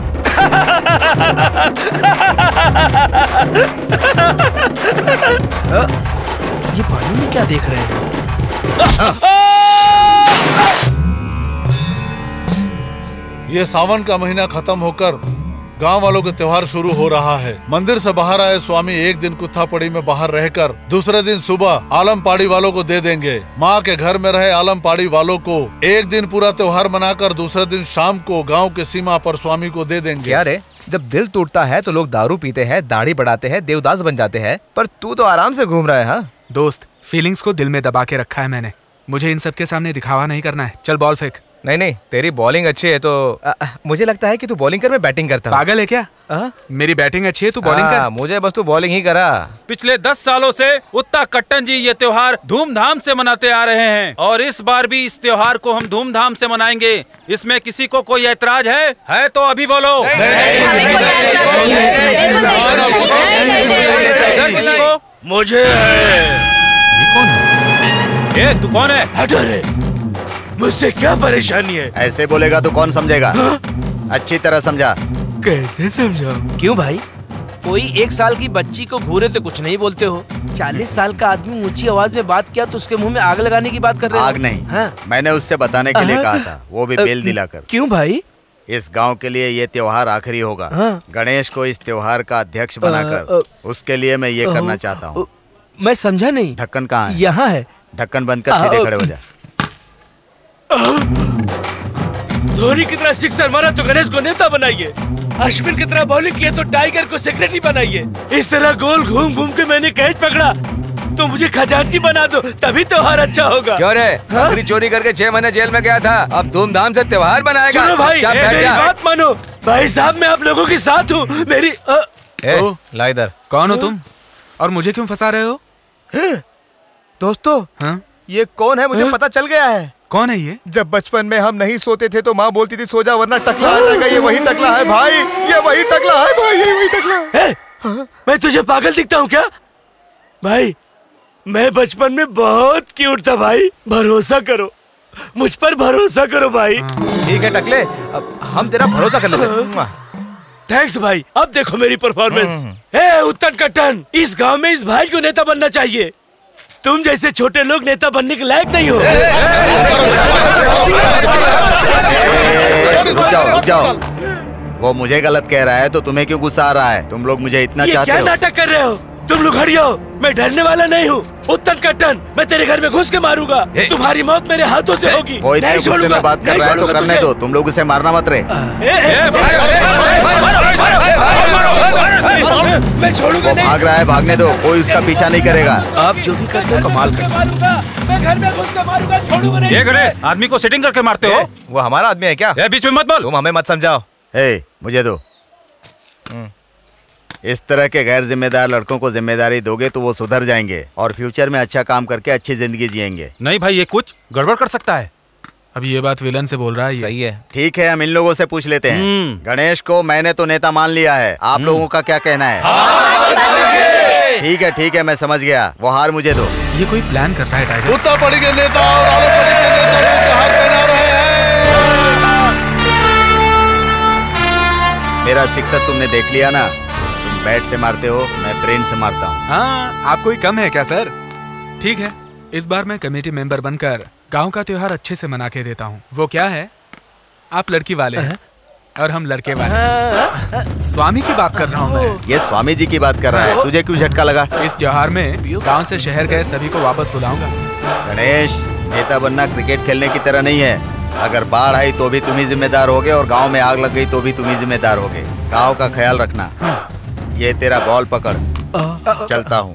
ये पानी में क्या देख रहे हैं? ये सावन का महीना खत्म होकर गांव वालों के त्योहार शुरू हो रहा है। मंदिर से बाहर आए स्वामी एक दिन कुत्थापड़ी में बाहर रहकर दूसरे दिन सुबह आलम पहाड़ी वालों को दे देंगे। माँ के घर में रहे आलम पहाड़ी वालों को एक दिन पूरा त्योहार मनाकर दूसरे दिन शाम को गांव के सीमा पर स्वामी को दे देंगे। क्या रे, जब दिल टूटता है तो लोग दारू पीते हैं, दाढ़ी बढ़ाते हैं, देवदास बन जाते हैं, पर तू तो आराम से घूम रहा है। हाँ दोस्त, फीलिंग्स को दिल में दबा के रखा है मैंने। मुझे इन सब के सामने दिखावा नहीं करना है। चल बॉल फेंक। नहीं नहीं, तेरी बॉलिंग अच्छी है तो आ, आ, मुझे लगता है कि तू बॉलिंग कर, मैं बैटिंग करता हूँ। पागल है क्या? आ? मेरी बैटिंग अच्छी है, तू बॉलिंग कर। मुझे बस तू बॉलिंग ही करा। पिछले दस सालों से उत्ता कट्टन जी ये त्योहार धूमधाम से मनाते आ रहे हैं और इस बार भी इस त्योहार को हम धूमधाम से मनाएंगे। इसमें किसी को कोई ऐतराज है? है तो अभी बोलो। मुझे कौन है? ए, तू कौन है? हटो रे, मुझसे क्या परेशानी है? ऐसे बोलेगा तो कौन समझेगा? हाँ? अच्छी तरह समझा। कैसे समझाऊं? क्यों भाई, कोई एक साल की बच्ची को घूरे तो कुछ नहीं बोलते हो, चालीस साल का आदमी ऊंची आवाज में बात किया तो उसके मुंह में आग लगाने की बात कर रहे हो? आग नहीं, हाँ? मैंने उससे बताने के लिए कहा था, वो भी बेल दिलाकर। क्यों भाई? इस गांव के लिए ये त्योहार आखिरी होगा। हाँ? गणेश को इस त्योहार का अध्यक्ष बनाकर उसके लिए मैं ये करना चाहता हूँ। मैं समझा नहीं। ढक्कन कहाँ है? यहाँ है। ढक्कन बंद कर, सीधे खड़े हो जा। धोनी की तरह सिक्सर मारा तो गणेश को नेता बनाइए, अश्विन की तरह बॉलिंग किया तो टाइगर को सेक्रेटरी बनाइए। इस तरह गोल घूम घूम के मैंने कैच पकड़ा तो मुझे खजांची बना दो, तभी त्योहार अच्छा होगा। क्यों रे, बकरी चोरी करके छह महीने जेल में गया था, अब धूमधाम से त्योहार बनाएगा। सुनो भाई, मेरी बात मानो। भाई साहब, मैं आप लोगों के साथ हूँ। मेरी ला इधर। कौन हो तुम और मुझे क्यों फंसा रहे हो? दोस्तों, हाँ? ये कौन है? मुझे हा? पता चल गया है। कौन है ये? जब बचपन में हम नहीं सोते थे तो माँ बोलती थी सो जा वरना टकला आ जाएगा। ये वही टकला है भाई, ये वही टकला है भाई, ये वही टकला है। हाँ? मैं तुझे पागल दिखता हूँ क्या? भाई, मैं बचपन में बहुत क्यूट था भाई, भरोसा करो, मुझ पर भरोसा करो भाई। ठीक है टकले, अब हम तेरा भरोसा कर लेते। थैंक्स भाई। अब देखो मेरी परफॉर्मेंस। ए उत्तन कट्टन, इस गांव में इस भाई को नेता बनना चाहिए। तुम जैसे छोटे लोग नेता बनने के लायक नहीं हो। रुक जाओ, रुक जाओ। वो मुझे गलत कह रहा है तो तुम्हें क्यों गुस्सा आ रहा है? तुम लोग मुझे इतना ये चाहते क्या हो? नाटक कर रहे हो? तुम लोग हट जाओ, मैं डरने वाला नहीं हूँ। उत्तन कट्टन, मैं तेरे घर में घुस के मारूंगा। तुम्हारी मौत मेरे हाथों से होगी। वो इतने गुस्से में बात कर रहा है तो करने दो, तुम लोग उसे मारना मत रे। मैं छोड़ूंगा नहीं। भाग रहा है, भागने दो, कोई उसका पीछा नहीं करेगा। आप जो भी करते हो कमाल करते हो। मैं घर में घुस के मारूंगा, छोड़ूंगा नहीं। ये गणेश, आदमी को सेटिंग करके मारते हो? वो हमारा आदमी है क्या? बीच में मत बोल। तुम हमें मत समझाओ। ए, मुझे दो। इस तरह के गैर जिम्मेदार लड़कों को जिम्मेदारी दोगे तो वो सुधर जाएंगे और फ्यूचर में अच्छा काम करके अच्छी जिंदगी जिएंगे। नहीं भाई, ये कुछ गड़बड़ कर सकता है। अभी ये बात विलन से बोल रहा है। सही है। ठीक है, हम इन लोगों से पूछ लेते हैं। गणेश को मैंने तो नेता मान लिया है, आप लोगों का क्या कहना है? ठीक है ठीक है, मैं समझ गया। वो हार मुझे दो। ये कोई प्लान कर रहा है टाइगर। उत्तापड़ी के नेता और आलमपड़ी के नेता मिलकर हार पहना रहे हैं। मेरा सिक्सर तुमने देख लिया ना? तुम बैट से मारते हो, मैं ब्रेन से मारता हूँ। हाँ, आप कोई कम है क्या सर? ठीक है, इस बार मैं कमेटी मेंबर बनकर गांव का त्योहार अच्छे से मना के देता हूँ। वो क्या है, आप लड़की वाले हैं और हम लड़के वाले। स्वामी की बात कर रहा हूँ मैं। ये स्वामी जी की बात कर रहा है, तुझे क्यों झटका लगा? इस त्योहार में गांव से शहर गए सभी को वापस बुलाऊंगा। गणेश, नेता बनना क्रिकेट खेलने की तरह नहीं है। अगर बाढ़ आई तो भी तुम ही जिम्मेदार होगे और गांव में आग लग गई तो भी तुम ही जिम्मेदार होगे। गांव का ख्याल रखना। ये तेरा बॉल पकड़, चलता हूँ।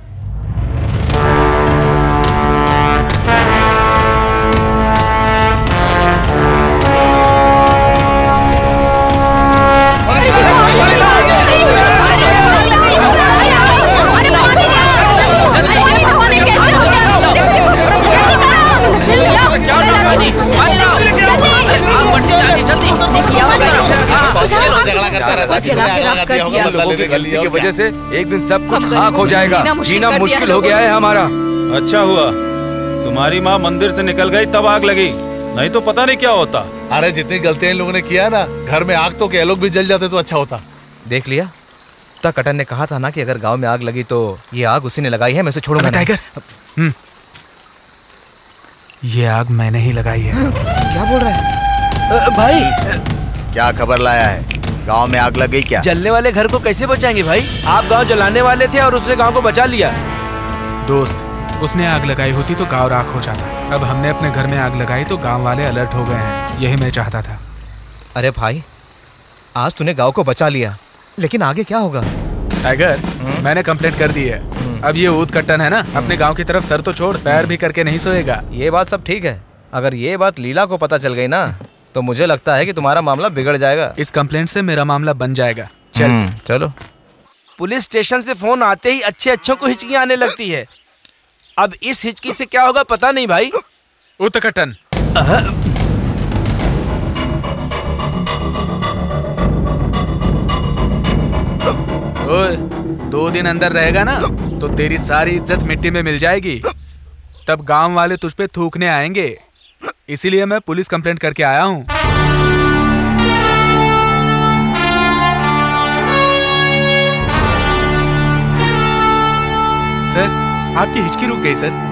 गलती की वजह से एक दिन सब कुछ खाक हो जाएगा। जीना मुश्किल हो गया है हमारा। अच्छा हुआ तुम्हारी माँ मंदिर से निकल गई तब आग लगी, नहीं तो पता नहीं क्या होता। अरे जितनी गलतियां इन लोगों ने किया ना, घर में आग तो के लोग भी जल जाते तो अच्छा होता। देख लिया, कटन ने कहा था ना कि अगर गांव में आग लगी तो ये आग उसी ने लगाई है, मैं उसे छोड़ूंगा नहीं। टाइगर, ये आग मैंने ही लगाई है। क्या बोल रहा है भाई? क्या खबर लाया है? गांव में आग लग गई क्या? जलने वाले घर को कैसे बचाएंगे भाई? आप गांव जलाने वाले थे और उसने गांव को बचा लिया। दोस्त, उसने आग लगाई होती तो गांव राख हो जाता। अब हमने अपने घर में आग लगाई तो गांव वाले अलर्ट हो गए हैं। यही मैं चाहता था। अरे भाई, आज तूने गांव को बचा लिया, लेकिन आगे क्या होगा? टाइगर, मैंने कंप्लेंट कर दी है। अब ये ऊत कट्टन है ना, अपने गांव की तरफ सर तो छोड़, पैर भी करके नहीं सोएगा। ये बात सब ठीक है, अगर ये बात लीला को पता चल गई ना तो मुझे लगता है कि तुम्हारा मामला बिगड़ जाएगा। इस कंप्लेंट से मेरा मामला बन जाएगा। चल चलो। पुलिस स्टेशन से फोन आते ही अच्छे अच्छों को हिचकी आने लगती है। अब इस हिचकी से क्या होगा पता नहीं भाई। ऊत कट्टन, ओए, दो दिन अंदर रहेगा ना तो तेरी सारी इज्जत मिट्टी में मिल जाएगी। तब गांव वाले तुझ पे थूकने आएंगे। इसीलिए मैं पुलिस कंप्लेंट करके आया हूँ। सर, आपकी हिचकी रुक गई सर।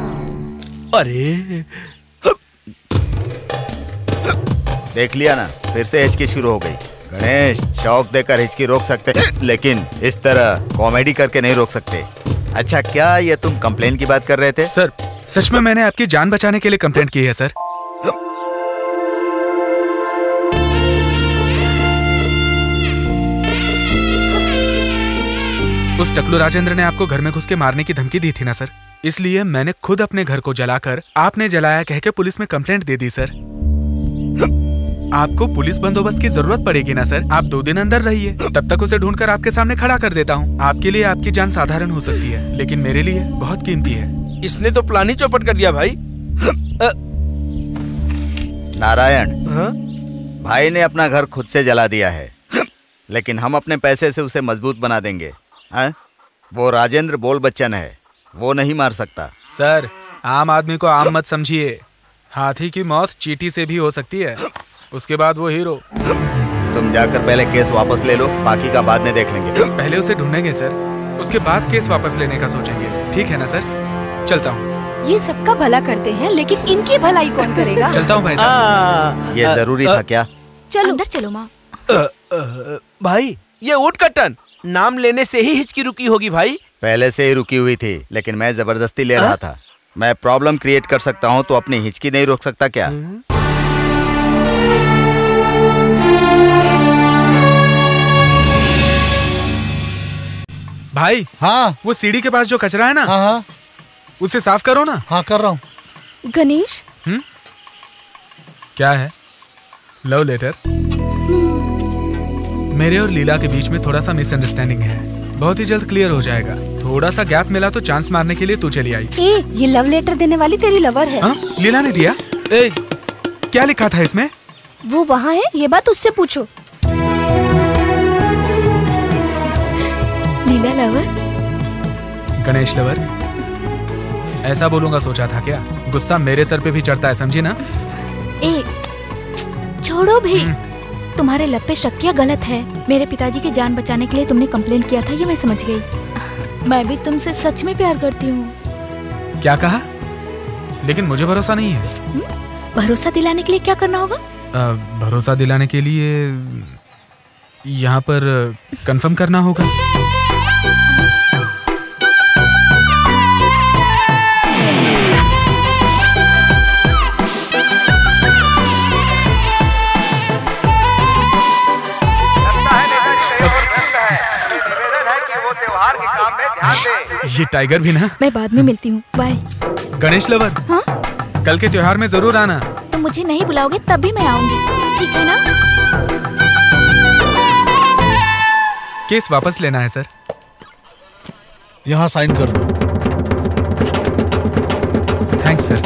अरे देख लिया ना, फिर से हिचकी शुरू हो गई। गणेश, शौक देकर हिचकी रोक सकते, लेकिन इस तरह कॉमेडी करके नहीं रोक सकते। अच्छा, क्या ये तुम कंप्लेन की बात कर रहे थे? सर, सच में मैंने आपकी जान बचाने के लिए कंप्लेंट की है सर। उस टकलू राजेंद्र ने आपको घर में घुस के मारने की धमकी दी थी ना सर, इसलिए मैंने खुद अपने घर को जलाकर आपने जलाया कह के पुलिस में कंप्लेंट दे दी सर। आपको पुलिस बंदोबस्त की जरूरत पड़ेगी ना सर, आप दो दिन अंदर रहिए, तब तक उसे ढूंढकर आपके सामने खड़ा कर देता हूँ। आपके लिए आपकी जान साधारण हो सकती है, लेकिन मेरे लिए बहुत कीमती है। इसने तो प्लान ही चौपट कर दिया भाई। नारायण, भाई ने अपना घर खुद से जला दिया है, लेकिन हम अपने पैसे से उसे मजबूत बना देंगे। है? वो राजेंद्र बोल बच्चन है, वो नहीं मार सकता। सर, आम आदमी को आम मत समझिए। हाथी की मौत चींटी से भी हो सकती है, उसके बाद वो हीरो। तुम जाकर पहले केस वापस ले लो, बाकी का बाद में देख लेंगे। पहले उसे ढूंढेंगे सर, उसके बाद केस वापस लेने का सोचेंगे। ठीक है ना सर? चलता हूँ। ये सबका भला करते हैं, लेकिन इनकी भलाई कौन करेगा? चलता हूँ भाई साहब। ये जरूरी था क्या? चलो अंदर चलो माँ। भाई, ये ऊट कट्टन नाम लेने से ही हिचकी रुकी होगी भाई। पहले से ही रुकी हुई थी, लेकिन मैं जबरदस्ती ले रहा था। मैं प्रॉब्लम क्रिएट कर सकता हूँ तो अपनी हिचकी नहीं रोक सकता क्या? भाई, हाँ, वो सीढ़ी के पास जो कचरा है ना, हाँ हाँ, उसे साफ करो ना। हाँ कर रहा हूँ। गणेश, हम्म, क्या है? Love letter. मेरे और लीला के बीच में थोड़ा सा मिसअंडरस्टैंडिंग है, बहुत ही जल्द क्लियर हो जाएगा। थोड़ा सा गैप मिला तो चांस मारने के लिए तू चली आई। ए, ये लव लेटर देने वाली तेरी लवर है। हाँ? लीला ने दिया? ए, क्या लिखा था इसमें? वो वहाँ है, ये बात उससे पूछो। लीला लवर? गणेश लवर? ऐसा बोलूंगा सोचा था क्या? गुस्सा मेरे सर पे भी चढ़ता है, समझी ना? ए, छोड़ो भी। तुम्हारे लब पे शक किया गलत है। मेरे पिताजी की जान बचाने के लिए तुमने कंप्लेन किया था, ये मैं समझ गई। मैं भी तुमसे सच में प्यार करती हूँ। क्या कहा? लेकिन मुझे भरोसा नहीं है। भरोसा दिलाने के लिए क्या करना होगा? आ, भरोसा दिलाने के लिए यहाँ पर कंफर्म करना होगा। ये टाइगर भी ना। मैं बाद में मिलती हूँ, बाय। गणेश लवर, हाँ? कल के त्योहार में जरूर आना। तुम मुझे नहीं बुलाओगे तब भी मैं आऊंगी, ठीक है ना? केस वापस लेना है सर। यहाँ साइन कर दो। Thanks sir.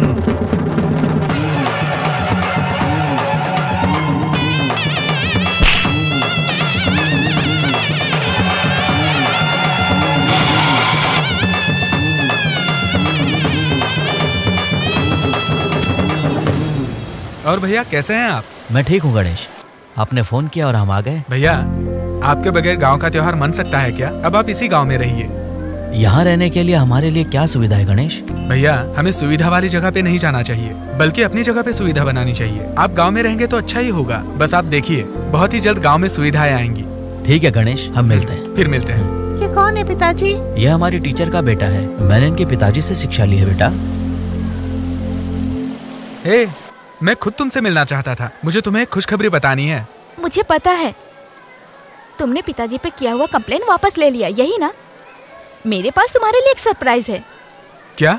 और भैया कैसे हैं आप? मैं ठीक हूँ गणेश, आपने फोन किया और हम आ गए। भैया आपके बगैर गांव का त्योहार मन सकता है क्या? अब आप इसी गांव में रहिए। यहाँ रहने के लिए हमारे लिए क्या सुविधा है गणेश? भैया हमें सुविधा वाली जगह पे नहीं जाना चाहिए, बल्कि अपनी जगह पे सुविधा बनानी चाहिए। आप गांव में रहेंगे तो अच्छा ही होगा। बस आप देखिए, बहुत ही जल्द गांव में सुविधाएं आएंगी। ठीक है गणेश, हम मिलते हैं। फिर मिलते हैं। ये कौन है पिताजी? यह हमारी टीचर का बेटा है। मैंने इनके पिताजी से शिक्षा ली है बेटा। हे, मैं खुद तुमसे मिलना चाहता था। मुझे तुम्हें एक खुशखबरी बतानी है। मुझे पता है, तुमने पिताजी पे किया हुआ कंप्लेन वापस ले लिया, यही ना? मेरे पास तुम्हारे लिए एक सरप्राइज है। क्या?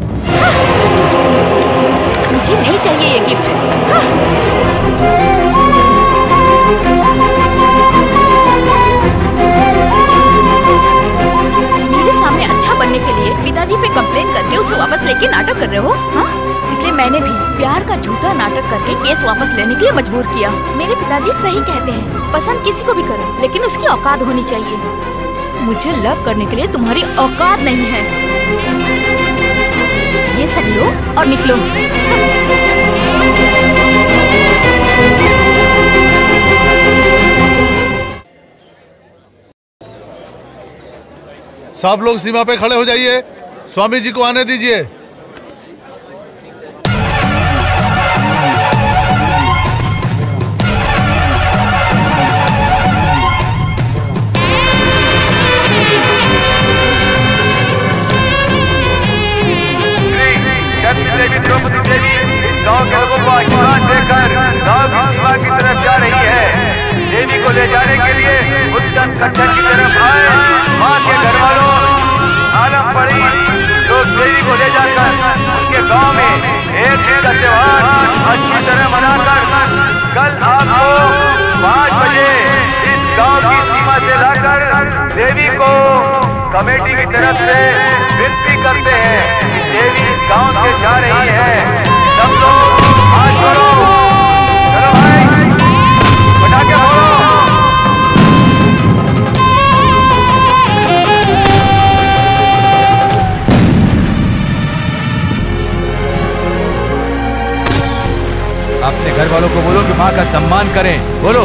मुझे नहीं चाहिए ये गिफ्ट। हाँ। मेरे सामने अच्छा बनने के लिए पिताजी पे कंप्लेन करके उसे वापस लेके नाटक कर रहे हो, हाँ? इसलिए मैंने भी प्यार का झूठा नाटक करके केस वापस लेने के लिए मजबूर किया। मेरे पिताजी सही कहते हैं, पसंद किसी को भी करो, लेकिन उसकी औकात होनी चाहिए। मुझे लव करने के लिए तुम्हारी औकात नहीं है। ये सब लो और निकलो। सब लोग सीमा पे खड़े हो जाइए, स्वामी जी को आने दीजिए। द्रौपदी देवी इस गांव के लोगों को आशीर्वाद देकर गांव की सीमा की तरफ जा रही है। देवी को ले जाने के लिए उत्तम कट्टर की तरफ आए। मां के घर वालों आलम पड़ी तो देवी को ले जाकर उनके गांव में एक का त्योहार अच्छी तरह मनाकर कल आपको पाँच बजे इस गांव की सीमा से लाकर देवी को कमेटी की तरफ से विनती करते हैं। देवी इस गांव से जा रही है। सब लोग हाथ जोड़ो, चलो भाई, पटाखे फोड़ो। अपने घर वालों को बोलो कि माँ का सम्मान करें, बोलो।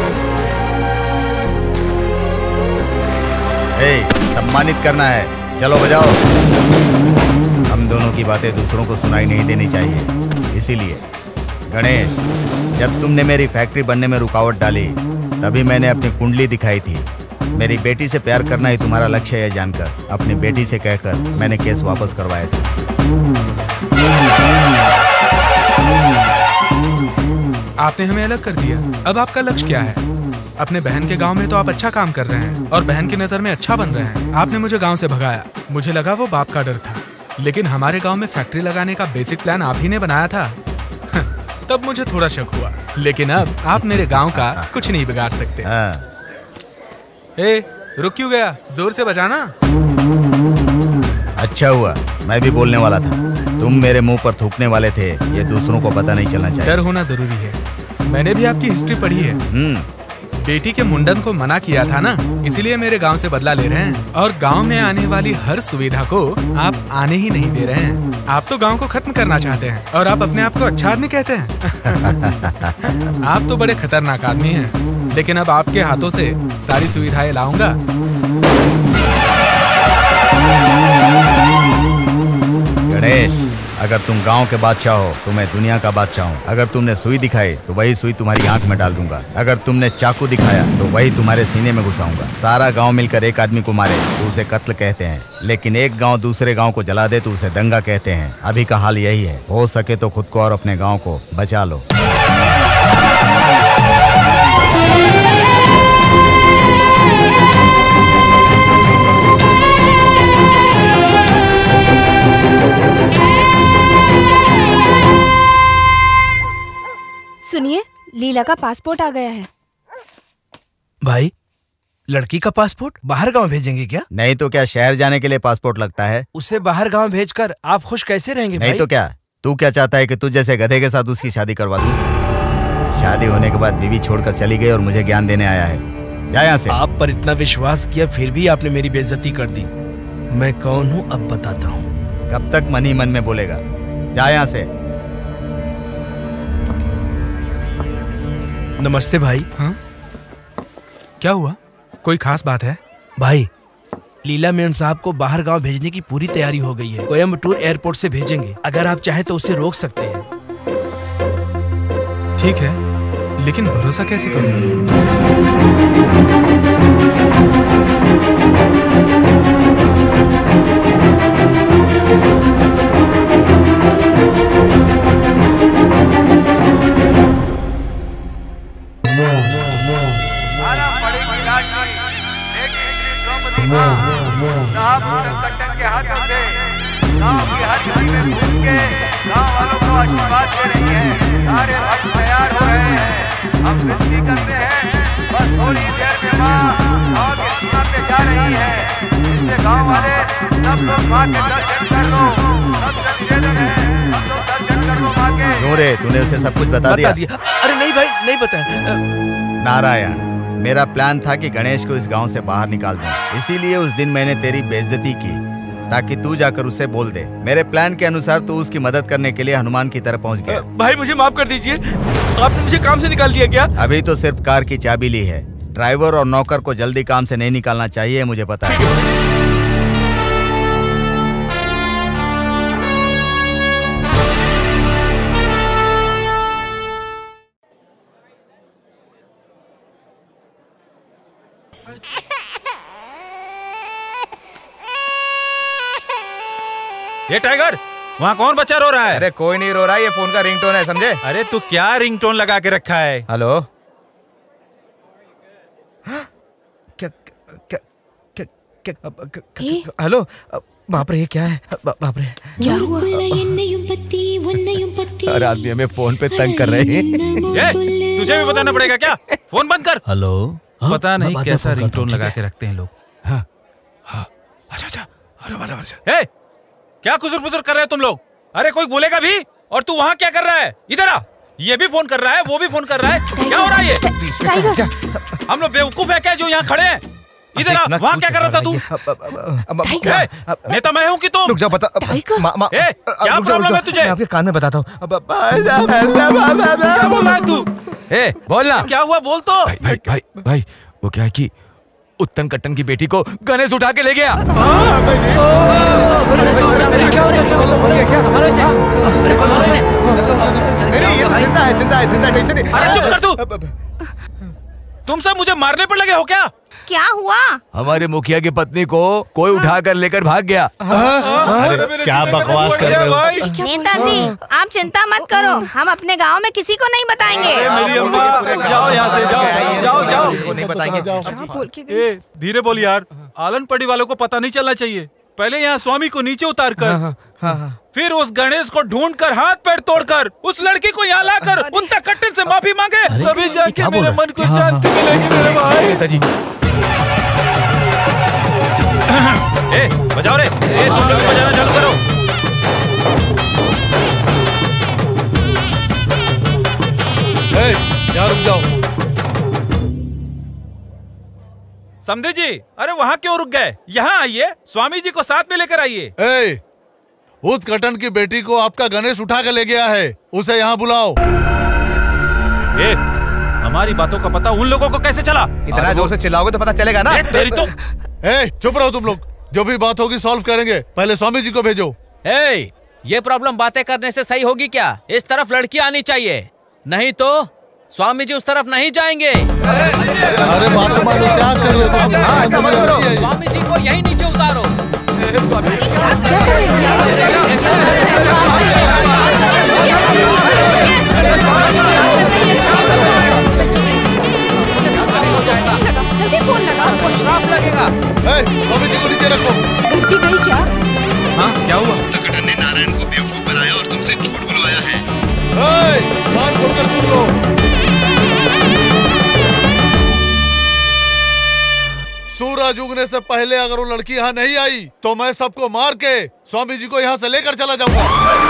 ए, सम्मानित करना है, चलो बजाओ। हम दोनों की बातें दूसरों को सुनाई नहीं देनी चाहिए। इसीलिए गणेश, जब तुमने मेरी फैक्ट्री बनने में रुकावट डाली, तभी मैंने अपनी कुंडली दिखाई थी। मेरी बेटी से प्यार करना ही तुम्हारा लक्ष्य है जानकर अपनी बेटी से कहकर मैंने केस वापस करवाया था। आपने हमें अलग कर दिया। अब आपका लक्ष्य क्या है? अपने बहन के गांव में तो आप अच्छा काम कर रहे हैं और बहन की नजर में अच्छा बन रहे हैं। आपने मुझे गांव से भगाया, मुझे लगा वो बाप का डर था, लेकिन हमारे गांव में फैक्ट्री लगाने का बेसिक प्लान आप ही ने बनाया था। तब मुझे थोड़ा शक हुआ, लेकिन अब आप मेरे गांव का कुछ नहीं बिगाड़ सकते। ए, रुक क्यों गया? जोर से बजाना। अच्छा हुआ, मैं भी बोलने वाला था। तुम मेरे मुंह पर थूकने वाले थे, ये दूसरों को पता नहीं चलना चाहिए। डर होना जरूरी है। मैंने भी आपकी हिस्ट्री पढ़ी है। बेटी के मुंडन को मना किया था ना, इसीलिए मेरे गांव से बदला ले रहे हैं। और गांव में आने वाली हर सुविधा को आप आने ही नहीं दे रहे हैं। आप तो गांव को खत्म करना चाहते हैं और आप अपने आप को अच्छा आदमी कहते हैं। आप तो बड़े खतरनाक आदमी हैं, लेकिन अब आपके हाथों से सारी सुविधाएं लाऊंगा। गणेश, अगर तुम गांव के बादशाह हो तो मैं दुनिया का बादशाह हूँ। अगर तुमने सुई दिखाई तो वही सुई तुम्हारी आंख में डाल दूंगा। अगर तुमने चाकू दिखाया तो वही तुम्हारे सीने में घुसाऊंगा। सारा गांव मिलकर एक आदमी को मारे तो उसे कत्ल कहते हैं, लेकिन एक गांव दूसरे गांव को जला दे तो उसे दंगा कहते हैं। अभी का हाल यही है। हो सके तो खुद को और अपने गाँव को बचा लो। सुनिए, लीला का पासपोर्ट आ गया है। भाई, लड़की का पासपोर्ट बाहर गांव भेजेंगे क्या? नहीं तो क्या शहर जाने के लिए पासपोर्ट लगता है? उसे बाहर गांव भेजकर आप खुश कैसे रहेंगे? नहीं भाई? तो क्या, तू क्या चाहता है कि तू जैसे गधे के साथ उसकी शादी करवा दूं? शादी होने के बाद बीवी छोड़कर चली गई और मुझे ज्ञान देने आया है। जा यहाँ से। आप पर इतना विश्वास किया फिर भी आपने मेरी बेइज्जती कर दी। मैं कौन हूँ अब बताता हूँ। कब तक मन ही मन में बोलेगा? जा यहाँ से। नमस्ते भाई। हाँ? क्या हुआ? कोई खास बात है? भाई, लीला मैम साहब को बाहर गांव भेजने की पूरी तैयारी हो गई है। कोयम्बटूर एयरपोर्ट से भेजेंगे। अगर आप चाहे तो उसे रोक सकते हैं। ठीक है, लेकिन भरोसा कैसे करूं? के हाथों से गांव की हर गली में घूम के गांव वालों को आशीर्वाद दे रही है। सारे भक्त तैयार हो रहे हैं। हम विनती करते हैं, बस थोड़ी देर में माँ गांव की सीमा पे जा रही है। इससे गांव वाले सब लोग माँ के दर्शन कर लो। सब दर्शन है, सब लोग दर्शन कर लो माँ के। क्यों रे, तूने उसे सब कुछ बता दिया? दिया। अरे नहीं भाई, नहीं बताया। नारायण, मेरा प्लान था कि गणेश को इस गांव से बाहर निकाल दूं। इसीलिए उस दिन मैंने तेरी बेइज्जती की ताकि तू जाकर उसे बोल दे। मेरे प्लान के अनुसार तू उसकी मदद करने के लिए हनुमान की तरफ पहुंच गया। भाई मुझे माफ कर दीजिए, आपने मुझे काम से निकाल दिया क्या? अभी तो सिर्फ कार की चाबी ली है। ड्राइवर और नौकर को जल्दी काम से नहीं निकालना चाहिए, मुझे पता है। ये टाइगर, वहाँ कौन बच्चा रो रहा है? अरे कोई नहीं रो रहा है, ये फोन का रिंगटोन है, समझे? अरे तू क्या रिंगटोन लगा के रखा है? हेलो, क्या क्या क्या क्या हेलो, बाप रे, ये क्या है? बाप रे, क्या हुआ? अरे आदमी हमें फोन पे तंग कर रहे हैं। ये, तुझे भी बताना पड़ेगा क्या? फोन बंद कर। हेलो, पता नहीं कैसा रिंगटोन लगा के रखते हैं लोग। हाँ, हाँ, अच्छा अच्छा, अरे वाला वाला। क्या कुसुर पुसुर कर रहे हो तुम लोग? अरे कोई बोलेगा भी? और तू वहाँ क्या कर रहा है? इधर आ। ये भी फोन कर रहा है, वो भी फोन कर रहा है। क्या हो रहा है ये? हम लोग बेवकूफ है क्या जो यहाँ खड़े हैं? इधर आ। वहाँ क्या कर रहा था तू? नेता मैं हूँ कि तुम? रुक जा, बता। क्या प्रॉब्लम है तुझे? मैं आपके कान में बताता हूँ। क्या बोल रहा है तू? ए, बोलना। क्या हुआ, बोल तो। भाई भाई भाई भाई, वो क्या है कि उत्तन कट्टन की बेटी को गणेश उठा के ले गया। अरे चुप कर तू। तुम सब मुझे मारने पर लगे हो क्या? क्या हुआ? हमारे मुखिया की पत्नी को कोई उठा कर लेकर भाग गया। अरे क्या बकवास कर रहे हो? नेताजी, आप चिंता मत करो, हम अपने गांव में किसी को नहीं बताएंगे। मेरी अम्मा, जाओ यहाँ से, जाओ जाओ जाओ। नहीं बताएंगे। धीरे बोल यार, आलन पड़ी वालों को पता नहीं चलना चाहिए। पहले यहाँ स्वामी को नीचे उतार कर, फिर उस गणेश को ढूंढकर हाथ पैर तोड़कर उस लड़की को यहाँ लाकर उत्तर कट्टन से माफी मांगे, तभी जाके मेरे मन को शांति मिलेगी मेरे भाई। ए, बजाओ रे, ए, तुम लोग बजाना चालू करो। ए, यहाँ रुक जाओ। समझे जी? अरे वहाँ क्यों रुक गए? यहाँ आइए, स्वामी जी को साथ में लेकर आइए। ए, उत्कटन की बेटी को आपका गणेश उठा के ले गया है, उसे यहाँ बुलाओ। ए, हमारी बातों का पता उन लोगों को कैसे चला? इतना जोर से चिल्लाओगे तो पता चलेगा ना। तेरी तो। ए, चुप रहो तुम लोग, जो भी बात होगी सॉल्व करेंगे, पहले स्वामी जी को भेजो। ए, ये प्रॉब्लम बातें करने से सही होगी क्या? इस तरफ लड़की आनी चाहिए, नहीं तो स्वामी जी उस तरफ नहीं जाएंगे। अरे बात तो मानो, क्या कर रहे हो? हाँ, समझ लो, स्वामी जी को यही नीचे उतारो। स्वामी जल्दी फोन लगा, सबको श्राप लगेगा। स्वामी जी को नीचे रखो। घंटी गई क्या? हाँ, क्या हुआ? उत्तकटन ने नारायण को बेवकूफ बनाया और तुमसे झूठ बुलवाया है। कान खोलकर सुन लो। सूरज उगने से पहले अगर वो लड़की यहाँ नहीं आई तो मैं सबको मार के स्वामी जी को यहाँ से लेकर चला जाऊंगा।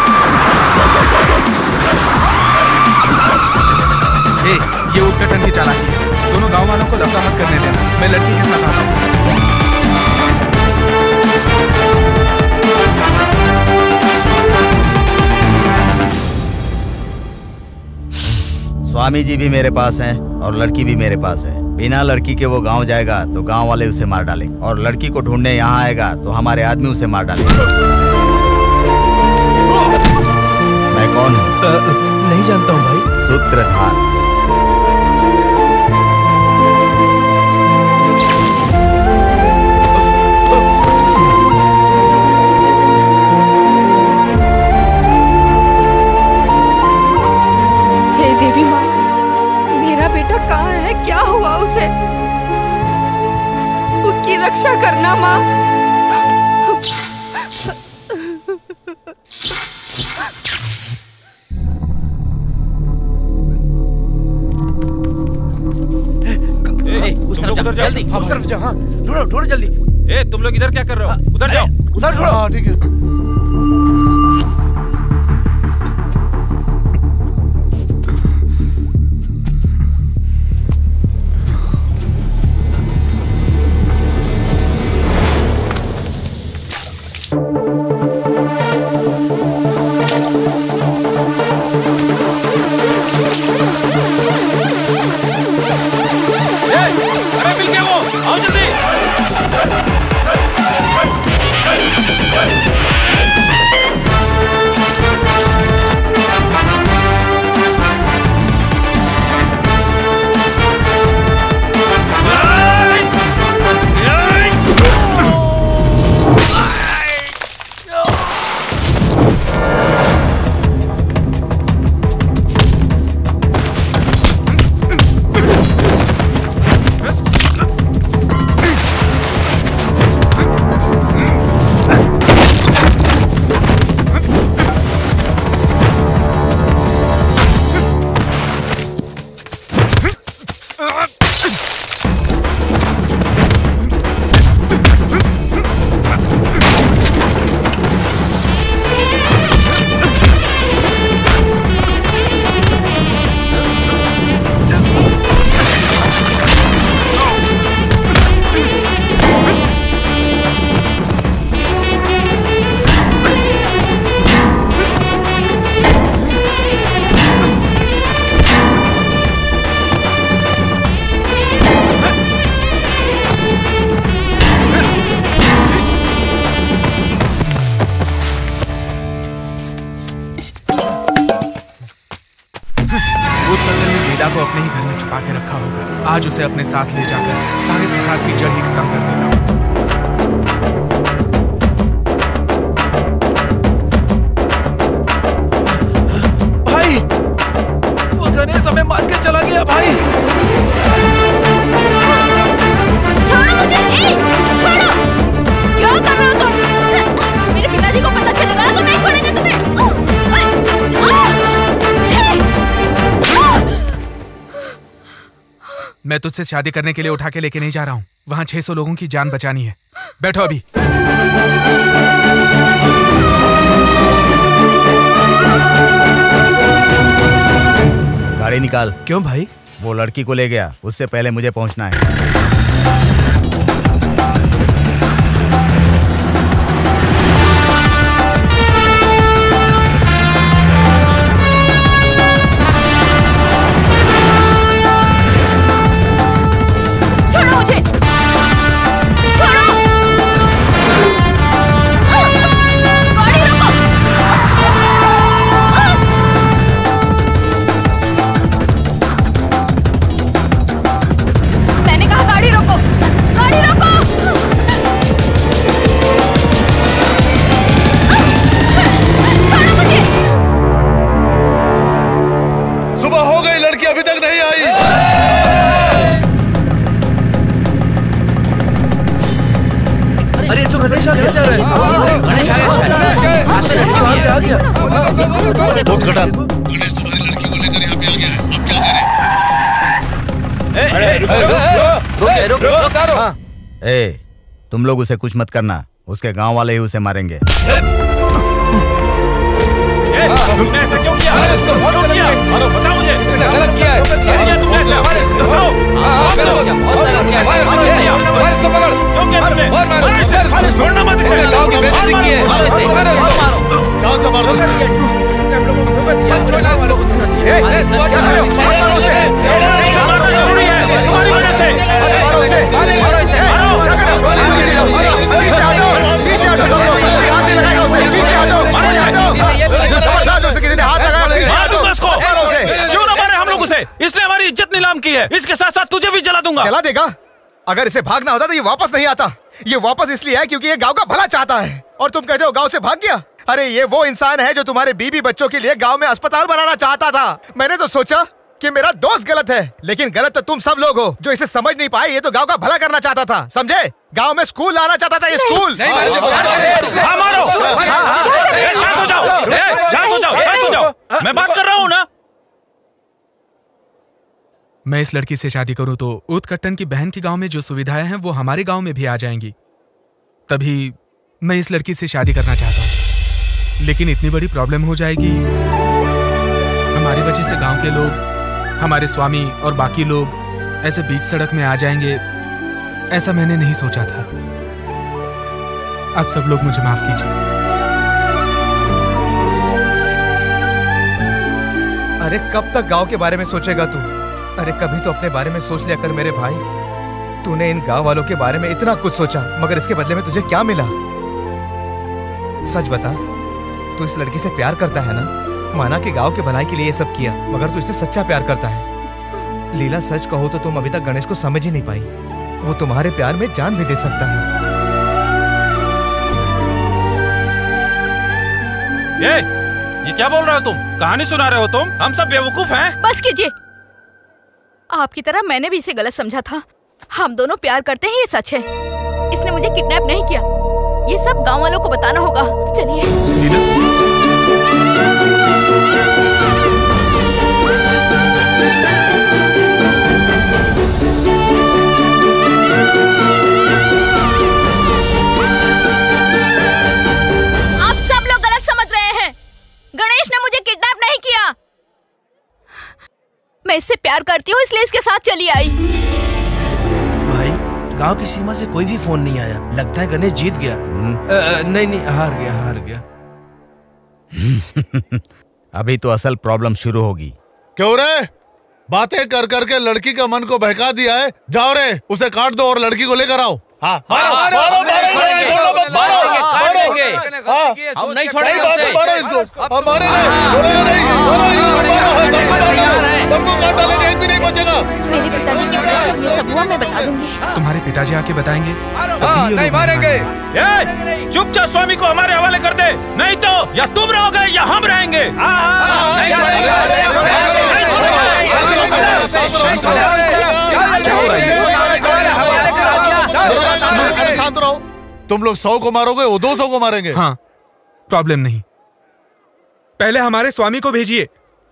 ए, ये उत्कटन की चालाकी है। दोनों गांव वालों को दफा मत करने देना। मैं लड़की के साथ आता हूँ। स्वामी जी भी मेरे पास हैं और लड़की भी मेरे पास है। बिना लड़की के वो गांव जाएगा तो गांव वाले उसे मार डालेंगे, और लड़की को ढूंढने यहाँ आएगा तो हमारे आदमी उसे मार डालेंगे। मैं कौन हूँ? नहीं जानता हूँ भाई। सूत्रधार। हे देवी माँ, मेरा बेटा कहाँ है? क्या हुआ उसे? उसकी रक्षा करना माँ। ए, उस तरफ जाओ, जल्दी। हाँ, उस तरफ जाओ। हाँ, ढूंढो ढूंढो जल्दी। ए, तुम लोग इधर क्या कर रहे हो? उधर जाओ, उधर ढूंढो। हाँ, ठीक है। अरे मिल गए वो, आओ जल्दी। को अपने ही घर में छुपा के रखा होगा। आज उसे अपने साथ ले जाकर सारे फसाद की जड़ ही खत्म कर देता हूँ। भाई, वो गणेश हमें मार के चला गया। भाई छोड़ो मुझे, ए, छोड़ो। क्या कर रहे हो तुम? मेरे पिताजी को पता चलेगा ना तो नहीं छोड़ेंगे तुम्हें। मैं तुझसे शादी करने के लिए उठा के लेके नहीं जा रहा हूँ। वहाँ छह सौ लोगों की जान बचानी है। बैठो अभी। गाड़ी निकाल। क्यों भाई? वो लड़की को ले गया, उससे पहले मुझे पहुँचना है। उत्कटन, गणेश तुम्हारी लड़की को लेकर यहाँ पे आ गया है, अब क्या करें? ए, तुम लोग उसे कुछ मत करना, उसके गांव वाले ही उसे मारेंगे। तुमने ऐसा क्यों किया? क्यों किया? बताओ मुझे। गलत किया है। क्या किया तुमने ऐसा? बताओ। हाँ, गलत किया। बहुत गलत किया। मार इसको पकड़। क्यों किया तुमने? मार मारो। छोड़ना मत इसे। गाँव की बेइज्जती की है। मारो इसे। मारो इसको। मारो। कहाँ से मार दो? तुम्हारी वजह से। मारो इसे। मारो इसे। क्यों ना मारे हम लोग उसे? इसने हमारी इज्जत नीलाम की है। इसके साथ साथ तुझे भी जला दूंगा। जला देगा? अगर इसे भागना होता तो ये वापस नहीं आता। ये वापस इसलिए है क्योंकि ये गांव का भला चाहता है। और तुम कहते हो गांव से भाग गया? अरे ये वो इंसान है जो तुम्हारे बीबी बच्चों के लिए गांव में अस्पताल बनाना चाहता था। मैंने तो सोचा कि मेरा दोस्त गलत है, लेकिन गलत तो तुम सब लोग हो जो इसे समझ नहीं पाए। ये तो गांव का भला करना चाहता था, समझे? गांव में स्कूल लाना चाहता था। ये स्कूल हाँ मारो। शांत हो जाओ, शांत हो जाओ, शांत हो जाओ। मैं बात कर रहा हूँ ना। मैं इस लड़की से शादी करूं तो उत्कट्टन की बहन के गांव में जो सुविधाएं हैं वो हमारे गांव में भी आ जाएंगी। तभी मैं इस लड़की से शादी करना चाहता हूं, लेकिन इतनी बड़ी प्रॉब्लम हो जाएगी। हमारी वजह से गांव के लोग, हमारे स्वामी और बाकी लोग ऐसे बीच सड़क में आ जाएंगे, ऐसा मैंने नहीं सोचा था। आप सब लोग मुझे माफ कीजिए। अरे कब तक गांव के बारे में सोचेगा तू? अरे कभी तो अपने बारे में सोच लिया कर मेरे भाई। तूने इन गांव वालों के बारे में इतना कुछ सोचा, मगर इसके बदले में तुझे क्या मिला? सच बता, तू इस लड़की से प्यार करता है ना? माना कि गांव के भलाई के लिए ये सब किया, मगर तू इससे सच्चा प्यार करता है। लीला सच कहो तो तुम अभी तक गणेश को समझ ही नहीं पाई। वो तुम्हारे प्यार में जान भी दे सकता है। ये ये क्या बोल रहे हो तुम? कहानी सुना रहे हो तुम? हम सब बेवकूफ हैं? बस कीजिए। आपकी तरह मैंने भी इसे गलत समझा था। हम दोनों प्यार करते हैं, ये सच है। इसने मुझे किडनैप नहीं किया। ये सब गांव वालों को बताना होगा। चलिए। आप सब लोग गलत समझ रहे हैं। गणेश ने मुझे किडनैप नहीं किया। मैं इससे प्यार करती हूँ, इसलिए इसके साथ चली आई। भाई, गांव की सीमा से कोई भी फोन नहीं आया। लगता है गणेश जीत गया। आ, नहीं नहीं, हार गया, हार गया। अभी तो असल प्रॉब्लम शुरू होगी। क्यों रे? बातें कर करके लड़की का मन को बहका दिया है। जाओ रे, उसे काट दो और लड़की को लेकर आओ। हाँ, मारो, मारो, मारो, मारो, मारो, मारेंगे, हम नहीं छोड़ेंगे उसे। मारो इसको, अब मारेंगे, छोड़ेंगे नहीं, मारो इसको, सबको काट डालेंगे, एक भी नहीं बचेगा। मेरे पिताजी की वजह से ये सब हुआ, मैं बता दूंगी। तुम्हारे पिताजी आके बताएंगे? हाँ, नहीं मारेंगे। चुपचाप स्वामी को हमारे हवाले कर दे, नहीं तो या तुम रहोगे या हम रहेंगे। शांत रहो। तुम लोग सौ को मारोगे, वो दो सौ को मारेंगे। हाँ, प्रॉब्लम नहीं। पहले हमारे स्वामी को भेजिए,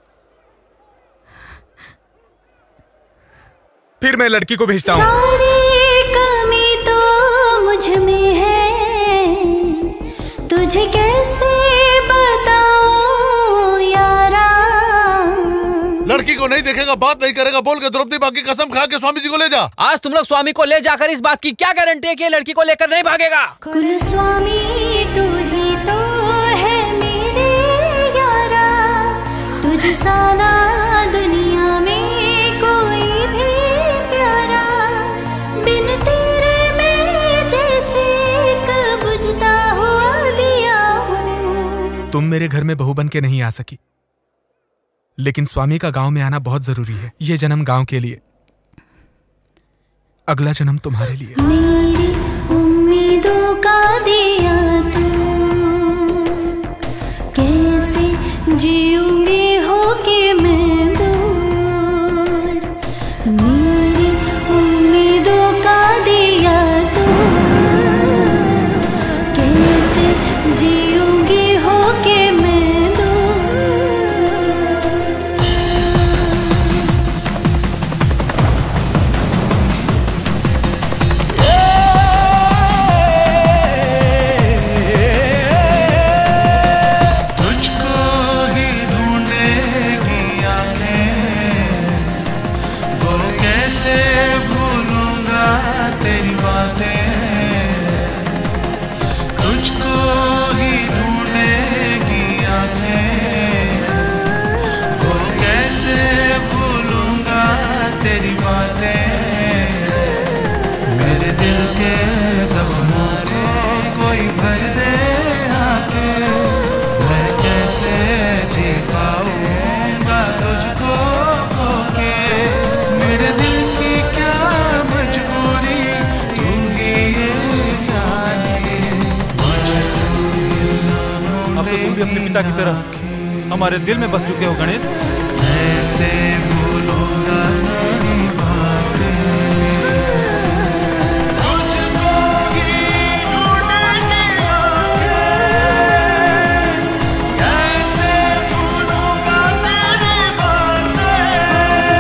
फिर मैं लड़की को भेजता हूँ। सारी कमी तो मुझ में है, तुझे कैसे बताऊं यारा। लड़की को नहीं देखेगा, बात नहीं करेगा, बोल के द्रौपदी बाकी कसम खा के स्वामी जी को ले जा। आज तुम लोग स्वामी को ले जाकर इस बात की क्या गारंटी है कि लड़की को लेकर नहीं भागेगा? कुल स्वामी तू ही तो है मेरे यारा, तुझ साना दुनिया में कोई भी प्यारा, बिन तेरे में जैसे एक बुझता हुआ दिया हूँ। तुम मेरे घर में बहू बन के नहीं आ सकी, लेकिन स्वामी का गांव में आना बहुत जरूरी है। ये जन्म गांव के लिए, अगला जन्म तुम्हारे लिए। मेरी उम्मीदों का दिया तू, कैसे जीऊंगी होके मैं दूर। मेरी उम्मीदों का दिया तू, कैसे जीऊंगी होके मैं दूर। तेरी बातें, मेरे दिल के सपनों को कोई भर दे आके, मैं कैसे जी पाऊंगा तुझको खोके, मेरे दिल की क्या मजबूरी तू ही ये जाने। अब तो तुम भी अपने पिता की तरह हमारे दिल में बस चुके हो गणेश। ऐसे भूलूंगा नहीं बातें, तुझको ही ढूंढने आके, कैसे भूलूंगा तेरी बातें।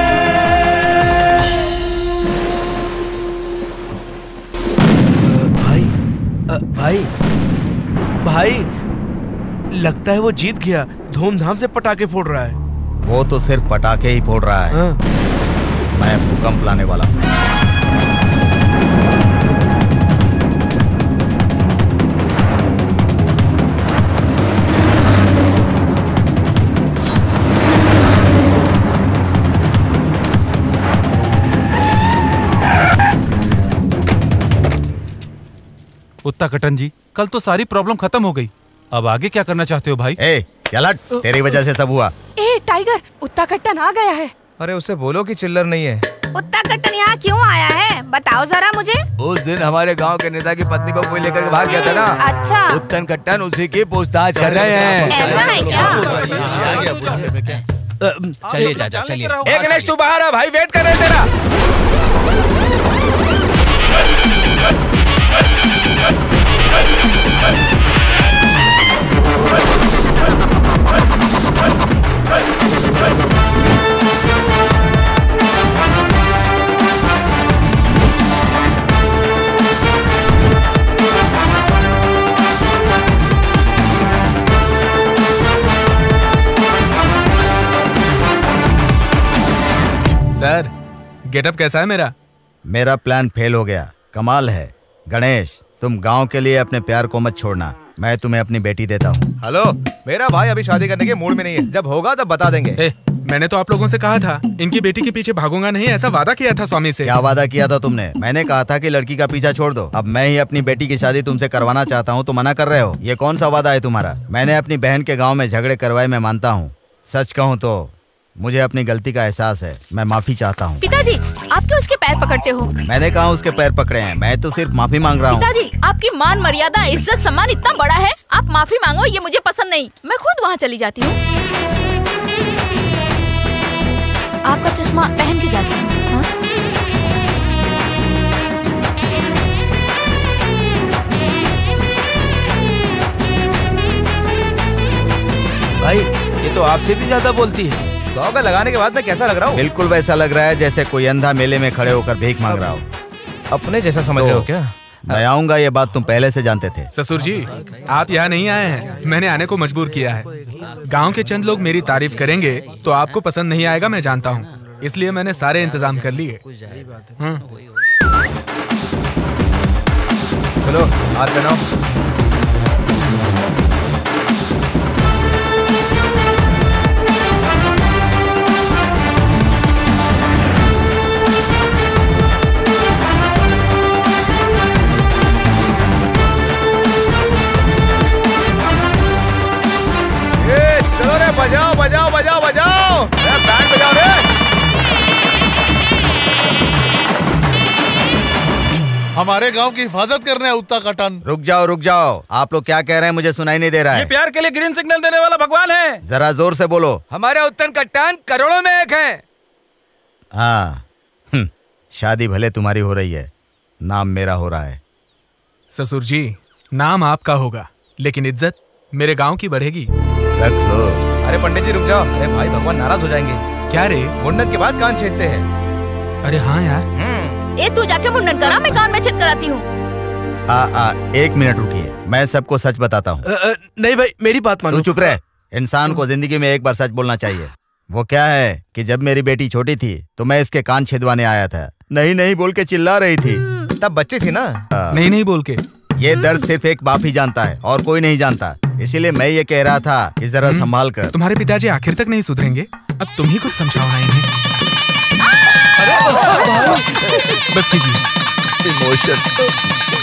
भाई अ, भाई भाई लगता है वो जीत गया, धूमधाम से पटाखे फोड़ रहा है। वो तो सिर्फ पटाखे ही फोड़ रहा है। हाँ। मैं भूकंप लाने वाला हूँ। उत्तराखंड जी, कल तो सारी प्रॉब्लम खत्म हो गई, अब आगे क्या करना चाहते हो भाई? ए, चल हट, तेरी वजह से सब हुआ। ए टाइगर, उत्तराखंड आ गया है। अरे उसे बोलो कि चिल्लर नहीं है। उत्तराखंड यहाँ क्यों आया है, बताओ जरा मुझे। उस दिन हमारे गांव के नेता की पत्नी को कोई लेकर के भाग गया था ना। अच्छा। उत्तन कट्टन उसी की पूछताछ कर रहे हैं। ऐसा है क्या? चलिए चाचा चलिए। एक गणेश तू बाहर आ भाई, वेट कर रहे हैं तेरा। सर, गेटअप कैसा है मेरा? मेरा प्लान फेल हो गया। कमाल है गणेश, तुम गांव के लिए अपने प्यार को मत छोड़ना, मैं तुम्हें अपनी बेटी देता हूँ। हेलो, मेरा भाई अभी शादी करने के मूड में नहीं है, जब होगा तब बता देंगे। ए, मैंने तो आप लोगों से कहा था इनकी बेटी के पीछे भागूंगा नहीं, ऐसा वादा किया था स्वामी से। क्या वादा किया था तुमने? मैंने कहा था कि लड़की का पीछा छोड़ दो। अब मैं ही अपनी बेटी की शादी तुमसे करवाना चाहता हूँ तो मना कर रहे हो, ये कौन सा वादा है तुम्हारा? मैंने अपनी बहन के गाँव में झगड़े करवाए, मैं मानता हूँ। सच कहूँ तो मुझे अपनी गलती का एहसास है, मैं माफी चाहता हूँ। पिताजी, आप क्यों उसके पैर पकड़ते हो? मैंने कहा उसके पैर पकड़े हैं, मैं तो सिर्फ माफी मांग रहा हूँ। पिताजी, आपकी मान मर्यादा इज्जत सम्मान इतना बड़ा है, आप माफी मांगो ये मुझे पसंद नहीं, मैं खुद वहाँ चली जाती हूँ। आपका चश्मा पहन के जाती हूँ। हाँ? भाई ये तो आपसे भी ज्यादा बोलती है। गॉगल लगाने के बाद मैं कैसा लग रहा हूँ? बिल्कुल वैसा लग रहा है जैसे कोई अंधा मेले में खड़े होकर भीख मांग रहा हो। अपने जैसा समझ रहे हो क्या? मैं आऊंगा, ये बात तुम पहले से जानते थे। ससुर जी, आप यहाँ नहीं आए हैं, मैंने आने को मजबूर किया है। गांव के चंद लोग मेरी तारीफ करेंगे तो आपको पसंद नहीं आएगा, मैं जानता हूँ, इसलिए मैंने सारे इंतजाम कर लिए। चलो हाथ बनाओ। बजाओ बजाओ बजाओ बजाओ, बैंड बजाओ रे। हमारे गांव की हिफाजत करने उत्तराखंड। रुक जाओ रुक जाओ, आप लोग क्या कह रहे हैं मुझे सुनाई नहीं दे रहा है। ये प्यार के लिए ग्रीन सिग्नल देने वाला भगवान है। जरा जोर से बोलो। हमारे उत्तन कट्टन करोड़ों में एक है। हाँ, शादी भले तुम्हारी हो रही है, नाम मेरा हो रहा है। ससुर जी, नाम आपका होगा लेकिन इज्जत मेरे गांव की बढ़ेगी। रख लो। अरे पंडित जी रुक जाओ। अरे भाई भगवान नाराज हो जाएंगे। क्या रे? मुंडन के बाद कान छेदते हैं। अरे हाँ यार। ए तू जाके मुंडन करा, मैं कान में छेद कराती हूँ। आ आ एक मिनट रुकिए, मैं सबको सच बताता हूँ। नहीं भाई मेरी बात मानो। तू चुप रह। इंसान को जिंदगी में एक बार सच बोलना चाहिए। वो क्या है कि जब मेरी बेटी छोटी थी तो मैं इसके कान छेदवाने आया था। नहीं नहीं बोल के चिल्ला रही थी। तब बच्ची थी ना। नहीं नहीं बोल के। ये दर्द सिर्फ एक बाप ही जानता है और कोई नहीं जानता, इसीलिए मैं ये कह रहा था कि जरा संभाल कर। तुम्हारे पिताजी आखिर तक नहीं सुधरेंगे, अब तुम ही कुछ समझाओ ना इन्हें। बस कीजिए। इमोशन